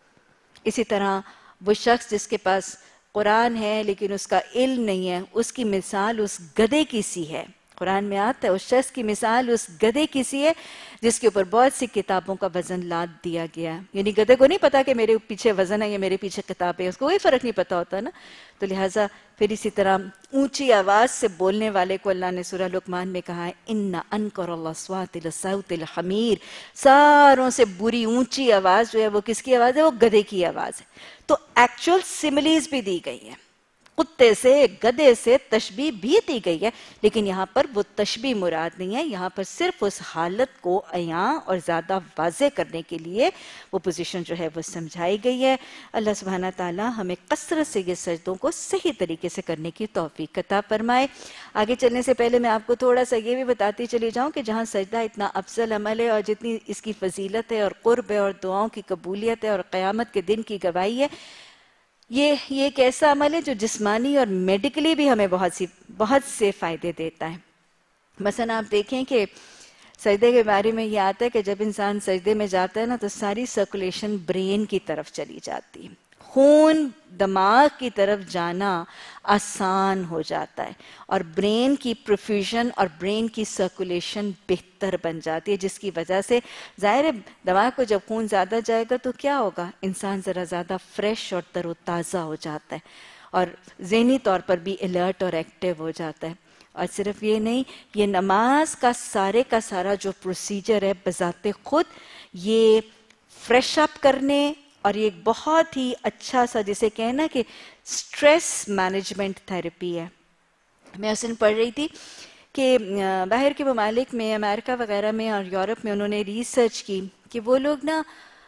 اسی طرح وہ شخص جس کے پاس قرآن ہے لیکن اس کا علم نہیں ہے، اس کی مثال اس گدھے کی سی ہے۔ قرآن میں آتا ہے اس شخص کی مثال اس گدھے کی سی ہے جس کے اوپر بہت سی کتابوں کا وزن لاد دیا گیا ہے، یعنی گدھے کو نہیں پتا کہ میرے پیچھے وزن ہے یا میرے پیچھے کتاب ہے، اس کو کوئی فرق نہیں پتا ہوتا نا۔ تو لہٰذا پھر اسی طرح اونچی آواز سے بولنے والے کو اللہ نے سورہ لقمان میں کہا ہے ان انکر الاصوات لصوت الحمیر، ساروں سے بری اونچی آواز جو ہے وہ کس کی آواز ہے؟ وہ گدھے کی آواز ہے۔ تو ایکچوئل سملیز بھی دی گئی ہے، کتے سے گدھے سے تشبیہ بھی دی گئی ہے، لیکن یہاں پر وہ تشبیہ مراد نہیں ہے، یہاں پر صرف اس حالت کو عیاں اور زیادہ واضح کرنے کے لیے وہ پوزیشن جو ہے وہ سمجھائی گئی ہے۔ اللہ سبحانہ تعالی ہمیں کثرت سے یہ سجدوں کو صحیح طریقے سے کرنے کی توفیق عطا فرمائے۔ آگے چلنے سے پہلے میں آپ کو تھوڑا سا یہ بھی بتاتی چلی جاؤں کہ جہاں سجدہ اتنا افضل عمل ہے اور جتنی اس کی فضیلت ہے اور قرب ہے اور دعاؤں کی قبولیت ہے اور قیامت کے دن کی گواہی ہے، یہ ایک ایسا عمل ہے جو جسمانی اور میڈیکلی بھی ہمیں بہت سے فائدے دیتا ہے۔ مثلا آپ دیکھیں کہ سجدے کے بارے میں یہ آتا ہے کہ جب انسان سجدے میں جاتا ہے نا تو ساری سرکولیشن برین کی طرف چلی جاتی ہے، خون دماغ کی طرف جانا آسان ہو جاتا ہے اور برین کی پروفیوژن اور برین کی سرکولیشن بہتر بن جاتی ہے، جس کی وجہ سے ظاہر ہے دماغ کو جب خون زیادہ جائے گا تو کیا ہوگا؟ انسان ذرا زیادہ فریش اور تر و تازہ ہو جاتا ہے اور ذہنی طور پر بھی الرٹ اور ایکٹیو ہو جاتا ہے۔ اور صرف یہ نہیں، یہ نماز کا سارا جو پروسیجر ہے بذات خود یہ فریش اپ کرنے اور یہ ایک بہت ہی اچھا سا جسے کہنا کہ سٹریس مینجمنٹ تھیراپی ہے۔ میں اس دن پڑھ رہی تھی کہ باہر کے ممالک میں، امریکہ وغیرہ میں اور یورپ میں انہوں نے ریسرچ کی کہ وہ لوگ نا،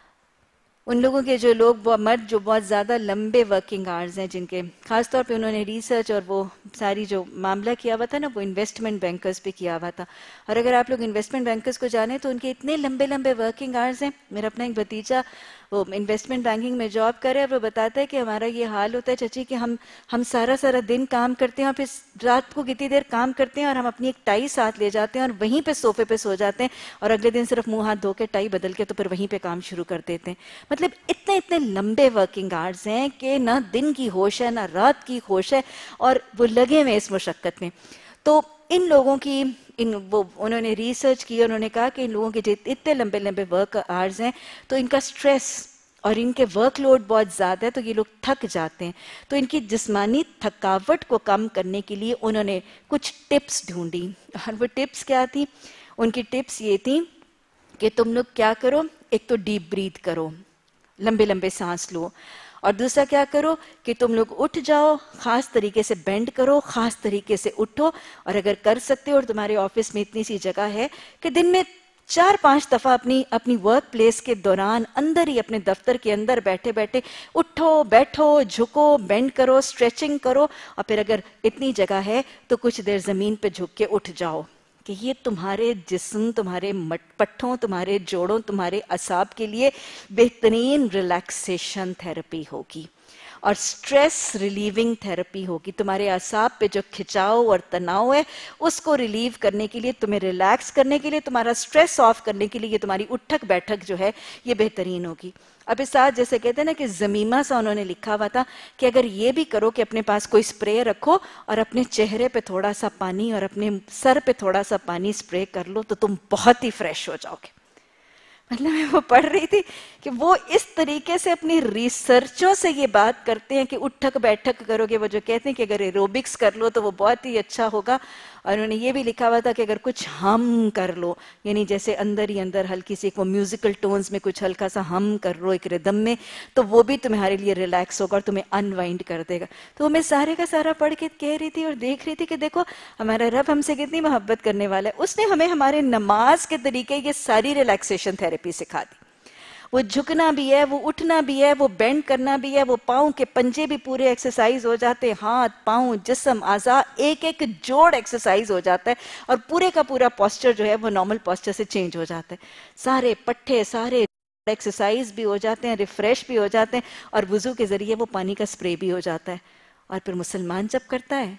ان لوگوں کے جو لوگ مرد جو بہت زیادہ لمبے ورکنگ آورز ہیں، جن کے خاص طور پہ انہوں نے ریسرچ اور وہ ساری جو معاملہ کیا ہوا تھا نا، وہ انویسٹمنٹ بینکرز پہ کیا ہوا تھا. اور اگر آپ لوگ انویسٹمنٹ بینکرز کو جانیں تو ان کے اتنے لمبے لمبے ورکنگ آورز ہیں. میرا اپنا ایک بھتیجا وہ انویسٹمنٹ بینکنگ میں جاب کرے اور وہ بتاتا ہے کہ ہمارا یہ حال ہوتا ہے چچی کہ ہم سارا دن کام کرتے ہیں اور پھر رات کو کتنی دیر کام کرتے ہیں اور ہم اپنی ایک ٹائی ساتھ لے جاتے ہیں اور وہیں پہ صوفے پہ سو جاتے ہیں اور اگلے دن صرف منہ ہاتھ دھو کے ٹائی بدل کے تو پھر وہیں پہ کام شروع کر دیتے ہیں. مطلب اتنے لمبے ورکنگ آورز ہیں کہ نہ دن کی ہوش ہے نہ رات کی ہوش ہے اور وہ لگے ہوئے اس مشقت میں. تو ان لوگوں کی انہوں نے ریسرچ کی، انہوں نے کہا کہ ان لوگوں کے جو اتنے لمبے لمبے ورک آورز ہیں تو ان کا سٹریس اور ان کے ورک لوڈ بہت زیادہ ہے تو یہ لوگ تھک جاتے ہیں. تو ان کی جسمانی تھکاوٹ کو کم کرنے کے لیے انہوں نے کچھ ٹپس ڈھونڈی. اور وہ ٹپس کیا تھیں؟ ان کی ٹپس یہ تھیں کہ تم لوگ کیا کرو، ایک تو ڈیپ بریتھ کرو، لمبے لمبے سانس لو، اور دوسرا کیا کرو کہ تم لوگ اٹھ جاؤ، خاص طریقے سے بینڈ کرو، خاص طریقے سے اٹھو، اور اگر کر سکتے ہو اور تمہارے آفس میں اتنی سی جگہ ہے کہ دن میں 4-5 دفعہ اپنی ورک پلیس کے دوران اندر ہی اپنے دفتر کے اندر بیٹھے بیٹھے اٹھو، بیٹھو، جھکو، بینڈ کرو، اسٹریچنگ کرو، اور پھر اگر اتنی جگہ ہے تو کچھ دیر زمین پہ جھک کے اٹھ جاؤ. کہ یہ تمہارے جسم، تمہارے پٹھوں، تمہارے جوڑوں، تمہارے اعصاب کے لیے بہترین ریلیکسیشن تھراپی ہوگی اور سٹریس ریلیونگ تھراپی ہوگی. تمہارے اعصاب پہ جو کھچاؤ اور تناؤ ہے اس کو ریلیو کرنے کے لیے، تمہیں ریلیکس کرنے کے لیے، تمہارا سٹریس آف کرنے کے لیے یہ تمہاری اٹھک بیٹھک جو ہے یہ بہترین ہوگی. اب اس ساتھ جیسے کہتے ہیں نا کہ زمیمہ سا انہوں نے لکھا ہوا تھا کہ اگر یہ بھی کرو کہ اپنے پاس کوئی سپرے رکھو اور اپنے چہرے پہ تھوڑا سا پانی اور اپنے سر پہ تھوڑا سا پانی سپرے کر لو تو تم بہت ہی فریش ہو جاؤ گے. مطلب میں وہ پڑھ رہی تھی کہ وہ اس طریقے سے اپنی ریسرچوں سے یہ بات کرتے ہیں کہ اٹھک بیٹھک کرو گے. وہ جو کہتے ہیں کہ اگر ایروبکس کر لو تو وہ بہت ہی اچھا ہوگا. اور انہوں نے یہ بھی لکھا ہوا تھا کہ اگر کچھ ہم کر لو، یعنی جیسے اندر ہی اندر ہلکی سی وہ میوزیکل ٹونز میں کچھ ہلکا سا ہم کر لو ایک ردم میں، تو وہ بھی تمہارے لیے ریلیکس ہوگا اور تمہیں انوائنڈ کر دے گا. تو وہ میں سارے کا سارا پڑھ کے کہہ رہی تھی اور دیکھ رہی تھی کہ دیکھو ہمارا رب ہم سے کتنی محبت کرنے والا ہے. اس نے ہمیں ہمارے نماز کے طریقے یہ ساری ریلیکسیشن تھراپی سکھا دی. وہ جھکنا بھی ہے، وہ اٹھنا بھی ہے، وہ بینڈ کرنا بھی ہے، وہ پاؤں کے پنجے بھی پورے ایکسرسائز ہو جاتے ہیں، ہاتھ، پاؤں، جسم، اعضاء ایک ایک جوڑ ایکسرسائز ہو جاتا ہے اور پورے کا پورا پوسچر جو ہے وہ نارمل پوسچر سے چینج ہو جاتا ہے. سارے پٹھے، سارے ایکسرسائز بھی ہو جاتے ہیں، ریفریش بھی ہو جاتے ہیں، اور وضو کے ذریعے وہ پانی کا سپرے بھی ہو جاتا ہے. اور پھر مسلمان جب کرتا ہے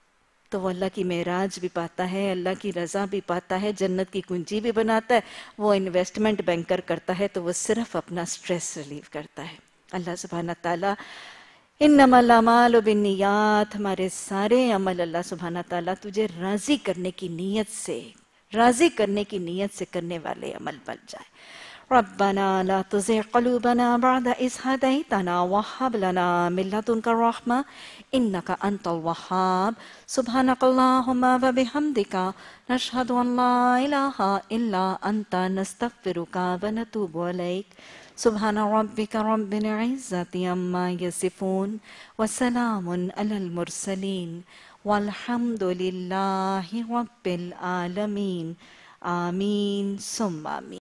تو وہ اللہ کی معراج بھی پاتا ہے، اللہ کی رضا بھی پاتا ہے، جنت کی کنجی بھی بناتا ہے. وہ انویسٹمنٹ بینکر کرتا ہے تو وہ صرف اپنا سٹریس ریلیو کرتا ہے. اللہ سبحانہ تعالیٰ انما الاعمال بالنیات، ہمارے سارے عمل اللہ سبحانہ تعالیٰ تجھے راضی کرنے کی نیت سے کرنے والے عمل بن جائے. ربنا لا تزغ قلوبنا بعد إذ هديتنا وهب لنا من لدنك الرحمة إنك أنت الوهاب. سبحانك اللهم وبحمدك نشهد أن لا إله إلا أنت نستغفرك ونتوب إليك. سبحان ربك رب العزة عما يصفون وسلام على المرسلين والحمد لله رب العالمين. آمين ثم آمين.